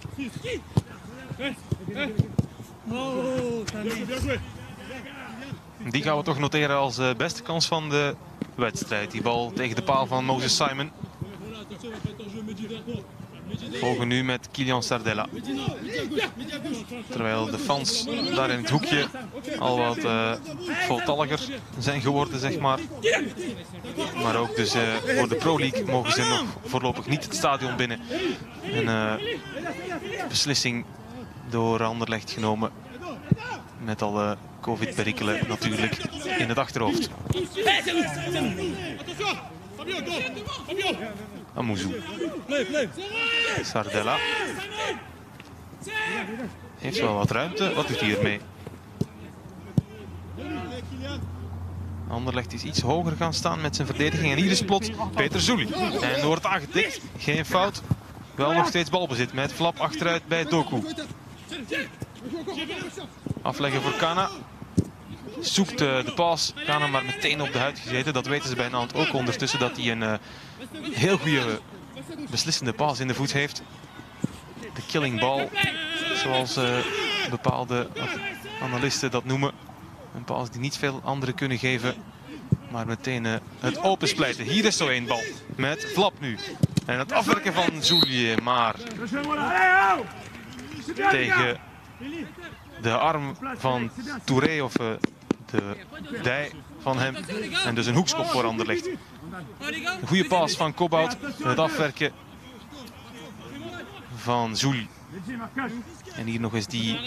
Die gaan we toch noteren als beste kans van de wedstrijd. Die bal tegen de paal van Moses Simon. Volgen nu met Kylian Sardella. Terwijl de fans daar in het hoekje al wat voltalliger zijn geworden, zeg maar. Maar ook dus voor de Pro League mogen ze nog voorlopig niet het stadion binnen. Een beslissing door Anderlecht genomen. Met alle COVID-perikelen natuurlijk in het achterhoofd. Amouzou. Sardella. Heeft wel wat ruimte. Wat doet hij ermee? Anderlecht is iets hoger gaan staan met zijn verdediging. En hier is plots Peter Zouli. En er wordt aangetikt. Geen fout. Wel nog steeds balbezit met flap achteruit bij Doku. Afleggen voor Kana. Zoekt de paas. Kana maar meteen op de huid gezeten. Dat weten ze bij Nantes ook ondertussen. Dat hij een heel goede beslissende paas in de voet heeft. De killing ball. Zoals bepaalde analisten dat noemen. Een paas die niet veel anderen kunnen geven. Maar meteen het opensplijten. Hier is zo één bal. Met flap nu. En het afwerken van Zouli. Maar tegen de arm van Touré of de dij van hem. En dus een hoekschop voor Anderlecht. Een goede paas van Kobout. Het afwerken van Zouli. En hier nog eens die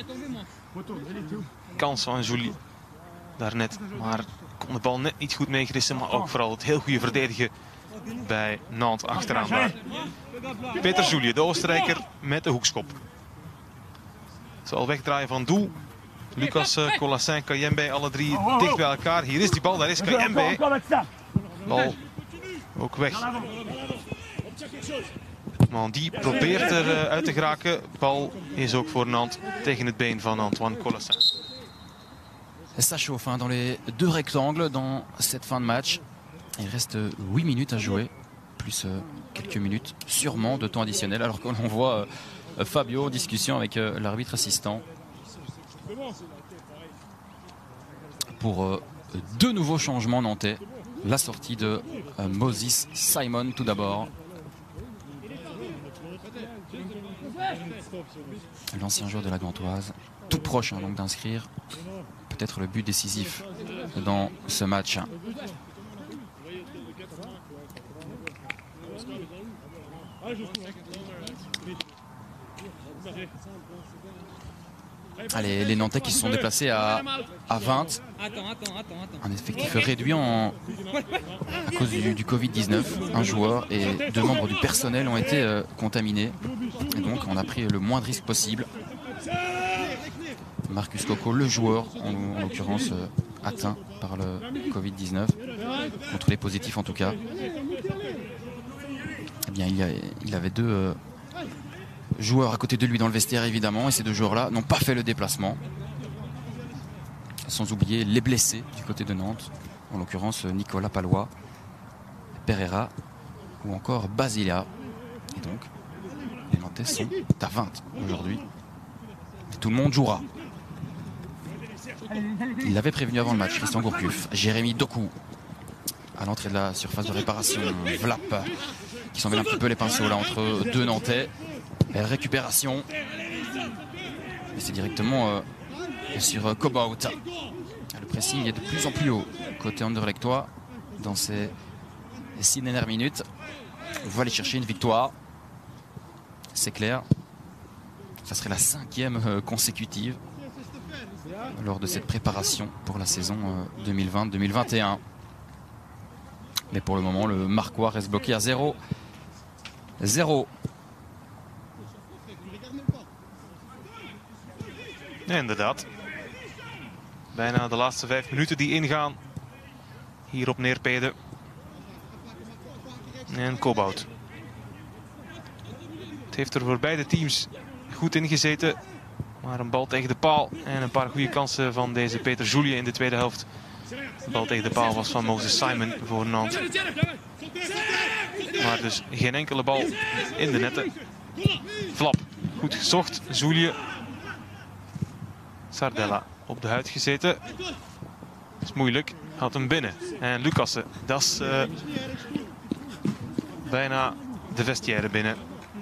kans van Zouli. Daarnet, maar kon de bal net niet goed meegerissen. Maar ook vooral het heel goede verdedigen bij Nantes achteraan daar. Peter Zouli, de Oostenrijker met de hoekschop. Zal wegdraaien van doel. Lucas, Colassin, Kayembe, alle drie dicht bij elkaar. Hier is die bal, daar is Kayembe. Bal ook weg. Mandy probeert eruit te geraken. Bal is ook voor Nantes tegen het been van Antoine Colassin. Ça chauffe dans les deux rectangles dans cette fin de match. Il reste 8 minutes à jouer, plus quelques minutes sûrement de temps additionnel, alors que l'on voit Fabio en discussion avec l'arbitre assistant pour deux nouveaux changements nantais. La sortie de Moses Simon tout d'abord. L'ancien joueur de la Gantoise, tout proche donc d'inscrire peut-être le but décisif dans ce match. Allez, les Nantais qui se sont déplacés à 20. Un effectif réduit à cause du Covid-19. Un joueur et 2 membres du personnel ont été contaminés. Et donc on a pris le moins de risques possible. Marcus Coco, le joueur, en l'occurrence atteint par le Covid-19, contre les positifs en tout cas. Eh bien, il avait 2 joueurs à côté de lui dans le vestiaire évidemment, et ces 2 joueurs-là n'ont pas fait le déplacement. Sans oublier les blessés du côté de Nantes, en l'occurrence Nicolas Palois, Pereira ou encore Basilia. Et donc, les Nantais sont à 20 aujourd'hui. Tout le monde jouera. Il l'avait prévenu avant le match, Christian Gourcuff. Jérémy Doku à l'entrée de la surface de réparation. Vlap qui s'en mêle un petit peu les pinceaux là entre 2 Nantais. Belle récupération. Et c'est directement sur Kobout. Le pressing est de plus en plus haut côté Anderlechtois dans ces 6 dernières minutes. On va aller chercher une victoire. C'est clair. Ça serait la 5e consécutive lors de cette préparation pour la saison 2020-2021. Mais pour le moment, le Marquois reste bloqué à 0-0. Ja, inderdaad. Bijna de laatste 5 minuten die ingaan. Hier op Neerpede. En Kobout. Het heeft er voor beide teams goed ingezeten. Maar een bal tegen de paal en een paar goede kansen van deze Peter Zouli in de tweede helft. De bal tegen de paal was van Moses Simon voor Nantes. Maar dus geen enkele bal in de netten. Flap, goed gezocht. Zouli. Sardella op de huid gezeten. Dat is moeilijk. Had hem binnen. En Lucassen, dat is bijna de vestiaire binnen.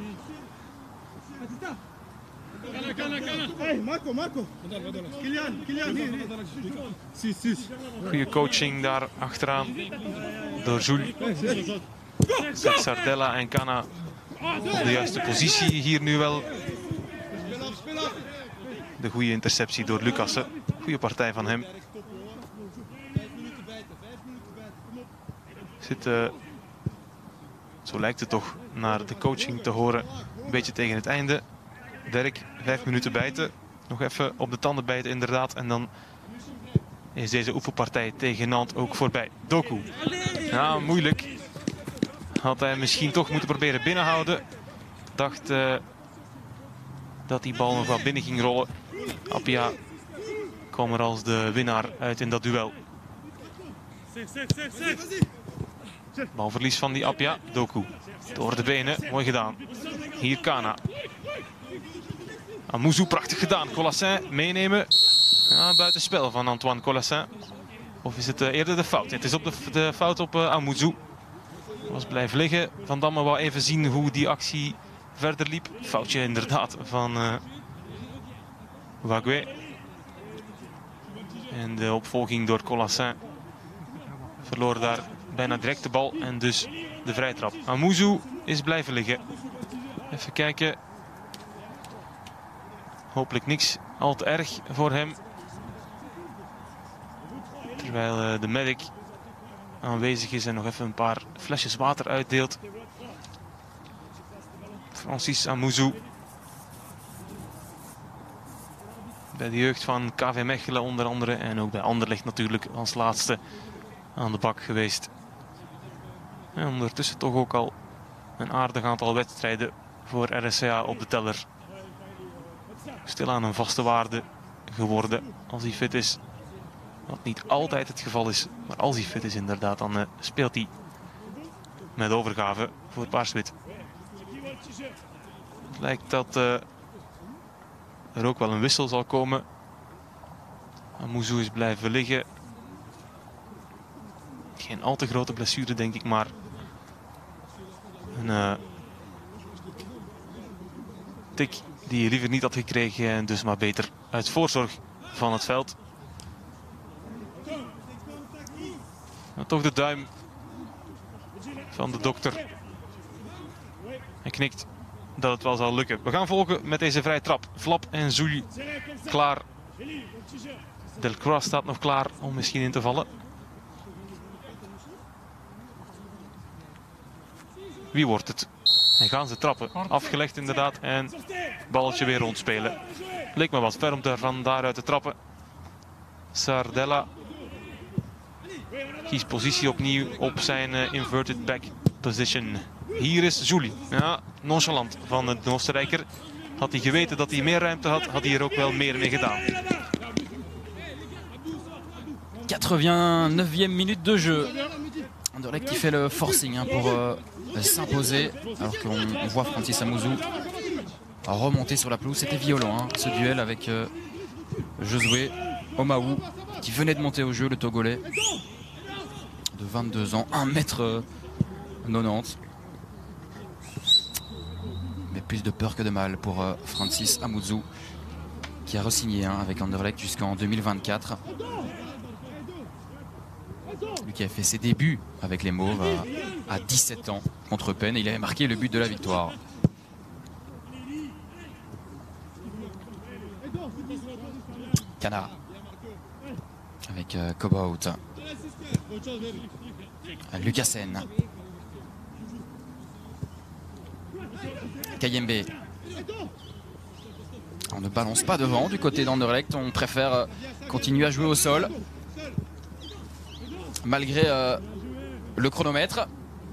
Goede coaching daar achteraan door Jules. Zet Sardella en Cana op de juiste positie hier nu wel. De goede interceptie door Lucassen. Goede partij van hem. Zit, zo lijkt het toch naar de coaching te horen. Een beetje tegen het einde. Dirk, 5 minuten bijten. Nog even op de tanden bijten inderdaad. En dan is deze oefenpartij tegen Nantes ook voorbij. Doku. Ja, moeilijk. Had hij misschien toch moeten proberen binnenhouden. Dacht dat die bal nog wat binnen ging rollen. Appia kwam er als de winnaar uit in dat duel. Balverlies van die Appia. Doku. Door de benen. Mooi gedaan. Hier Cana. Amouzou, prachtig gedaan. Colassin meenemen. Ja, buitenspel van Antoine Colassin. Of is het eerder de fout? Het is op de fout op Amouzou. Was blijven liggen. Van Damme wou even zien hoe die actie verder liep. Foutje inderdaad van Wagué. En de opvolging door Colassin verloor daar bijna direct de bal en dus de vrije trap. Amuzu is blijven liggen. Even kijken. Hopelijk niks al te erg voor hem. Terwijl de medic aanwezig is en nog even een paar flesjes water uitdeelt. Francis Amuzu. Bij de jeugd van KV Mechelen onder andere. En ook bij Anderlecht natuurlijk als laatste aan de bak geweest. En ondertussen toch ook al een aardig aantal wedstrijden voor RSCA op de teller. Stilaan een vaste waarde geworden als hij fit is. Wat niet altijd het geval is, maar als hij fit is inderdaad, dan speelt hij met overgave voor Paars-Wit. Het lijkt dat er ook wel een wissel zal komen. Amuzu is blijven liggen. Geen al te grote blessure denk ik, maar een tik die je liever niet had gekregen en dus maar beter uit voorzorg van het veld. Maar toch de duim van de dokter. Hij knikt dat het wel zal lukken. We gaan volgen met deze vrije trap. Flap en Zouli klaar. Delcroix staat nog klaar om misschien in te vallen. Wie wordt het? En gaan ze trappen. Afgelegd inderdaad. En balletje weer rondspelen. Leek me wat ver om van daaruit te trappen. Sardella kiest positie opnieuw op zijn inverted back position. Hier is Zouli. Ja, nonchalant van de Oostenrijker. Had hij geweten dat hij meer ruimte had, had hij er ook wel meer mee gedaan. 89e minute de jeu. Anderlecht qui fait le forcing pour s'imposer. Alors qu'on voit Francis Amuzu remonter sur la pelouse. C'était violent ce duel avec Josué Omaou qui venait de monter au jeu, le Togolais de 22 ans, 1m90. Mais plus de peur que de mal pour Francis Amuzu qui a re-signé avec Anderlecht jusqu'en 2024. Lui qui a fait ses débuts avec les Mauves à 17 ans contre Penn et il avait marqué le but de la victoire. Cana avec Cobaut. Lucassen. Kayembe. On ne balance pas devant du côté d'Anderlecht, on préfère continuer à jouer au sol. Malgré le chronomètre.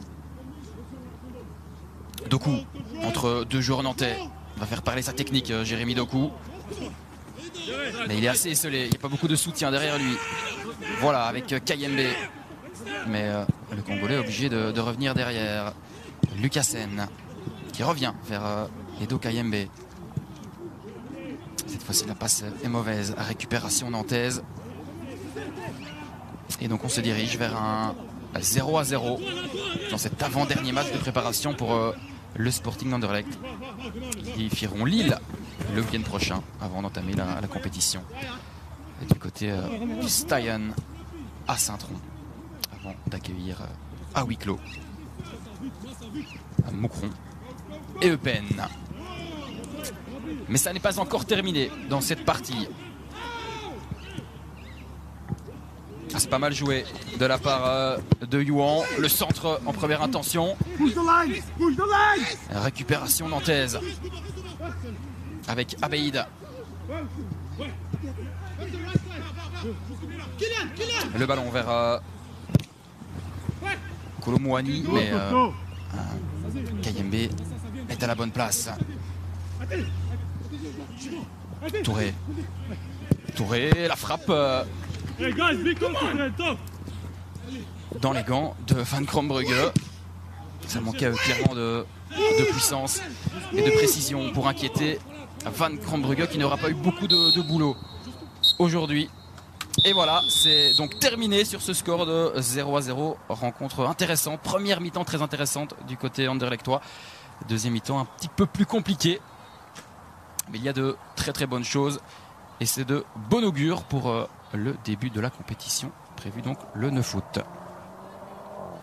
Doku, entre deux joueurs nantais, va faire parler sa technique, Jérémy Doku. Mais il est assez esselé, il n'y a pas beaucoup de soutien derrière lui. Voilà, avec Kayembe. Mais le Congolais est obligé de revenir derrière. Lucassen, qui revient vers Edo Kayembe. Cette fois-ci, la passe est mauvaise. Récupération nantaise. Et donc on se dirige vers un 0-0 dans cet avant-dernier match de préparation pour le Sporting d'Anderlecht. Ils firont Lille le week-end prochain avant d'entamer la compétition. Et du côté du Stadion à Saint-Tron avant d'accueillir à huis clos Moucron et Eupen. Mais ça n'est pas encore terminé dans cette partie. C'est pas mal joué de la part de Youan. Le centre en première intention. Récupération nantaise avec Abeid. Le ballon vers Kolomouani, mais Kayembe est à la bonne place. Touré, la frappe dans les gants de Van Krombrugge. Ça manquait clairement de puissance et de précision pour inquiéter Van Krombrugge qui n'aura pas eu beaucoup de boulot aujourd'hui. Et voilà, c'est donc terminé sur ce score de 0-0. Rencontre intéressante, première mi-temps très intéressante du côté anderlechtois. Deuxième mi-temps un petit peu plus compliqué. Mais il y a de très très bonnes choses et c'est de bon augure pour le début de la compétition prévue donc le 9 août.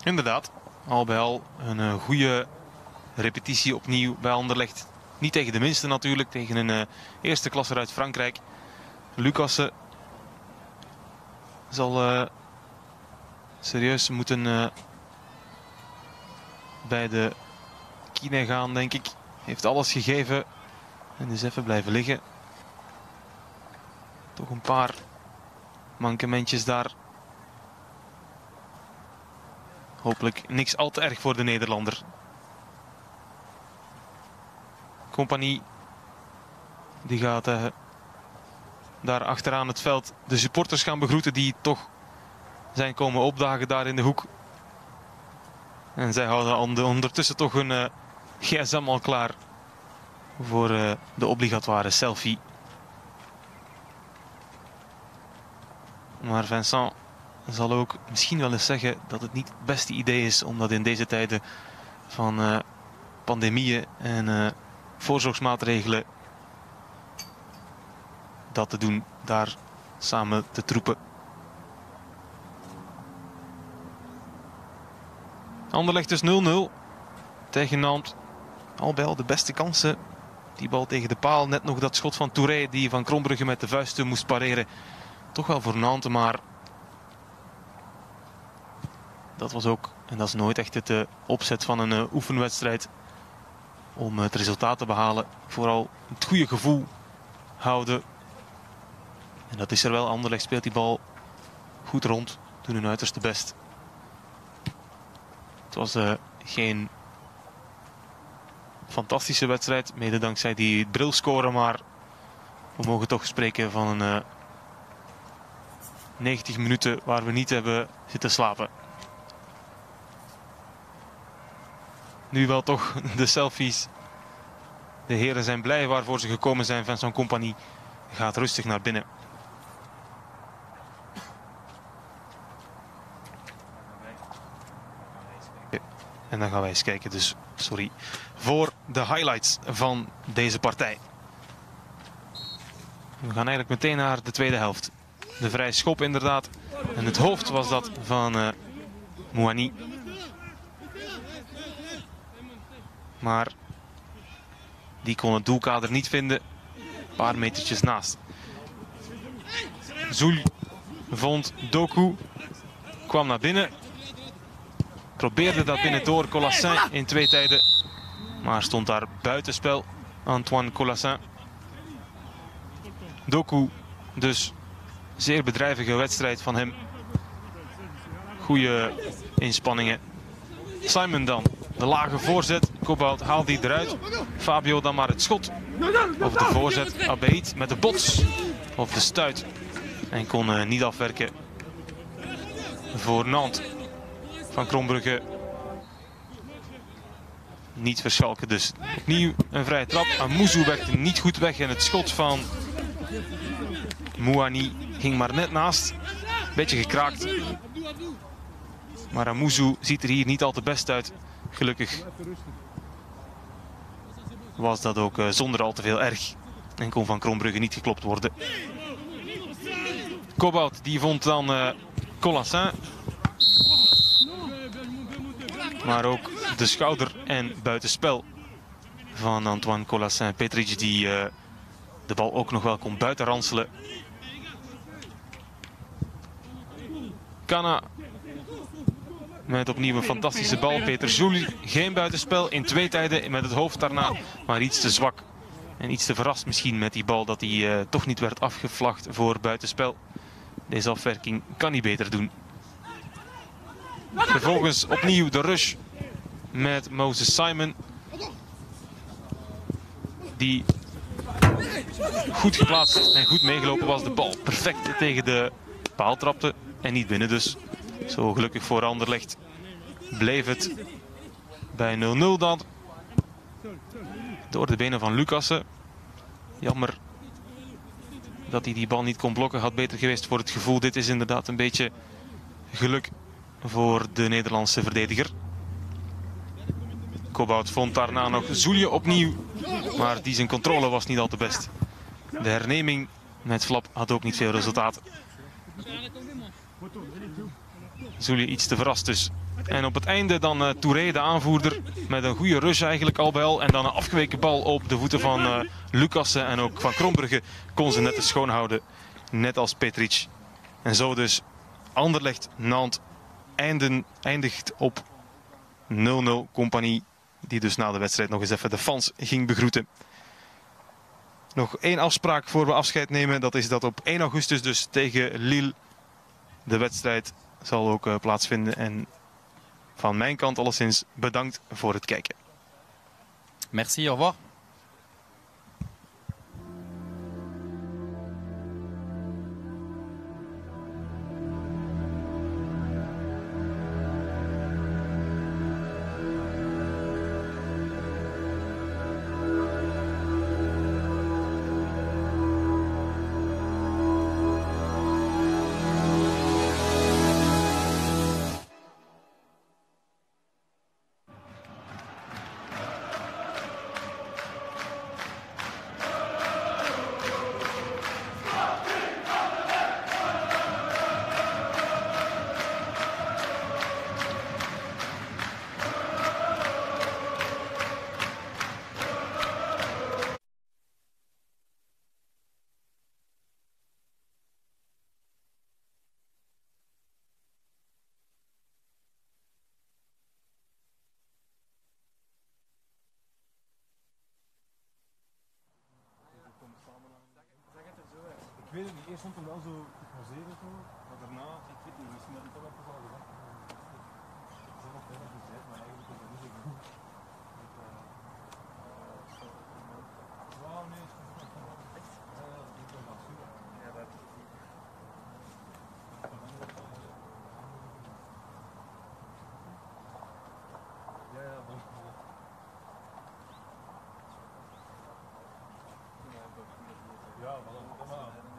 Inderdaad, al bij al een goede repetitie opnieuw bij Anderlecht. Niet tegen de minste natuurlijk, tegen een eerste klasser uit Frankrijk. Lucassen zal serieus moeten bij de kine gaan, denk ik. Heeft alles gegeven en is even blijven liggen. Toch een paar mankementjes daar. Hopelijk niks al te erg voor de Nederlander. Compagnie die gaat daar achteraan het veld de supporters gaan begroeten die toch zijn komen opdagen daar in de hoek. En zij houden ondertussen toch hun gsm al klaar voor de obligatoire selfie. Maar Vincent zal ook misschien wel eens zeggen dat het niet het beste idee is om dat in deze tijden van pandemieën en voorzorgsmaatregelen dat te doen, daar samen te troepen. Anderlecht dus 0-0 tegen Nantes. Al bij al de beste kansen. Die bal tegen de paal. Net nog dat schot van Touré die van Krombrugge met de vuisten moest pareren. Toch wel voor Nantes, maar dat was ook, en dat is nooit echt het opzet van een oefenwedstrijd om het resultaat te behalen. Vooral het goede gevoel houden. En dat is er wel. Anderlecht speelt die bal goed rond. Doen hun uiterste best. Het was geen fantastische wedstrijd. Mede dankzij die brilscore. Maar we mogen toch spreken van een 90 minuten waar we niet hebben zitten slapen. Nu wel toch de selfies. De heren zijn blij waarvoor ze gekomen zijn. Vincent Compagnie gaat rustig naar binnen. En dan gaan wij eens kijken, dus sorry, voor de highlights van deze partij. We gaan eigenlijk meteen naar de tweede helft. De vrije schop inderdaad. En het hoofd was dat van Mouani. Maar die kon het doelkader niet vinden. Een paar metertjes naast. Zoul vond Doku. Kwam naar binnen. Probeerde dat binnen door Colassin in twee tijden. Maar stond daar buitenspel. Antoine Colassin. Doku dus. Zeer bedrijvige wedstrijd van hem. Goede inspanningen. Simon dan. De lage voorzet. Kobout haalt die eruit. Fabio dan maar het schot. Of de voorzet. Abeid met de bots. Of de stuit. En kon niet afwerken. Voor Nantes. Van Krombrugge. Niet verschalken dus. Opnieuw een vrije trap. Amouzou werkte niet goed weg. En het schot van Mouani ging maar net naast. Beetje gekraakt. Maar Amouzou ziet er hier niet al te best uit. Gelukkig was dat ook zonder al te veel erg. En kon van Krombrugge niet geklopt worden. Kobout die vond dan Colassin. Maar ook de schouder en buitenspel van Antoine Colassin. Petric die de bal ook nog wel kon buitenranselen. Kana met opnieuw een fantastische bal. Peter Zoul geen buitenspel in twee tijden met het hoofd daarna. Maar iets te zwak en iets te verrast misschien met die bal dat hij toch niet werd afgevlacht voor buitenspel. Deze afwerking kan hij beter doen. Vervolgens opnieuw de rush met Moses Simon. Die goed geplaatst en goed meegelopen was. De bal perfect tegen de paal trapte en niet binnen dus. Zo gelukkig voor Anderlecht bleef het bij 0-0 dan. Door de benen van Lucassen. Jammer dat hij die bal niet kon blokken. Had beter geweest voor het gevoel. Dit is inderdaad een beetje geluk voor de Nederlandse verdediger. Kobout vond daarna nog Zoulje opnieuw. Maar die zijn controle was niet al te best. De herneming met Flap had ook niet veel resultaat. Zoulje iets te verrast dus En op het einde dan Touré, de aanvoerder, met een goede rush eigenlijk al bij al. En dan een afgeweken bal op de voeten van Lucassen en ook van Krombrugge kon ze net te schoonhouden. Net als Petric. En zo dus Anderlecht-Nantes eindigt op 0-0. Compagnie die dus na de wedstrijd nog eens even de fans ging begroeten. Nog één afspraak voor we afscheid nemen. Dat is dat op 1 augustus dus tegen Lille de wedstrijd zal ook plaatsvinden. En van mijn kant alleszins bedankt voor het kijken. Merci, au revoir. Ik weet het niet, eerst stond hem wel zo geposeerd zo, maar daarna, ik weet niet, misschien dat het toch even al gezegd. Ik zeg nog veel gezegd, maar eigenlijk is dat niet zo goed. Wauw, nee, is goed. Echt? Ja, dat is wel super. Ja, dat is ja, ja, dat is ja, maar dan